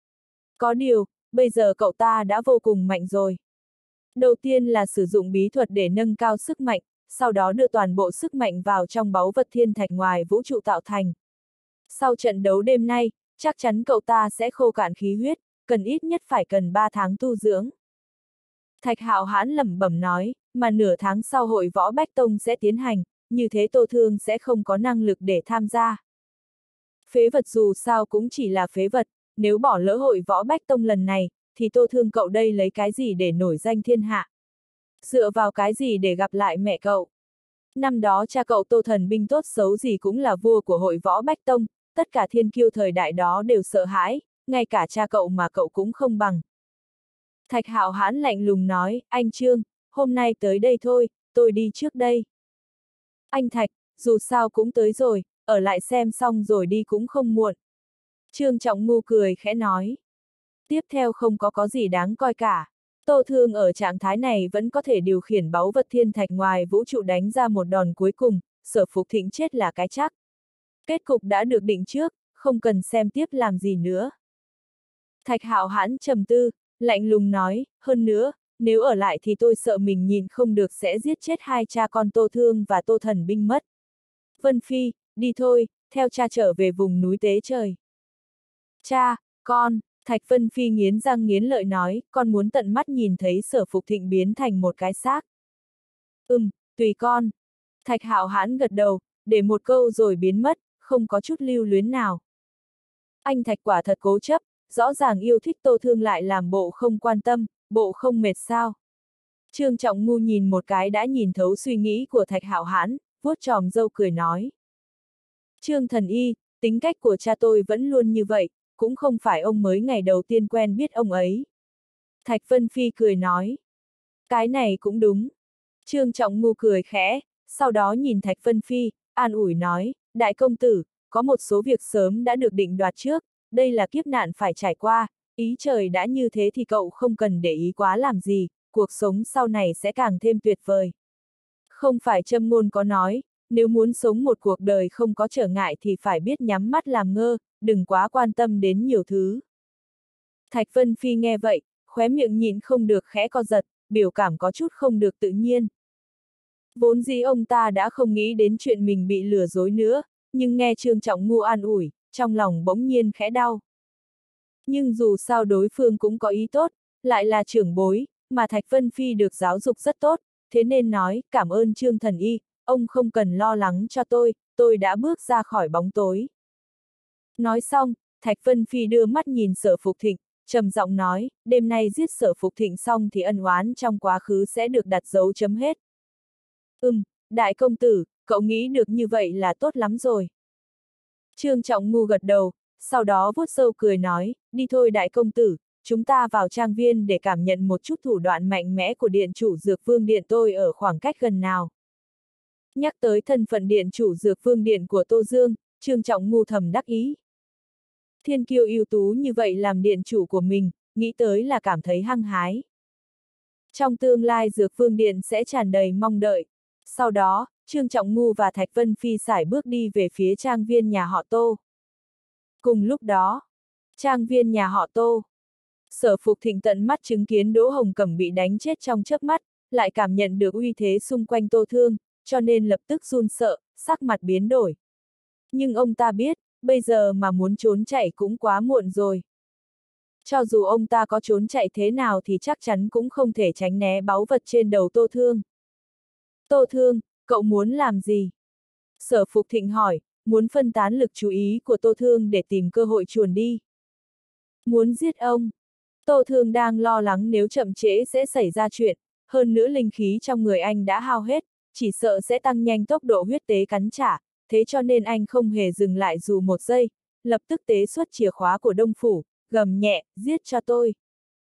[SPEAKER 1] Có điều, bây giờ cậu ta đã vô cùng mạnh rồi. Đầu tiên là sử dụng bí thuật để nâng cao sức mạnh, sau đó đưa toàn bộ sức mạnh vào trong báu vật thiên thạch ngoài vũ trụ tạo thành. Sau trận đấu đêm nay, chắc chắn cậu ta sẽ khô cạn khí huyết, cần ít nhất phải cần ba tháng tu dưỡng. Thạch Hạo Hãn lẩm bẩm nói, mà nửa tháng sau hội võ Bách Tông sẽ tiến hành, như thế Tô Thương sẽ không có năng lực để tham gia. Phế vật dù sao cũng chỉ là phế vật, nếu bỏ lỡ hội võ bách tông lần này, thì Tô Thương cậu đây lấy cái gì để nổi danh thiên hạ? Dựa vào cái gì để gặp lại mẹ cậu? Năm đó cha cậu Tô Thần Binh tốt xấu gì cũng là vua của hội võ bách tông, tất cả thiên kiêu thời đại đó đều sợ hãi, ngay cả cha cậu mà cậu cũng không bằng. Thạch Hạo Hãn lạnh lùng nói, anh Trương, hôm nay tới đây thôi, tôi đi trước đây. Anh Thạch, dù sao cũng tới rồi, ở lại xem xong rồi đi cũng không muộn. Trương Trọng Ngu cười khẽ nói. Tiếp theo không có có gì đáng coi cả. Tô Thương ở trạng thái này vẫn có thể điều khiển báu vật thiên thạch ngoài vũ trụ đánh ra một đòn cuối cùng, Sở Phục Thịnh chết là cái chắc. Kết cục đã được định trước, không cần xem tiếp làm gì nữa. Thạch Hạo Hãn trầm tư, lạnh lùng nói, hơn nữa, nếu ở lại thì tôi sợ mình nhìn không được sẽ giết chết hai cha con Tô Thương và Tô Thần Binh mất. Vân Phi, đi thôi, theo cha trở về vùng núi Tế Trời. Cha, con, Thạch Vân Phi nghiến răng nghiến lợi nói, con muốn tận mắt nhìn thấy Sở Phục Thịnh biến thành một cái xác. Ừm, tùy con. Thạch Hạo Hãn gật đầu, để một câu rồi biến mất, không có chút lưu luyến nào. Anh Thạch quả thật cố chấp, rõ ràng yêu thích Tô Thương lại làm bộ không quan tâm, bộ không mệt sao. Trương Trọng Ngu nhìn một cái đã nhìn thấu suy nghĩ của Thạch Hạo Hãn, vuốt tròm râu cười nói. Trương Thần Y, tính cách của cha tôi vẫn luôn như vậy, cũng không phải ông mới ngày đầu tiên quen biết ông ấy. Thạch Vân Phi cười nói. Cái này cũng đúng. Trương Trọng Ngu cười khẽ, sau đó nhìn Thạch Vân Phi, an ủi nói, đại công tử, có một số việc sớm đã được định đoạt trước, đây là kiếp nạn phải trải qua, ý trời đã như thế thì cậu không cần để ý quá làm gì, cuộc sống sau này sẽ càng thêm tuyệt vời. Không phải châm ngôn có nói, nếu muốn sống một cuộc đời không có trở ngại thì phải biết nhắm mắt làm ngơ, đừng quá quan tâm đến nhiều thứ. Thạch Vân Phi nghe vậy, khóe miệng nhịn không được khẽ co giật, biểu cảm có chút không được tự nhiên. Vốn dĩ ông ta đã không nghĩ đến chuyện mình bị lừa dối nữa, nhưng nghe Trương Trọng Ngu an ủi, trong lòng bỗng nhiên khẽ đau. Nhưng dù sao đối phương cũng có ý tốt, lại là trưởng bối, mà Thạch Vân Phi được giáo dục rất tốt, thế nên nói, cảm ơn Trương Thần Y, ông không cần lo lắng cho tôi, tôi đã bước ra khỏi bóng tối. Nói xong, Thạch Vân Phi đưa mắt nhìn Sở Phục Thịnh, trầm giọng nói, đêm nay giết Sở Phục Thịnh xong thì ân oán trong quá khứ sẽ được đặt dấu chấm hết. Ừm, đại công tử, cậu nghĩ được như vậy là tốt lắm rồi. Trương Trọng Ngu gật đầu, sau đó vuốt râu cười nói, đi thôi đại công tử, chúng ta vào trang viên để cảm nhận một chút thủ đoạn mạnh mẽ của điện chủ Dược Vương Điện tôi ở khoảng cách gần nào. Nhắc tới thân phận điện chủ Dược Vương Điện của Tô Dương, Trương Trọng Ngu thầm đắc ý. Thiên kiêu ưu tú như vậy làm điện chủ của mình, nghĩ tới là cảm thấy hăng hái. Trong tương lai Dược Vương Điện sẽ tràn đầy mong đợi. Sau đó, Trương Trọng Ngu và Thạch Vân Phi sải bước đi về phía trang viên nhà họ Tô. Cùng lúc đó, trang viên nhà họ Tô. Sở Phục Thịnh tận mắt chứng kiến Đỗ Hồng Cẩm bị đánh chết trong chớp mắt, lại cảm nhận được uy thế xung quanh Tô Thương, cho nên lập tức run sợ, sắc mặt biến đổi. Nhưng ông ta biết, bây giờ mà muốn trốn chạy cũng quá muộn rồi. Cho dù ông ta có trốn chạy thế nào thì chắc chắn cũng không thể tránh né báu vật trên đầu Tô Thương. Tô Thương, cậu muốn làm gì? Sở Phục Thịnh hỏi, muốn phân tán lực chú ý của Tô Thương để tìm cơ hội chuồn đi. Muốn giết ông. Tô Thương đang lo lắng nếu chậm trễ sẽ xảy ra chuyện, hơn nữa linh khí trong người anh đã hao hết, chỉ sợ sẽ tăng nhanh tốc độ huyết tế cắn trả, thế cho nên anh không hề dừng lại dù một giây, lập tức tế xuất chìa khóa của Đông Phủ, gầm nhẹ, giết cho tôi.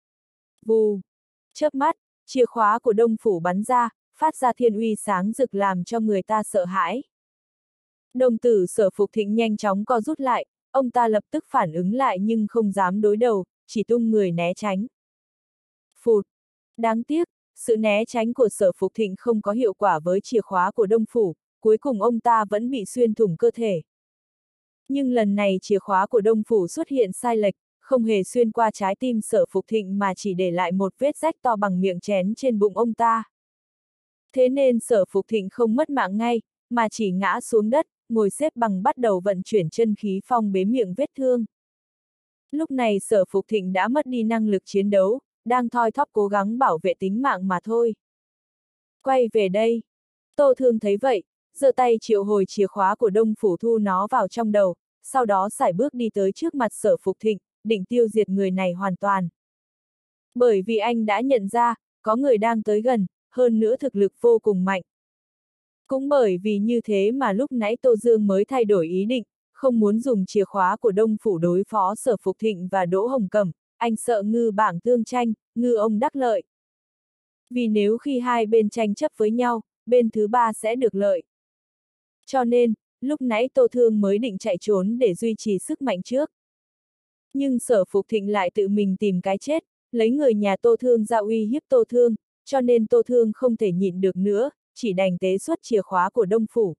[SPEAKER 1] Vù. Chớp mắt, chìa khóa của Đông Phủ bắn ra, phát ra thiên uy sáng rực làm cho người ta sợ hãi. Đồng tử Sở Phục Thịnh nhanh chóng co rút lại, ông ta lập tức phản ứng lại nhưng không dám đối đầu, chỉ tung người né tránh. Phụt! Đáng tiếc, sự né tránh của Sở Phục Thịnh không có hiệu quả với chìa khóa của Đông Phủ, cuối cùng ông ta vẫn bị xuyên thủng cơ thể. Nhưng lần này chìa khóa của Đông Phủ xuất hiện sai lệch, không hề xuyên qua trái tim Sở Phục Thịnh mà chỉ để lại một vết rách to bằng miệng chén trên bụng ông ta. Thế nên Sở Phục Thịnh không mất mạng ngay, mà chỉ ngã xuống đất, ngồi xếp bằng bắt đầu vận chuyển chân khí phong bế miệng vết thương. Lúc này Sở Phục Thịnh đã mất đi năng lực chiến đấu, đang thoi thóp cố gắng bảo vệ tính mạng mà thôi. Quay về đây. Tô Thương thấy vậy, giơ tay triệu hồi chìa khóa của Đông Phủ thu nó vào trong đầu, sau đó sải bước đi tới trước mặt Sở Phục Thịnh, định tiêu diệt người này hoàn toàn. Bởi vì anh đã nhận ra, có người đang tới gần, hơn nữa thực lực vô cùng mạnh. Cũng bởi vì như thế mà lúc nãy Tô Dương mới thay đổi ý định, không muốn dùng chìa khóa của Đông Phủ đối phó Sở Phục Thịnh và Đỗ Hồng Cẩm, anh sợ ngư bảng tương tranh, ngư ông đắc lợi. Vì nếu khi hai bên tranh chấp với nhau, bên thứ ba sẽ được lợi. Cho nên, lúc nãy Tô Thương mới định chạy trốn để duy trì sức mạnh trước. Nhưng Sở Phục Thịnh lại tự mình tìm cái chết, lấy người nhà Tô Thương ra uy hiếp Tô Thương, cho nên Tô Thương không thể nhịn được nữa, chỉ đành tế xuất chìa khóa của Đông Phủ.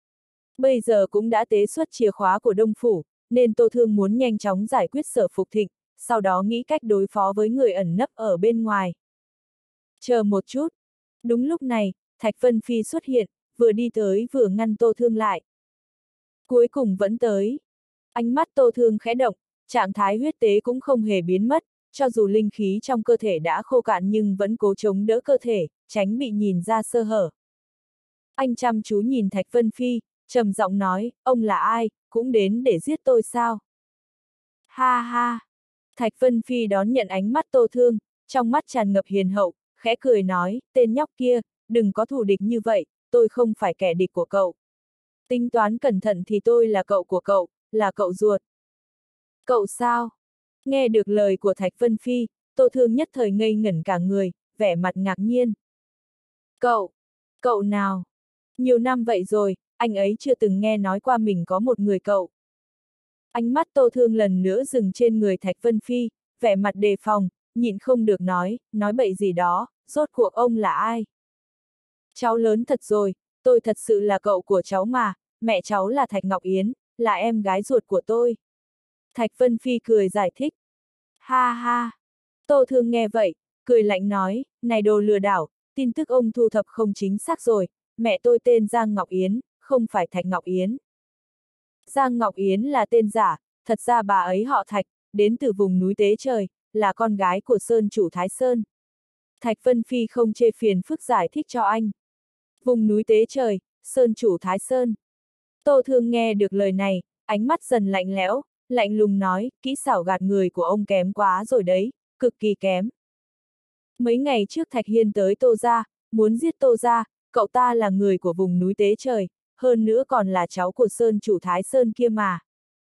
[SPEAKER 1] Bây giờ cũng đã tế xuất chìa khóa của Đông Phủ, nên Tô Thương muốn nhanh chóng giải quyết Sở Phục Thịnh, sau đó nghĩ cách đối phó với người ẩn nấp ở bên ngoài. Chờ một chút. Đúng lúc này, Thạch Vân Phi xuất hiện, vừa đi tới vừa ngăn Tô Thương lại. Cuối cùng vẫn tới. Ánh mắt Tô Thương khẽ động, trạng thái huyết tế cũng không hề biến mất, cho dù linh khí trong cơ thể đã khô cạn nhưng vẫn cố chống đỡ cơ thể, tránh bị nhìn ra sơ hở. Anh chăm chú nhìn Thạch Vân Phi, trầm giọng nói, ông là ai, cũng đến để giết tôi sao? Ha ha! Thạch Vân Phi đón nhận ánh mắt Tô Thương, trong mắt tràn ngập hiền hậu, khẽ cười nói, tên nhóc kia, đừng có thù địch như vậy, tôi không phải kẻ địch của cậu. Tính toán cẩn thận thì tôi là cậu của cậu, là cậu ruột. Cậu sao? Nghe được lời của Thạch Vân Phi, Tô Thương nhất thời ngây ngẩn cả người, vẻ mặt ngạc nhiên. Cậu? Cậu nào? Nhiều năm vậy rồi, anh ấy chưa từng nghe nói qua mình có một người cậu. Ánh mắt Tô Thương lần nữa dừng trên người Thạch Vân Phi, vẻ mặt đề phòng, nhịn không được nói, nói bậy gì đó, rốt cuộc ông là ai? Cháu lớn thật rồi, tôi thật sự là cậu của cháu mà, mẹ cháu là Thạch Ngọc Yến, là em gái ruột của tôi. Thạch Vân Phi cười giải thích. Ha ha! Tô Thương nghe vậy, cười lạnh nói, này đồ lừa đảo, tin tức ông thu thập không chính xác rồi, mẹ tôi tên Giang Ngọc Yến, không phải Thạch Ngọc Yến. Giang Ngọc Yến là tên giả, thật ra bà ấy họ Thạch, đến từ vùng núi Tế Trời, là con gái của Sơn chủ Thái Sơn. Thạch Vân Phi không chê phiền phức giải thích cho anh. Vùng núi Tế Trời, Sơn chủ Thái Sơn. Tô Thương nghe được lời này, ánh mắt dần lạnh lẽo, lạnh lùng nói, kỹ xảo gạt người của ông kém quá rồi đấy, cực kỳ kém. Mấy ngày trước Thạch Hiên tới Tô gia, muốn giết Tô gia, cậu ta là người của vùng núi Tế Trời, hơn nữa còn là cháu của Sơn chủ Thái Sơn kia mà.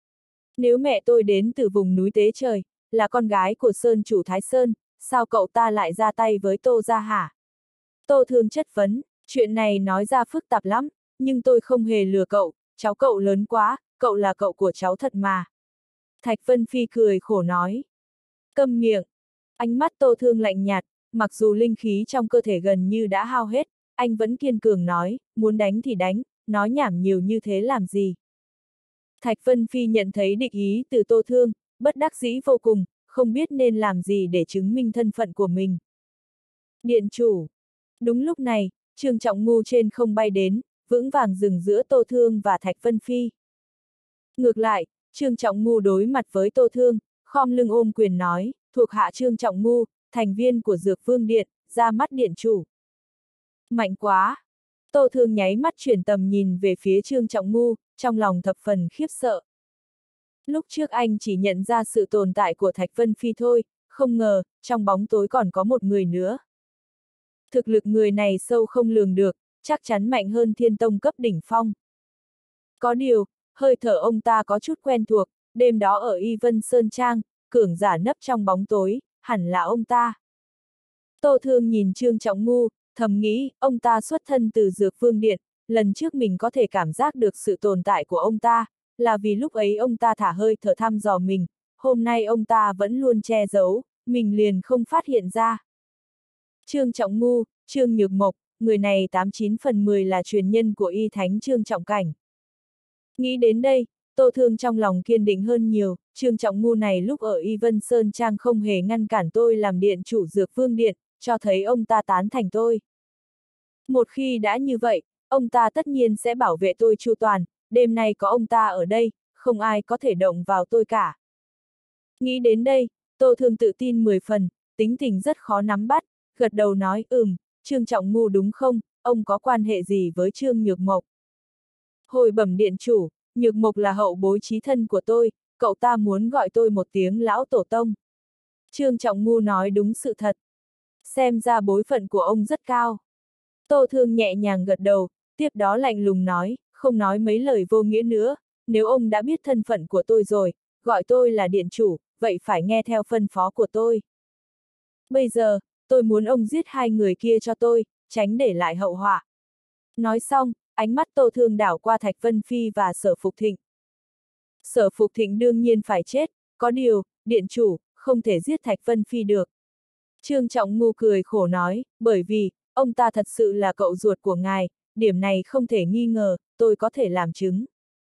[SPEAKER 1] Nếu mẹ tôi đến từ vùng núi Tế Trời, là con gái của Sơn chủ Thái Sơn, sao cậu ta lại ra tay với Tô gia hả? Tô Thương chất vấn, chuyện này nói ra phức tạp lắm, nhưng tôi không hề lừa cậu, cháu cậu lớn quá, cậu là cậu của cháu thật mà. Thạch Vân Phi cười khổ nói. Câm miệng. Ánh mắt Tô Thương lạnh nhạt, mặc dù linh khí trong cơ thể gần như đã hao hết, anh vẫn kiên cường nói, muốn đánh thì đánh, nói nhảm nhiều như thế làm gì. Thạch Vân Phi nhận thấy địch ý từ Tô Thương, bất đắc dĩ vô cùng, không biết nên làm gì để chứng minh thân phận của mình. Điện chủ. Đúng lúc này, Trương Trọng Ngu trên không bay đến, vững vàng dừng giữa Tô Thương và Thạch Vân Phi. Ngược lại, Trương Trọng Ngu đối mặt với Tô Thương, khom lưng ôm quyền nói, thuộc hạ Trương Trọng Ngu, thành viên của Dược Vương Điện, ra mắt điện chủ. Mạnh quá! Tô Thương nháy mắt chuyển tầm nhìn về phía Trương Trọng Ngu, trong lòng thập phần khiếp sợ. Lúc trước anh chỉ nhận ra sự tồn tại của Thạch Vân Phi thôi, không ngờ, trong bóng tối còn có một người nữa. Thực lực người này sâu không lường được, chắc chắn mạnh hơn Thiên Tông cấp đỉnh phong. Có điều, hơi thở ông ta có chút quen thuộc, đêm đó ở Y Vân Sơn Trang, cường giả nấp trong bóng tối, hẳn là ông ta. Tô Thương nhìn Trương Trọng Ngu, thầm nghĩ, ông ta xuất thân từ Dược Vương Điện, lần trước mình có thể cảm giác được sự tồn tại của ông ta, là vì lúc ấy ông ta thả hơi thở thăm dò mình, hôm nay ông ta vẫn luôn che giấu, mình liền không phát hiện ra. Trương Trọng Ngu, Trương Nhược Mộc, người này tám chín phần mười là truyền nhân của Y Thánh Trương Trọng Cảnh. Nghĩ đến đây, Tô Thương trong lòng kiên định hơn nhiều, Trương Trọng Ngu này lúc ở Y Vân Sơn Trang không hề ngăn cản tôi làm điện chủ Dược Vương Điện, cho thấy ông ta tán thành tôi. Một khi đã như vậy, ông ta tất nhiên sẽ bảo vệ tôi chu toàn, đêm nay có ông ta ở đây, không ai có thể động vào tôi cả. Nghĩ đến đây, Tô Thương tự tin mười phần, tính tình rất khó nắm bắt, gật đầu nói ừm, Trương Trọng Ngu đúng không, ông có quan hệ gì với Trương Nhược Mộc? Hồi bẩm điện chủ, Nhược Mộc là hậu bối chí thân của tôi, cậu ta muốn gọi tôi một tiếng lão tổ tông. Trương Trọng Ngu nói đúng sự thật. Xem ra bối phận của ông rất cao. Tô Thương nhẹ nhàng gật đầu, tiếp đó lạnh lùng nói, không nói mấy lời vô nghĩa nữa, nếu ông đã biết thân phận của tôi rồi, gọi tôi là điện chủ, vậy phải nghe theo phân phó của tôi. Bây giờ, tôi muốn ông giết hai người kia cho tôi, tránh để lại hậu họa. Nói xong, ánh mắt Tô Thương đảo qua Thạch Vân Phi và Sở Phục Thịnh. Sở Phục Thịnh đương nhiên phải chết, có điều, điện chủ, không thể giết Thạch Vân Phi được. Trương Trọng Ngu cười khổ nói, bởi vì, ông ta thật sự là cậu ruột của ngài, điểm này không thể nghi ngờ, tôi có thể làm chứng.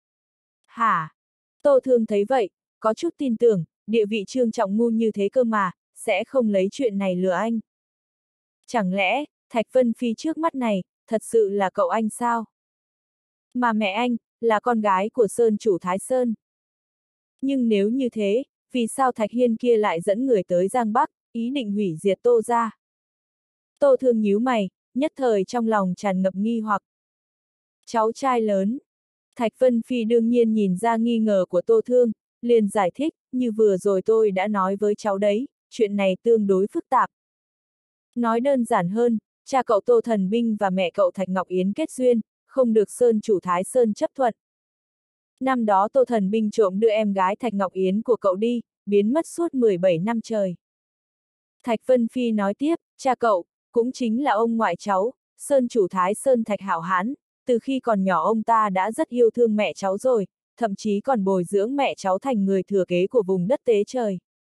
[SPEAKER 1] Hả? Tô Thương thấy vậy, có chút tin tưởng, địa vị Trương Trọng Ngu như thế cơ mà, sẽ không lấy chuyện này lừa anh. Chẳng lẽ, Thạch Vân Phi trước mắt này, thật sự là cậu anh sao? Mà mẹ anh, là con gái của Sơn chủ Thái Sơn. Nhưng nếu như thế, vì sao Thạch Hiên kia lại dẫn người tới Giang Bắc, ý định hủy diệt Tô gia? Tô Thương nhíu mày, nhất thời trong lòng tràn ngập nghi hoặc. Cháu trai lớn. Thạch Vân Phi đương nhiên nhìn ra nghi ngờ của Tô Thương, liền giải thích, như vừa rồi tôi đã nói với cháu đấy, chuyện này tương đối phức tạp. Nói đơn giản hơn, cha cậu Tô Thần Binh và mẹ cậu Thạch Ngọc Yến kết duyên, không được Sơn chủ Thái Sơn chấp thuận. Năm đó Tô Thần Binh trộm đưa em gái Thạch Ngọc Yến của cậu đi, biến mất suốt mười bảy năm trời. Thạch Vân Phi nói tiếp, cha cậu, cũng chính là ông ngoại cháu, Sơn chủ Thái Sơn Thạch Hảo Hán, từ khi còn nhỏ ông ta đã rất yêu thương mẹ cháu rồi, thậm chí còn bồi dưỡng mẹ cháu thành người thừa kế của vùng đất tế trời.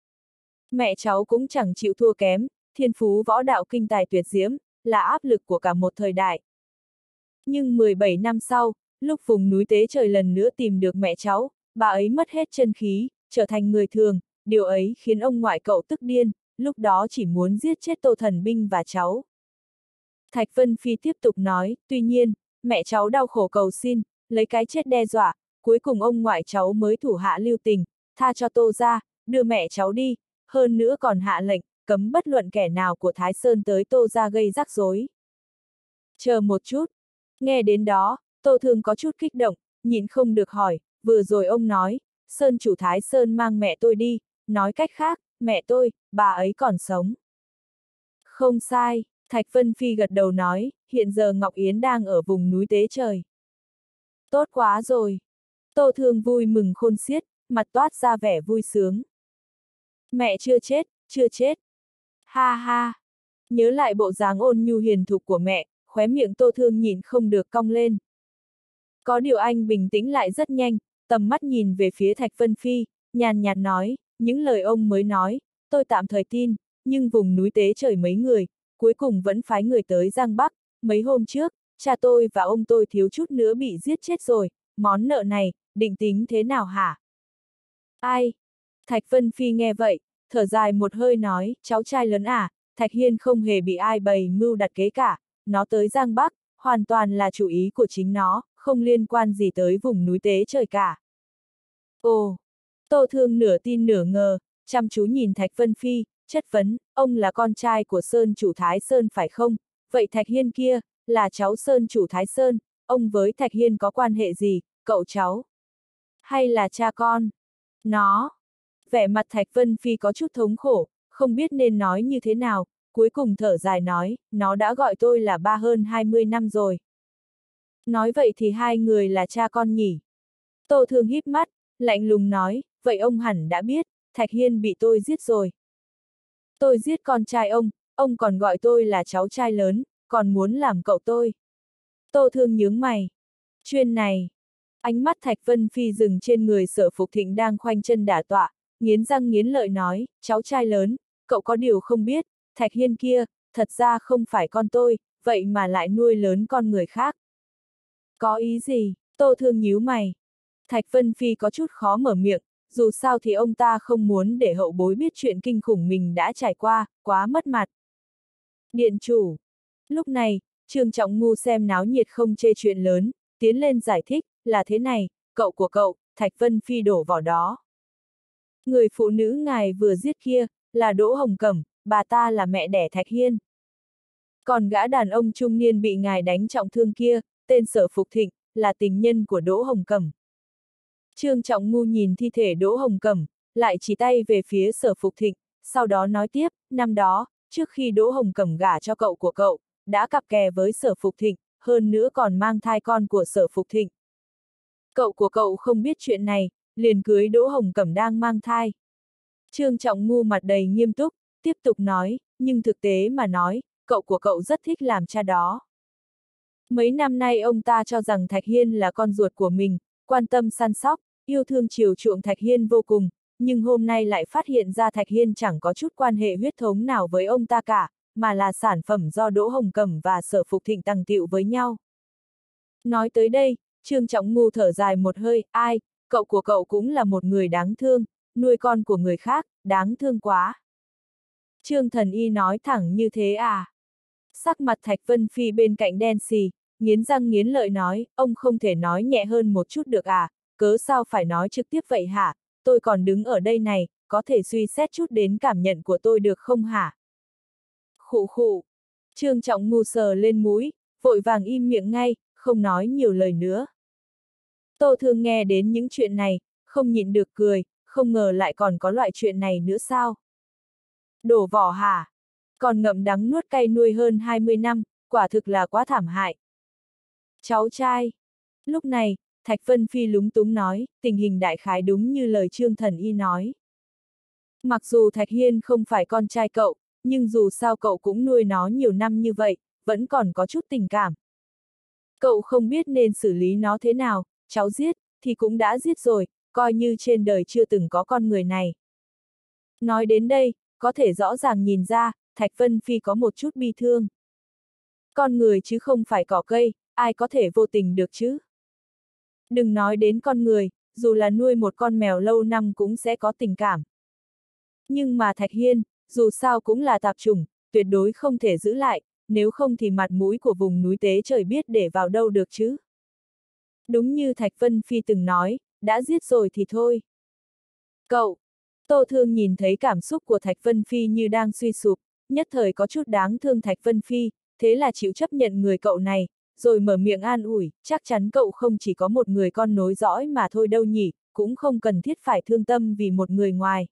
[SPEAKER 1] Mẹ cháu cũng chẳng chịu thua kém, thiên phú võ đạo kinh tài tuyệt diễm, là áp lực của cả một thời đại. Nhưng mười bảy năm sau, lúc vùng núi tế trời lần nữa tìm được mẹ cháu, bà ấy mất hết chân khí, trở thành người thường, điều ấy khiến ông ngoại cậu tức điên, lúc đó chỉ muốn giết chết Tô Thần Binh và cháu. Thạch Vân Phi tiếp tục nói, tuy nhiên, mẹ cháu đau khổ cầu xin, lấy cái chết đe dọa, cuối cùng ông ngoại cháu mới thủ hạ lưu tình, tha cho Tô gia, đưa mẹ cháu đi, hơn nữa còn hạ lệnh, cấm bất luận kẻ nào của Thái Sơn tới Tô gia gây rắc rối. Chờ một chút. Nghe đến đó, Tô Thương có chút kích động, nhịn không được hỏi, vừa rồi ông nói, Sơn chủ Thái Sơn mang mẹ tôi đi, nói cách khác, mẹ tôi, bà ấy còn sống. Không sai, Thạch Vân Phi gật đầu nói, hiện giờ Ngọc Yến đang ở vùng núi tế trời. Tốt quá rồi. Tô Thương vui mừng khôn xiết, mặt toát ra vẻ vui sướng. Mẹ chưa chết, chưa chết. Ha ha. Nhớ lại bộ dáng ôn nhu hiền thục của mẹ, khóe miệng Tô Thương nhìn không được cong lên. Có điều anh bình tĩnh lại rất nhanh, tầm mắt nhìn về phía Thạch Vân Phi, nhàn nhạt nói, những lời ông mới nói, tôi tạm thời tin, nhưng vùng núi tế trời mấy người, cuối cùng vẫn phái người tới Giang Bắc, mấy hôm trước, cha tôi và ông tôi thiếu chút nữa bị giết chết rồi, món nợ này, định tính thế nào hả? Ai? Thạch Vân Phi nghe vậy, thở dài một hơi nói, cháu trai lớn à, Thạch Hiên không hề bị ai bày mưu đặt kế cả, nó tới Giang Bắc, hoàn toàn là chủ ý của chính nó, không liên quan gì tới vùng núi tế trời cả. Ồ! Tô Thương nửa tin nửa ngờ, chăm chú nhìn Thạch Vân Phi, chất vấn, ông là con trai của Sơn chủ Thái Sơn phải không? Vậy Thạch Hiên kia, là cháu Sơn chủ Thái Sơn, ông với Thạch Hiên có quan hệ gì, cậu cháu? Hay là cha con? Nó! Vẻ mặt Thạch Vân Phi có chút thống khổ, không biết nên nói như thế nào, cuối cùng thở dài nói, nó đã gọi tôi là ba hơn hai mươi năm rồi. Nói vậy thì hai người là cha con nhỉ? Tô Thương híp mắt, lạnh lùng nói, vậy ông hẳn đã biết, Thạch Hiên bị tôi giết rồi. Tôi giết con trai ông, ông còn gọi tôi là cháu trai lớn, còn muốn làm cậu tôi. Tô Thương nhướng mày. Chuyên này. Ánh mắt Thạch Vân Phi dừng trên người Sở Phục Thịnh đang khoanh chân đả tọa, nghiến răng nghiến lợi nói, cháu trai lớn, cậu có điều không biết, Thạch Hiên kia, thật ra không phải con tôi, vậy mà lại nuôi lớn con người khác. Có ý gì? Tô Thương nhíu mày. Thạch Vân Phi có chút khó mở miệng, dù sao thì ông ta không muốn để hậu bối biết chuyện kinh khủng mình đã trải qua, quá mất mặt. Điện chủ. Lúc này, Trương Trọng Ngu xem náo nhiệt không chê chuyện lớn, tiến lên giải thích, là thế này, cậu của cậu, Thạch Vân Phi đổ vào đó. Người phụ nữ ngài vừa giết kia, là Đỗ Hồng Cẩm, bà ta là mẹ đẻ Thạch Hiên. Còn gã đàn ông trung niên bị ngài đánh trọng thương kia, tên Sở Phục Thịnh, là tình nhân của Đỗ Hồng Cẩm. Trương Trọng Ngu nhìn thi thể Đỗ Hồng Cẩm, lại chỉ tay về phía Sở Phục Thịnh, sau đó nói tiếp, năm đó, trước khi Đỗ Hồng Cẩm gả cho cậu của cậu, đã cặp kè với Sở Phục Thịnh, hơn nữa còn mang thai con của Sở Phục Thịnh. Cậu của cậu không biết chuyện này, liền cưới Đỗ Hồng Cẩm đang mang thai. Trương Trọng Ngu mặt đầy nghiêm túc, tiếp tục nói, nhưng thực tế mà nói, cậu của cậu rất thích làm cha đó. Mấy năm nay ông ta cho rằng Thạch Hiên là con ruột của mình, quan tâm săn sóc, yêu thương chiều chuộng Thạch Hiên vô cùng, nhưng hôm nay lại phát hiện ra Thạch Hiên chẳng có chút quan hệ huyết thống nào với ông ta cả, mà là sản phẩm do Đỗ Hồng Cẩm và Sở Phục Thịnh tằng tiệu với nhau. Nói tới đây, Trương Trọng Ngu thở dài một hơi, ai, cậu của cậu cũng là một người đáng thương, nuôi con của người khác, đáng thương quá. Trương Thần Y nói thẳng như thế à? Sắc mặt Thạch Vân Phi bên cạnh đen xì, nghiến răng nghiến lợi nói, ông không thể nói nhẹ hơn một chút được à, cớ sao phải nói trực tiếp vậy hả, tôi còn đứng ở đây này, có thể suy xét chút đến cảm nhận của tôi được không hả? Khụ khụ, Trương Trọng Ngu sờ lên mũi, vội vàng im miệng ngay, không nói nhiều lời nữa. Tô Thương nghe đến những chuyện này, không nhịn được cười, không ngờ lại còn có loại chuyện này nữa sao? Đổ vỏ hả? Còn ngậm đắng nuốt cay nuôi hơn hai mươi năm, quả thực là quá thảm hại. Cháu trai. Lúc này, Thạch Vân Phi lúng túng nói, tình hình đại khái đúng như lời Trương Thần Y nói. Mặc dù Thạch Hiên không phải con trai cậu, nhưng dù sao cậu cũng nuôi nó nhiều năm như vậy, vẫn còn có chút tình cảm. Cậu không biết nên xử lý nó thế nào, cháu giết, thì cũng đã giết rồi, coi như trên đời chưa từng có con người này. Nói đến đây, có thể rõ ràng nhìn ra, Thạch Vân Phi có một chút bi thương. Con người chứ không phải cỏ cây, ai có thể vô tình được chứ? Đừng nói đến con người, dù là nuôi một con mèo lâu năm cũng sẽ có tình cảm. Nhưng mà Thạch Hiên, dù sao cũng là tạp chủng, tuyệt đối không thể giữ lại, nếu không thì mặt mũi của vùng núi Tế Trời biết để vào đâu được chứ. Đúng như Thạch Vân Phi từng nói, đã giết rồi thì thôi. Cậu, Tô Thương nhìn thấy cảm xúc của Thạch Vân Phi như đang suy sụp, nhất thời có chút đáng thương Thạch Vân Phi, thế là chịu chấp nhận người cậu này, rồi mở miệng an ủi, chắc chắn cậu không chỉ có một người con nối dõi mà thôi đâu nhỉ, cũng không cần thiết phải thương tâm vì một người ngoài.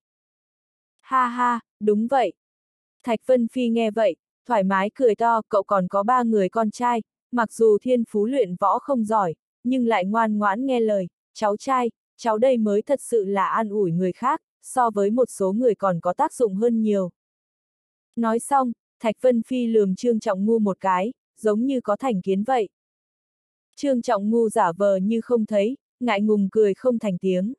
[SPEAKER 1] Ha ha, đúng vậy. Thạch Vân Phi nghe vậy, thoải mái cười to, cậu còn có ba người con trai, mặc dù thiên phú luyện võ không giỏi, nhưng lại ngoan ngoãn nghe lời, cháu trai, cháu đây mới thật sự là an ủi người khác, so với một số người còn có tác dụng hơn nhiều. Nói xong, Thạch Vân Phi lườm Trương Trọng Ngu một cái, giống như có thành kiến vậy. Trương Trọng Ngu giả vờ như không thấy, ngại ngùng cười không thành tiếng.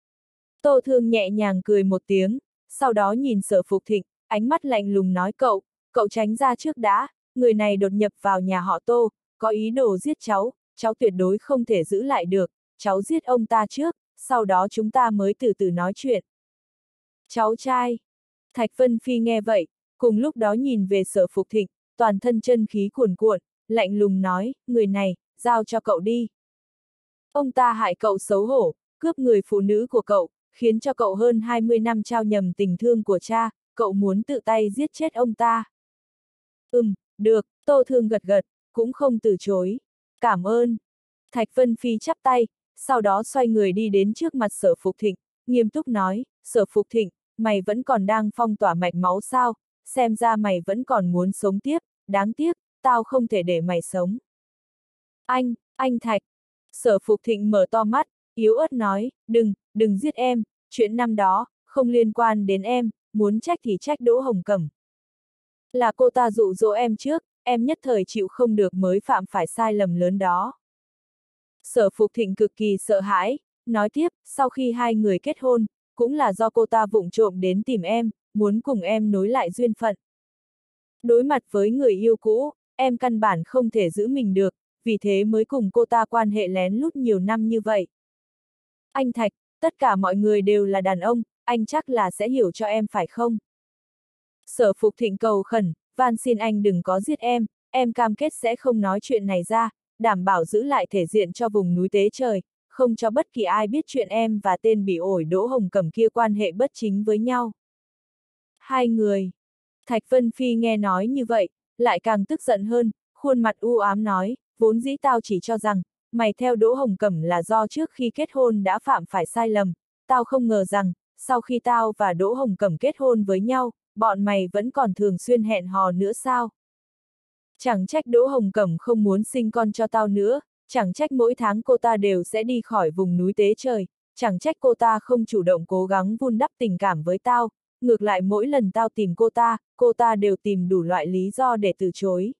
[SPEAKER 1] Tô Thương nhẹ nhàng cười một tiếng, sau đó nhìn Sở Phục Thịnh, ánh mắt lạnh lùng nói cậu, cậu tránh ra trước đã, người này đột nhập vào nhà họ Tô, có ý đồ giết cháu, cháu tuyệt đối không thể giữ lại được, cháu giết ông ta trước, sau đó chúng ta mới từ từ nói chuyện. Cháu trai. Thạch Vân Phi nghe vậy, cùng lúc đó nhìn về Sở Phục Thịnh, toàn thân chân khí cuồn cuộn, lạnh lùng nói, người này, giao cho cậu đi. Ông ta hại cậu xấu hổ, cướp người phụ nữ của cậu, khiến cho cậu hơn hai mươi năm trao nhầm tình thương của cha, cậu muốn tự tay giết chết ông ta. Ừm, được, Tô Thương gật gật, cũng không từ chối. Cảm ơn. Thạch Vân Phi chắp tay, sau đó xoay người đi đến trước mặt Sở Phục Thịnh, nghiêm túc nói, Sở Phục Thịnh, mày vẫn còn đang phong tỏa mạch máu sao, xem ra mày vẫn còn muốn sống tiếp, đáng tiếc, tao không thể để mày sống. Anh, anh Thạch. Sở Phục Thịnh mở to mắt, yếu ớt nói, đừng, đừng giết em, chuyện năm đó, không liên quan đến em, muốn trách thì trách Đỗ Hồng Cẩm. Là cô ta dụ dỗ em trước, em nhất thời chịu không được mới phạm phải sai lầm lớn đó. Sở Phục Thịnh cực kỳ sợ hãi, nói tiếp, sau khi hai người kết hôn, cũng là do cô ta vụng trộm đến tìm em, muốn cùng em nối lại duyên phận. Đối mặt với người yêu cũ, em căn bản không thể giữ mình được, vì thế mới cùng cô ta quan hệ lén lút nhiều năm như vậy. Anh Thạch, tất cả mọi người đều là đàn ông, anh chắc là sẽ hiểu cho em phải không? Sở Phục Thịnh cầu khẩn, van xin anh đừng có giết em, em cam kết sẽ không nói chuyện này ra, đảm bảo giữ lại thể diện cho vùng núi Tế Trời, không cho bất kỳ ai biết chuyện em và tên bị ổi Đỗ Hồng Cẩm kia quan hệ bất chính với nhau. Hai người. Thạch Vân Phi nghe nói như vậy, lại càng tức giận hơn, khuôn mặt u ám nói, vốn dĩ tao chỉ cho rằng, mày theo Đỗ Hồng Cẩm là do trước khi kết hôn đã phạm phải sai lầm, tao không ngờ rằng, sau khi tao và Đỗ Hồng Cẩm kết hôn với nhau, bọn mày vẫn còn thường xuyên hẹn hò nữa sao? Chẳng trách Đỗ Hồng Cẩm không muốn sinh con cho tao nữa, chẳng trách mỗi tháng cô ta đều sẽ đi khỏi vùng núi Tế Trời, chẳng trách cô ta không chủ động cố gắng vun đắp tình cảm với tao, ngược lại mỗi lần tao tìm cô ta, cô ta đều tìm đủ loại lý do để từ chối.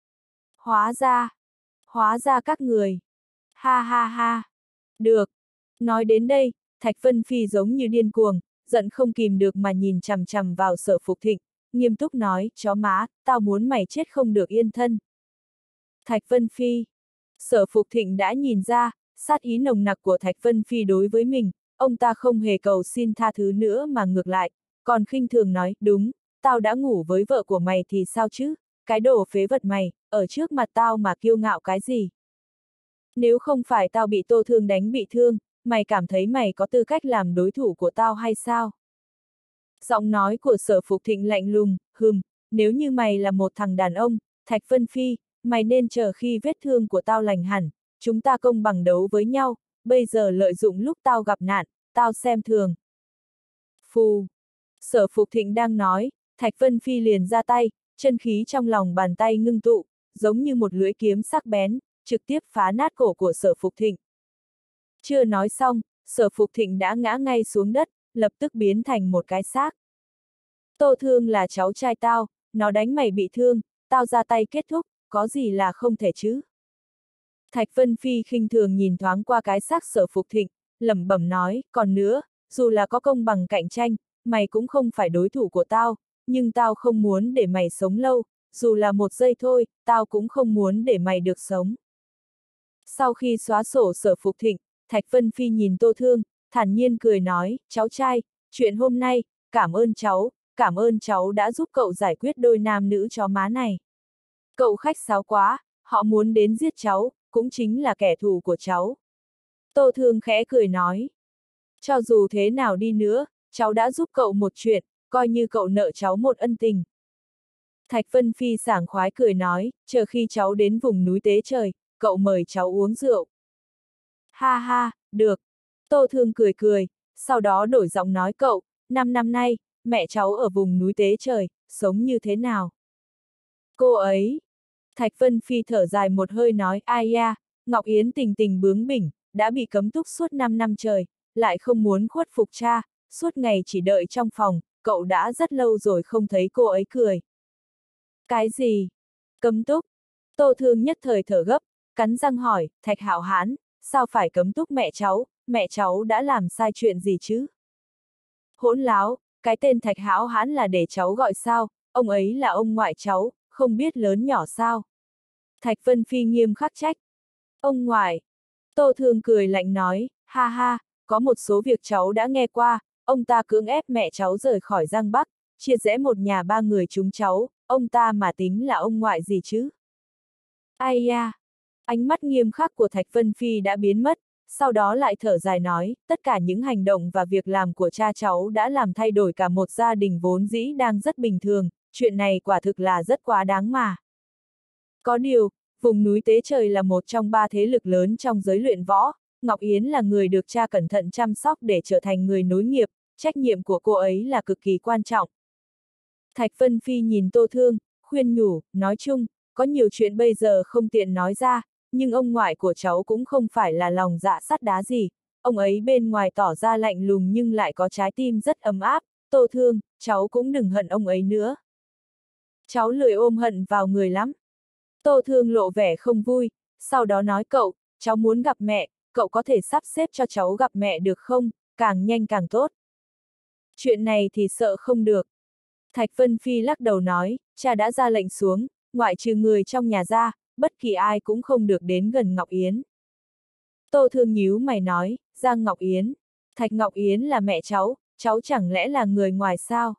[SPEAKER 1] Hóa ra, hóa ra các người. Ha ha ha. Được. Nói đến đây, Thạch Vân Phi giống như điên cuồng, giận không kìm được mà nhìn chằm chằm vào Sở Phục Thịnh, nghiêm túc nói, chó má, tao muốn mày chết không được yên thân. Thạch Vân Phi. Sở Phục Thịnh đã nhìn ra, sát ý nồng nặc của Thạch Vân Phi đối với mình, ông ta không hề cầu xin tha thứ nữa mà ngược lại, còn khinh thường nói, đúng, tao đã ngủ với vợ của mày thì sao chứ, cái đồ phế vật mày, ở trước mặt tao mà kiêu ngạo cái gì. Nếu không phải tao bị Tô Thương đánh bị thương, mày cảm thấy mày có tư cách làm đối thủ của tao hay sao? Giọng nói của Sở Phục Thịnh lạnh lùng, hừm, nếu như mày là một thằng đàn ông, Thạch Vân Phi, mày nên chờ khi vết thương của tao lành hẳn, chúng ta công bằng đấu với nhau, bây giờ lợi dụng lúc tao gặp nạn, tao xem thường. Phù. Sở Phục Thịnh đang nói, Thạch Vân Phi liền ra tay, chân khí trong lòng bàn tay ngưng tụ, giống như một lưỡi kiếm sắc bén, trực tiếp phá nát cổ của Sở Phục Thịnh. Chưa nói xong, Sở Phục Thịnh đã ngã ngay xuống đất, lập tức biến thành một cái xác. Tô Thương là cháu trai tao, nó đánh mày bị thương, tao ra tay kết thúc, có gì là không thể chứ? Thạch Vân Phi khinh thường nhìn thoáng qua cái xác Sở Phục Thịnh, lẩm bẩm nói, còn nữa, dù là có công bằng cạnh tranh, mày cũng không phải đối thủ của tao, nhưng tao không muốn để mày sống lâu, dù là một giây thôi, tao cũng không muốn để mày được sống. Sau khi xóa sổ Sở Phục Thịnh, Thạch Vân Phi nhìn Tô Thương, thản nhiên cười nói, cháu trai, chuyện hôm nay, cảm ơn cháu, cảm ơn cháu đã giúp cậu giải quyết đôi nam nữ chó má này. Cậu khách sáo quá, họ muốn đến giết cháu, cũng chính là kẻ thù của cháu. Tô Thương khẽ cười nói, cho dù thế nào đi nữa, cháu đã giúp cậu một chuyện, coi như cậu nợ cháu một ân tình. Thạch Vân Phi sảng khoái cười nói, chờ khi cháu đến vùng núi Tế Trời, cậu mời cháu uống rượu. Ha ha, được. Tô Thương cười cười, sau đó đổi giọng nói cậu, năm năm nay, mẹ cháu ở vùng núi Tế Trời, sống như thế nào? Cô ấy. Thạch Vân Phi thở dài một hơi nói, ai ya, Ngọc Yến tình tình bướng bỉnh, đã bị cấm túc suốt năm năm trời, lại không muốn khuất phục cha, suốt ngày chỉ đợi trong phòng, cậu đã rất lâu rồi không thấy cô ấy cười. Cái gì? Cấm túc? Tô Thương nhất thời thở gấp, cắn răng hỏi, Thạch Hạo Hán, sao phải cấm túc mẹ cháu, mẹ cháu đã làm sai chuyện gì chứ? Hỗn láo, cái tên Thạch Hạo Hán là để cháu gọi sao, ông ấy là ông ngoại cháu, không biết lớn nhỏ sao? Thạch Vân Phi nghiêm khắc trách. Ông ngoại. Tô Thương cười lạnh nói, ha ha, có một số việc cháu đã nghe qua, ông ta cưỡng ép mẹ cháu rời khỏi Giang Bắc, chia rẽ một nhà ba người chúng cháu, ông ta mà tính là ông ngoại gì chứ? Ai ya! Ánh mắt nghiêm khắc của Thạch Vân Phi đã biến mất, sau đó lại thở dài nói, tất cả những hành động và việc làm của cha cháu đã làm thay đổi cả một gia đình vốn dĩ đang rất bình thường, chuyện này quả thực là rất quá đáng mà. Có điều, vùng núi Tế Trời là một trong ba thế lực lớn trong giới luyện võ, Ngọc Yến là người được cha cẩn thận chăm sóc để trở thành người nối nghiệp, trách nhiệm của cô ấy là cực kỳ quan trọng. Thạch Vân Phi nhìn Tô Thương, khuyên nhủ, nói chung, có nhiều chuyện bây giờ không tiện nói ra, nhưng ông ngoại của cháu cũng không phải là lòng dạ sắt đá gì, ông ấy bên ngoài tỏ ra lạnh lùng nhưng lại có trái tim rất ấm áp, Tô Thương, cháu cũng đừng hận ông ấy nữa. Cháu lười ôm hận vào người lắm. Tô Thương lộ vẻ không vui, sau đó nói cậu, cháu muốn gặp mẹ, cậu có thể sắp xếp cho cháu gặp mẹ được không, càng nhanh càng tốt. Chuyện này thì sợ không được. Thạch Vân Phi lắc đầu nói, cha đã ra lệnh xuống, ngoại trừ người trong nhà ra, bất kỳ ai cũng không được đến gần Ngọc Yến. Tô Thương nhíu mày nói, Giang Ngọc Yến, Thạch Ngọc Yến là mẹ cháu, cháu chẳng lẽ là người ngoài sao?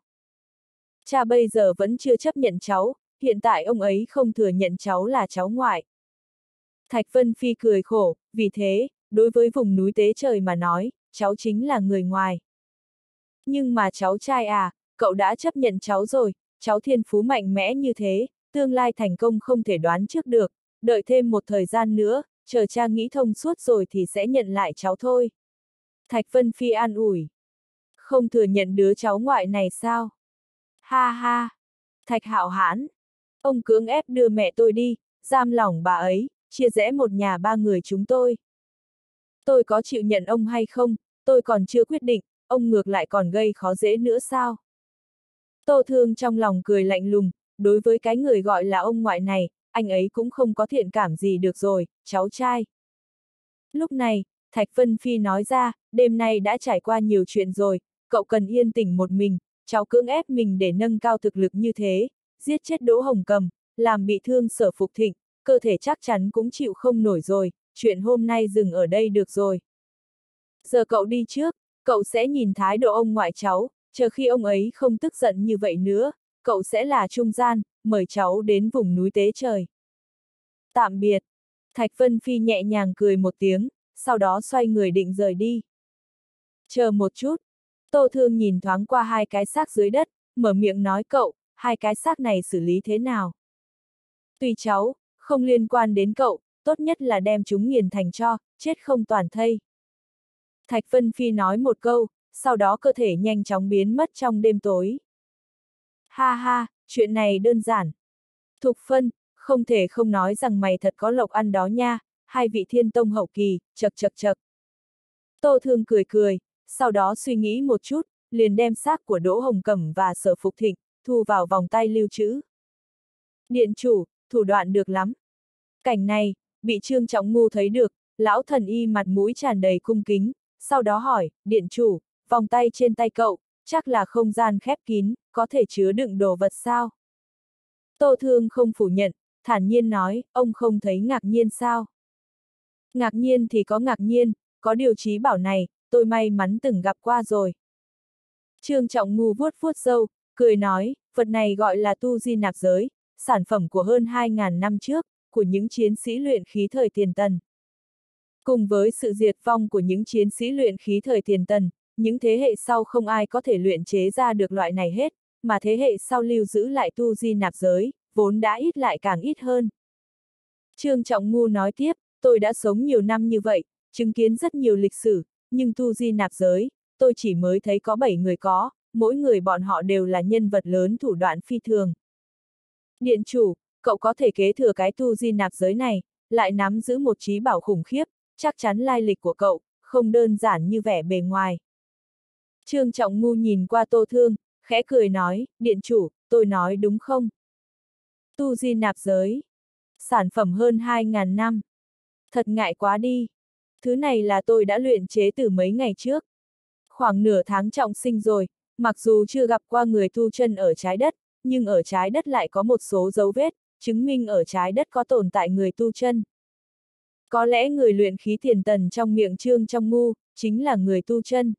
[SPEAKER 1] Cha bây giờ vẫn chưa chấp nhận cháu, hiện tại ông ấy không thừa nhận cháu là cháu ngoại. Thạch Vân Phi cười khổ, vì thế, đối với vùng núi Tế Trời mà nói, cháu chính là người ngoài. Nhưng mà cháu trai à, cậu đã chấp nhận cháu rồi, cháu thiên phú mạnh mẽ như thế, tương lai thành công không thể đoán trước được, đợi thêm một thời gian nữa, chờ cha nghĩ thông suốt rồi thì sẽ nhận lại cháu thôi. Thạch Vân Phi an ủi. Không thừa nhận đứa cháu ngoại này sao? Ha ha! Thạch Hạo Hãn! Ông cưỡng ép đưa mẹ tôi đi, giam lỏng bà ấy, chia rẽ một nhà ba người chúng tôi. Tôi có chịu nhận ông hay không, tôi còn chưa quyết định, ông ngược lại còn gây khó dễ nữa sao? Tô Thương trong lòng cười lạnh lùng, đối với cái người gọi là ông ngoại này, anh ấy cũng không có thiện cảm gì được rồi, cháu trai. Lúc này, Thạch Vân Phi nói ra, đêm nay đã trải qua nhiều chuyện rồi, cậu cần yên tĩnh một mình, cháu cưỡng ép mình để nâng cao thực lực như thế, giết chết Đỗ Hồng Cầm, làm bị thương Sở Phục Thịnh, cơ thể chắc chắn cũng chịu không nổi rồi, chuyện hôm nay dừng ở đây được rồi. Giờ cậu đi trước, cậu sẽ nhìn thái độ ông ngoại cháu, chờ khi ông ấy không tức giận như vậy nữa, cậu sẽ là trung gian, mời cháu đến vùng núi Tế Trời. Tạm biệt. Thạch Vân Phi nhẹ nhàng cười một tiếng, sau đó xoay người định rời đi. Chờ một chút. Tô Thương nhìn thoáng qua hai cái xác dưới đất, mở miệng nói cậu, hai cái xác này xử lý thế nào? Tùy cháu, không liên quan đến cậu, tốt nhất là đem chúng nghiền thành tro, chết không toàn thây. Thạch Vân Phi nói một câu, sau đó cơ thể nhanh chóng biến mất trong đêm tối. Ha ha, chuyện này đơn giản. Thục Phân, không thể không nói rằng mày thật có lộc ăn đó nha, hai vị thiên tông hậu kỳ, chật chật chật. Tô Thương cười cười, sau đó suy nghĩ một chút, liền đem xác của Đỗ Hồng Cẩm và Sở Phục Thịnh, thu vào vòng tay lưu trữ. Điện chủ, thủ đoạn được lắm. Cảnh này, bị Trương Trọng Ngu thấy được, lão thần y mặt mũi tràn đầy cung kính, sau đó hỏi, điện chủ, vòng tay trên tay cậu, chắc là không gian khép kín, có thể chứa đựng đồ vật sao? Tô Thương không phủ nhận, thản nhiên nói, ông không thấy ngạc nhiên sao? Ngạc nhiên thì có ngạc nhiên, có điều trí bảo này, tôi may mắn từng gặp qua rồi. Trương Trọng Ngu vuốt vuốt râu, cười nói, vật này gọi là tu di nạp giới, sản phẩm của hơn hai nghìn năm trước, của những chiến sĩ luyện khí thời tiền tần. Cùng với sự diệt vong của những chiến sĩ luyện khí thời tiền tần, những thế hệ sau không ai có thể luyện chế ra được loại này hết, mà thế hệ sau lưu giữ lại tu di nạp giới, vốn đã ít lại càng ít hơn. Trương Trọng Ngu nói tiếp, tôi đã sống nhiều năm như vậy, chứng kiến rất nhiều lịch sử, nhưng tu di nạp giới, tôi chỉ mới thấy có bảy người có, mỗi người bọn họ đều là nhân vật lớn thủ đoạn phi thường. Điện chủ, cậu có thể kế thừa cái tu di nạp giới này, lại nắm giữ một trí bảo khủng khiếp, chắc chắn lai lịch của cậu, không đơn giản như vẻ bề ngoài. Trương Trọng Ngu nhìn qua Tô Thương, khẽ cười nói, điện chủ, tôi nói đúng không? Tu di nạp giới. Sản phẩm hơn hai nghìn năm. Thật ngại quá đi. Thứ này là tôi đã luyện chế từ mấy ngày trước. Khoảng nửa tháng trọng sinh rồi, mặc dù chưa gặp qua người tu chân ở trái đất, nhưng ở trái đất lại có một số dấu vết, chứng minh ở trái đất có tồn tại người tu chân. Có lẽ người luyện khí tiền tần trong miệng Trương Trọng Ngu, chính là người tu chân.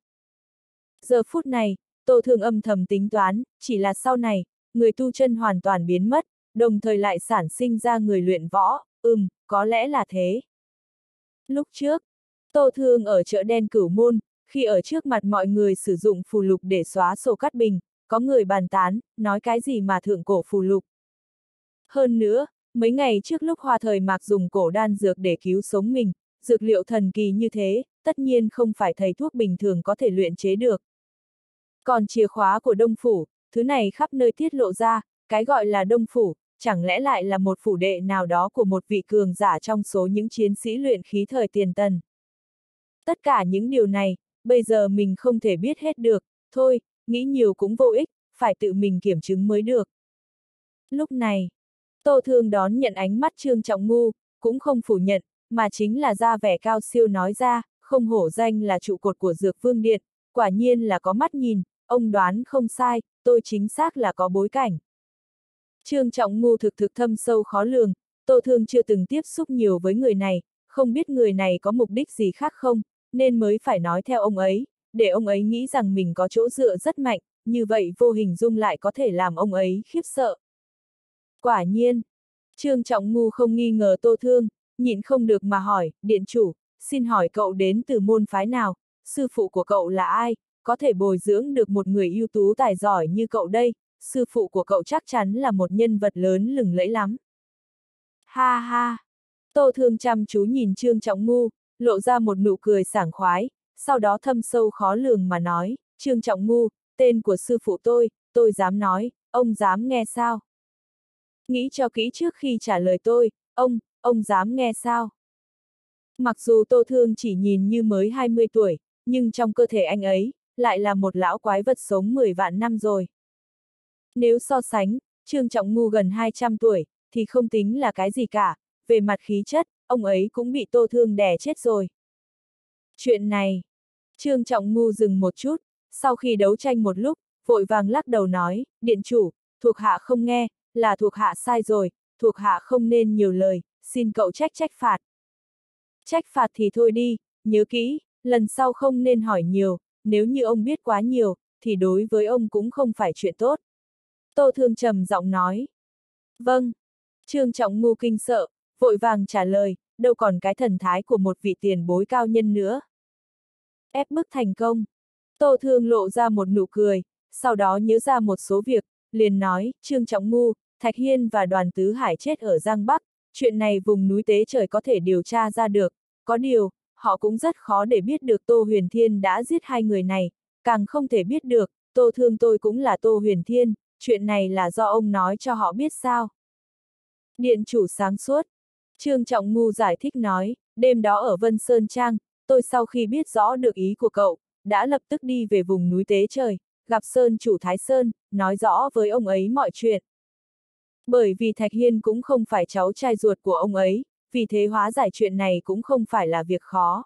[SPEAKER 1] Giờ phút này, Tô Thương âm thầm tính toán, chỉ là sau này, người tu chân hoàn toàn biến mất, đồng thời lại sản sinh ra người luyện võ, ừm, có lẽ là thế. Lúc trước, Tô Thương ở chợ đen Cửu Môn, khi ở trước mặt mọi người sử dụng phù lục để xóa sổ cắt bình, có người bàn tán, nói cái gì mà thượng cổ phù lục. Hơn nữa, mấy ngày trước lúc Hoa Thời Mạc dùng cổ đan dược để cứu sống mình, dược liệu thần kỳ như thế, tất nhiên không phải thầy thuốc bình thường có thể luyện chế được. Còn chìa khóa của Đông Phủ, thứ này khắp nơi tiết lộ ra, cái gọi là Đông Phủ, chẳng lẽ lại là một phủ đệ nào đó của một vị cường giả trong số những chiến sĩ luyện khí thời tiền tần. Tất cả những điều này, bây giờ mình không thể biết hết được, thôi, nghĩ nhiều cũng vô ích, phải tự mình kiểm chứng mới được. Lúc này, Tô Thương đón nhận ánh mắt Trương Trọng Ngu, cũng không phủ nhận, mà chính là ra vẻ cao siêu nói ra, không hổ danh là trụ cột của Dược Vương Điện, quả nhiên là có mắt nhìn, ông đoán không sai, tôi chính xác là có bối cảnh. Trương Trọng Ngu thực thực thâm sâu khó lường, Tô Thương chưa từng tiếp xúc nhiều với người này, không biết người này có mục đích gì khác không, nên mới phải nói theo ông ấy, để ông ấy nghĩ rằng mình có chỗ dựa rất mạnh, như vậy vô hình dung lại có thể làm ông ấy khiếp sợ. Quả nhiên, Trương Trọng Ngu không nghi ngờ Tô Thương, nhịn không được mà hỏi, điện chủ, xin hỏi cậu đến từ môn phái nào, sư phụ của cậu là ai, có thể bồi dưỡng được một người ưu tú tài giỏi như cậu đây, sư phụ của cậu chắc chắn là một nhân vật lớn lừng lẫy lắm. Ha ha! Tô Thương chăm chú nhìn Trương Trọng Ngu, lộ ra một nụ cười sảng khoái, sau đó thâm sâu khó lường mà nói, Trương Trọng Ngu, tên của sư phụ tôi, tôi dám nói, ông dám nghe sao? Nghĩ cho kỹ trước khi trả lời tôi, ông, ông dám nghe sao? Mặc dù Tô Thương chỉ nhìn như mới hai mươi tuổi, nhưng trong cơ thể anh ấy, lại là một lão quái vật sống mười vạn năm rồi. Nếu so sánh, Trương Trọng Ngu gần hai trăm tuổi, thì không tính là cái gì cả, về mặt khí chất, ông ấy cũng bị Tô Thương đè chết rồi. Chuyện này, Trương Trọng Ngu dừng một chút, sau khi đấu tranh một lúc, vội vàng lắc đầu nói, điện chủ, thuộc hạ không nghe, là thuộc hạ sai rồi, thuộc hạ không nên nhiều lời, xin cậu trách trách phạt. Trách phạt thì thôi đi, nhớ kỹ, lần sau không nên hỏi nhiều, nếu như ông biết quá nhiều, thì đối với ông cũng không phải chuyện tốt. Tô Thương trầm giọng nói. Vâng. Trương Trọng Ngu kinh sợ, vội vàng trả lời, đâu còn cái thần thái của một vị tiền bối cao nhân nữa. Ép bức thành công. Tô Thương lộ ra một nụ cười, sau đó nhớ ra một số việc, liền nói, Trương Trọng Ngu, Thạch Hiên và Đoàn Tứ Hải chết ở Giang Bắc, chuyện này vùng núi Tế Trời có thể điều tra ra được, có điều, họ cũng rất khó để biết được Tô Huyền Thiên đã giết hai người này, càng không thể biết được, Tô Thương tôi cũng là Tô Huyền Thiên, chuyện này là do ông nói cho họ biết sao. Điện chủ sáng suốt. Trương Trọng Ngu giải thích nói, đêm đó ở Vân Sơn Trang, tôi sau khi biết rõ được ý của cậu, đã lập tức đi về vùng núi Tế Trời, gặp Sơn chủ Thái Sơn, nói rõ với ông ấy mọi chuyện. Bởi vì Thạch Hiên cũng không phải cháu trai ruột của ông ấy, vì thế hóa giải chuyện này cũng không phải là việc khó.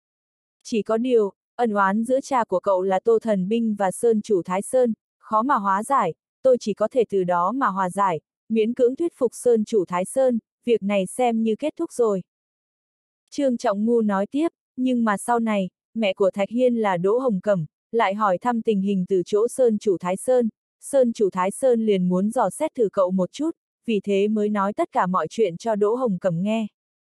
[SPEAKER 1] Chỉ có điều, ân oán giữa cha của cậu là Tô Thần Binh và Sơn chủ Thái Sơn, khó mà hóa giải, tôi chỉ có thể từ đó mà hòa giải, miễn cưỡng thuyết phục Sơn chủ Thái Sơn, việc này xem như kết thúc rồi. Trương Trọng Ngu nói tiếp, nhưng mà sau này, mẹ của Thạch Hiên là Đỗ Hồng Cẩm, lại hỏi thăm tình hình từ chỗ Sơn chủ Thái Sơn, Sơn chủ Thái Sơn liền muốn dò xét thử cậu một chút, vì thế mới nói tất cả mọi chuyện cho Đỗ Hồng Cẩm nghe.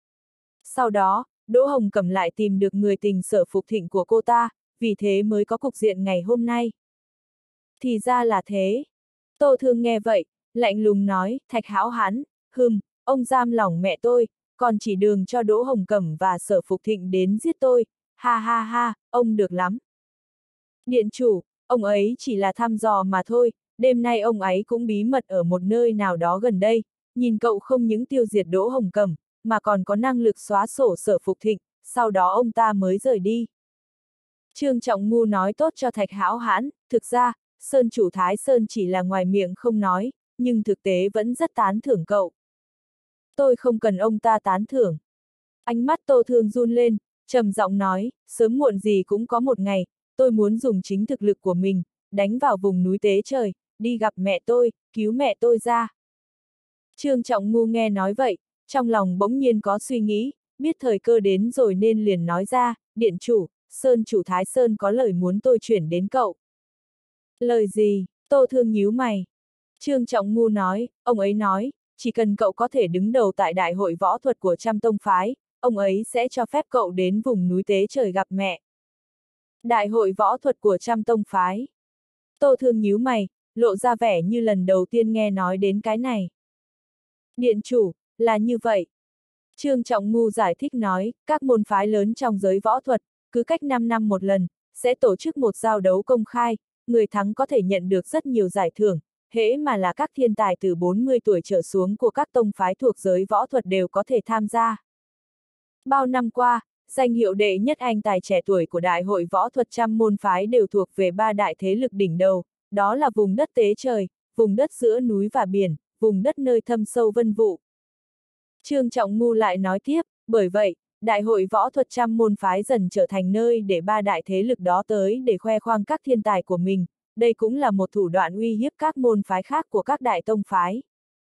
[SPEAKER 1] Sau đó, Đỗ Hồng Cẩm lại tìm được người tình Sở Phục Thịnh của cô ta, vì thế mới có cục diện ngày hôm nay. Thì ra là thế. Tô Thương nghe vậy, lạnh lùng nói, Thạch Hão Hán, hừm, ông giam lỏng mẹ tôi, còn chỉ đường cho Đỗ Hồng Cẩm và Sở Phục Thịnh đến giết tôi, ha ha ha, ông được lắm. Điện chủ, ông ấy chỉ là thăm dò mà thôi, đêm nay ông ấy cũng bí mật ở một nơi nào đó gần đây, nhìn cậu không những tiêu diệt Đỗ Hồng Cẩm, mà còn có năng lực xóa sổ Sở Phục Thịnh, sau đó ông ta mới rời đi. Trương Trọng Ngu nói tốt cho Thạch Hão Hán, thực ra, Sơn chủ Thái Sơn chỉ là ngoài miệng không nói, nhưng thực tế vẫn rất tán thưởng cậu. Tôi không cần ông ta tán thưởng. Ánh mắt Tô Thương run lên, trầm giọng nói, sớm muộn gì cũng có một ngày, tôi muốn dùng chính thực lực của mình, đánh vào vùng núi Tế Trời, đi gặp mẹ tôi, cứu mẹ tôi ra. Trương Trọng Ngu nghe nói vậy, trong lòng bỗng nhiên có suy nghĩ, biết thời cơ đến rồi nên liền nói ra, điện chủ, Sơn chủ Thái Sơn có lời muốn tôi chuyển đến cậu. Lời gì? Tô Thương nhíu mày. Trương Trọng Ngu nói, ông ấy nói, chỉ cần cậu có thể đứng đầu tại đại hội võ thuật của trăm tông phái, ông ấy sẽ cho phép cậu đến vùng núi Tế Trời gặp mẹ. Đại hội võ thuật của trăm tông phái. Tô Thương nhíu mày, lộ ra vẻ như lần đầu tiên nghe nói đến cái này. Điện chủ, là như vậy. Trương Trọng Ngu giải thích nói, các môn phái lớn trong giới võ thuật, cứ cách năm năm một lần, sẽ tổ chức một giao đấu công khai, người thắng có thể nhận được rất nhiều giải thưởng, hễ mà là các thiên tài từ bốn mươi tuổi trở xuống của các tông phái thuộc giới võ thuật đều có thể tham gia. Bao năm qua, danh hiệu đệ nhất anh tài trẻ tuổi của Đại hội võ thuật trăm môn phái đều thuộc về ba đại thế lực đỉnh đầu, đó là vùng đất Tế Trời, vùng đất giữa núi và biển, vùng đất nơi thâm sâu vân vụ. Trương Trọng Ngu lại nói tiếp, bởi vậy, Đại hội võ thuật trăm môn phái dần trở thành nơi để ba đại thế lực đó tới để khoe khoang các thiên tài của mình, đây cũng là một thủ đoạn uy hiếp các môn phái khác của các đại tông phái.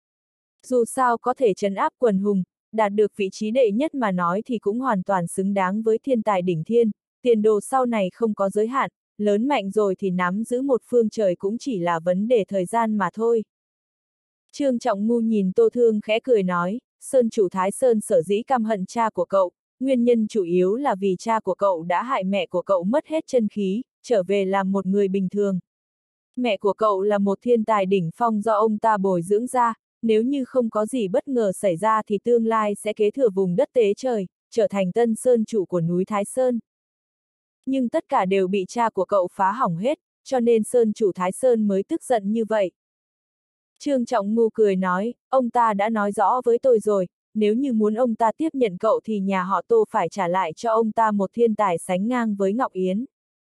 [SPEAKER 1] Dù sao có thể trấn áp quần hùng, đạt được vị trí đệ nhất mà nói thì cũng hoàn toàn xứng đáng với thiên tài đỉnh thiên, tiền đồ sau này không có giới hạn, lớn mạnh rồi thì nắm giữ một phương trời cũng chỉ là vấn đề thời gian mà thôi. Trương Trọng Ngu nhìn Tô Thương khẽ cười nói, Sơn chủ Thái Sơn sở dĩ căm hận cha của cậu, nguyên nhân chủ yếu là vì cha của cậu đã hại mẹ của cậu mất hết chân khí, trở về làm một người bình thường. Mẹ của cậu là một thiên tài đỉnh phong do ông ta bồi dưỡng ra, nếu như không có gì bất ngờ xảy ra thì tương lai sẽ kế thừa vùng đất Tế Trời, trở thành tân sơn chủ của núi Thái Sơn. Nhưng tất cả đều bị cha của cậu phá hỏng hết, cho nên sơn chủ Thái Sơn mới tức giận như vậy. Trương Trọng Ngu cười nói, ông ta đã nói rõ với tôi rồi, nếu như muốn ông ta tiếp nhận cậu thì nhà họ Tô phải trả lại cho ông ta một thiên tài sánh ngang với Ngọc Yến.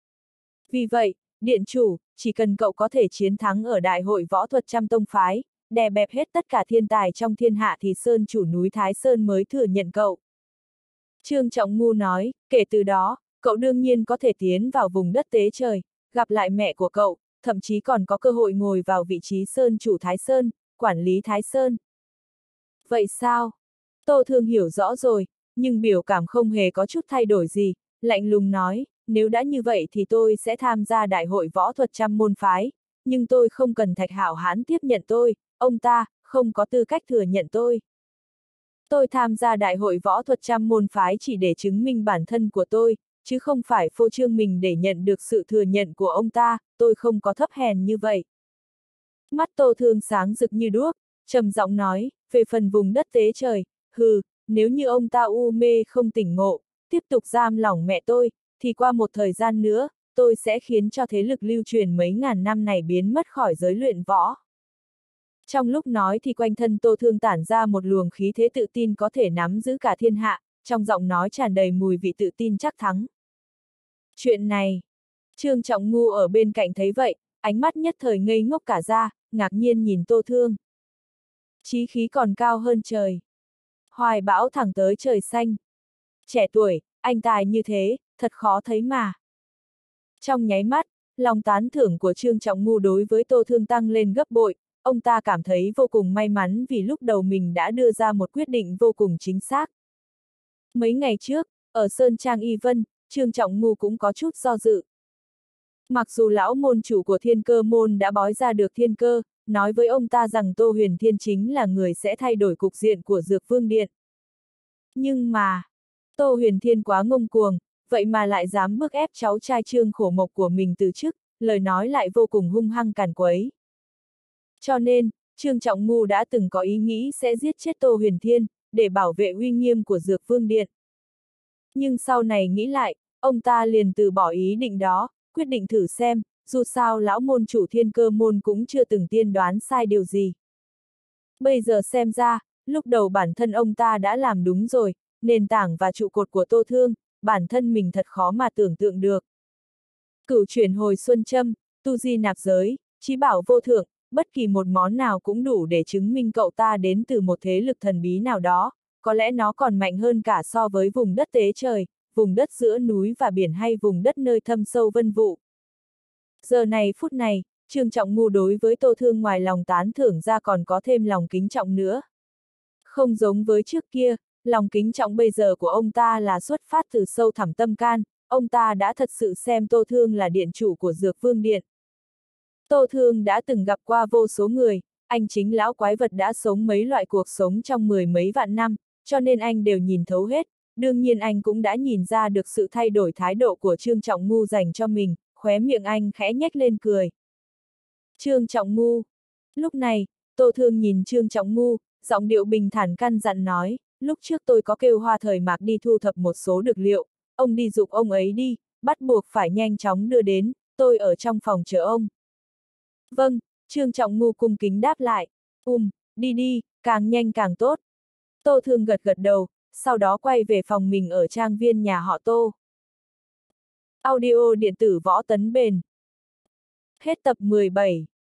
[SPEAKER 1] Vì vậy, điện chủ, chỉ cần cậu có thể chiến thắng ở đại hội võ thuật trăm tông phái, đè bẹp hết tất cả thiên tài trong thiên hạ thì sơn chủ núi Thái Sơn mới thừa nhận cậu. Trương Trọng Ngu nói, kể từ đó, cậu đương nhiên có thể tiến vào vùng đất Tế Trời, gặp lại mẹ của cậu, thậm chí còn có cơ hội ngồi vào vị trí sơn chủ Thái Sơn, quản lý Thái Sơn. Vậy sao? Tô Thương hiểu rõ rồi, nhưng biểu cảm không hề có chút thay đổi gì, lạnh lùng nói, nếu đã như vậy thì tôi sẽ tham gia đại hội võ thuật trăm môn phái, nhưng tôi không cần Thạch Hạo Hãn tiếp nhận tôi, ông ta không có tư cách thừa nhận tôi. Tôi tham gia đại hội võ thuật trăm môn phái chỉ để chứng minh bản thân của tôi, chứ không phải phô trương mình để nhận được sự thừa nhận của ông ta, tôi không có thấp hèn như vậy. Mắt Tô Thương sáng rực như đuốc, trầm giọng nói, về phần vùng đất Tế Trời, hừ, nếu như ông ta u mê không tỉnh ngộ, tiếp tục giam lỏng mẹ tôi, thì qua một thời gian nữa, tôi sẽ khiến cho thế lực lưu truyền mấy ngàn năm này biến mất khỏi giới luyện võ. Trong lúc nói thì quanh thân Tô Thương tản ra một luồng khí thế tự tin có thể nắm giữ cả thiên hạ, trong giọng nói tràn đầy mùi vị tự tin chắc thắng. Chuyện này, Trương Trọng Ngu ở bên cạnh thấy vậy, ánh mắt nhất thời ngây ngốc cả ra, ngạc nhiên nhìn Tô Thương. Chí khí còn cao hơn trời. Hoài bão thẳng tới trời xanh. Trẻ tuổi, anh tài như thế, thật khó thấy mà. Trong nháy mắt, lòng tán thưởng của Trương Trọng Ngu đối với Tô Thương tăng lên gấp bội, ông ta cảm thấy vô cùng may mắn vì lúc đầu mình đã đưa ra một quyết định vô cùng chính xác. Mấy ngày trước, ở Sơn Trang Y Vân, Trương Trọng Ngu cũng có chút do dự. Mặc dù lão môn chủ của Thiên Cơ môn đã bói ra được thiên cơ, nói với ông ta rằng Tô Huyền Thiên chính là người sẽ thay đổi cục diện của Dược Vương Điện. Nhưng mà, Tô Huyền Thiên quá ngông cuồng, vậy mà lại dám bức ép cháu trai Trương Khổ Mộc của mình từ chức, lời nói lại vô cùng hung hăng càn quấy. Cho nên, Trương Trọng Ngu đã từng có ý nghĩ sẽ giết chết Tô Huyền Thiên, để bảo vệ uy nghiêm của Dược Vương Điện. Nhưng sau này nghĩ lại, ông ta liền từ bỏ ý định đó, quyết định thử xem, dù sao lão môn chủ Thiên Cơ môn cũng chưa từng tiên đoán sai điều gì. Bây giờ xem ra, lúc đầu bản thân ông ta đã làm đúng rồi, nền tảng và trụ cột của Tô Thương, bản thân mình thật khó mà tưởng tượng được. Cửu chuyển hồi xuân châm, tu di nạp giới, chí bảo vô thượng, bất kỳ một món nào cũng đủ để chứng minh cậu ta đến từ một thế lực thần bí nào đó, có lẽ nó còn mạnh hơn cả so với vùng đất Tế Trời, vùng đất giữa núi và biển hay vùng đất nơi thâm sâu vân vụ. Giờ này phút này, Trương Trọng Ngu đối với Tô Thương ngoài lòng tán thưởng ra còn có thêm lòng kính trọng nữa. Không giống với trước kia, lòng kính trọng bây giờ của ông ta là xuất phát từ sâu thẳm tâm can, ông ta đã thật sự xem Tô Thương là điện chủ của Dược Vương Điện. Tô Thương đã từng gặp qua vô số người, anh chính lão quái vật đã sống mấy loại cuộc sống trong mười mấy vạn năm, cho nên anh đều nhìn thấu hết, đương nhiên anh cũng đã nhìn ra được sự thay đổi thái độ của Trương Trọng Ngu dành cho mình, khóe miệng anh khẽ nhếch lên cười. Trương Trọng Ngu. Lúc này, Tô Thương nhìn Trương Trọng Ngu, giọng điệu bình thản căn dặn nói, lúc trước tôi có kêu Hoa Thời Mạc đi thu thập một số dược liệu, ông đi giục ông ấy đi, bắt buộc phải nhanh chóng đưa đến, tôi ở trong phòng chờ ông. Vâng, Trương Trọng Ngu cung kính đáp lại, um, đi đi, càng nhanh càng tốt. Tô Thương gật gật đầu, sau đó quay về phòng mình ở trang viên nhà họ Tô. Audio điện tử Võ Tấn Bền. Hết tập mười bảy.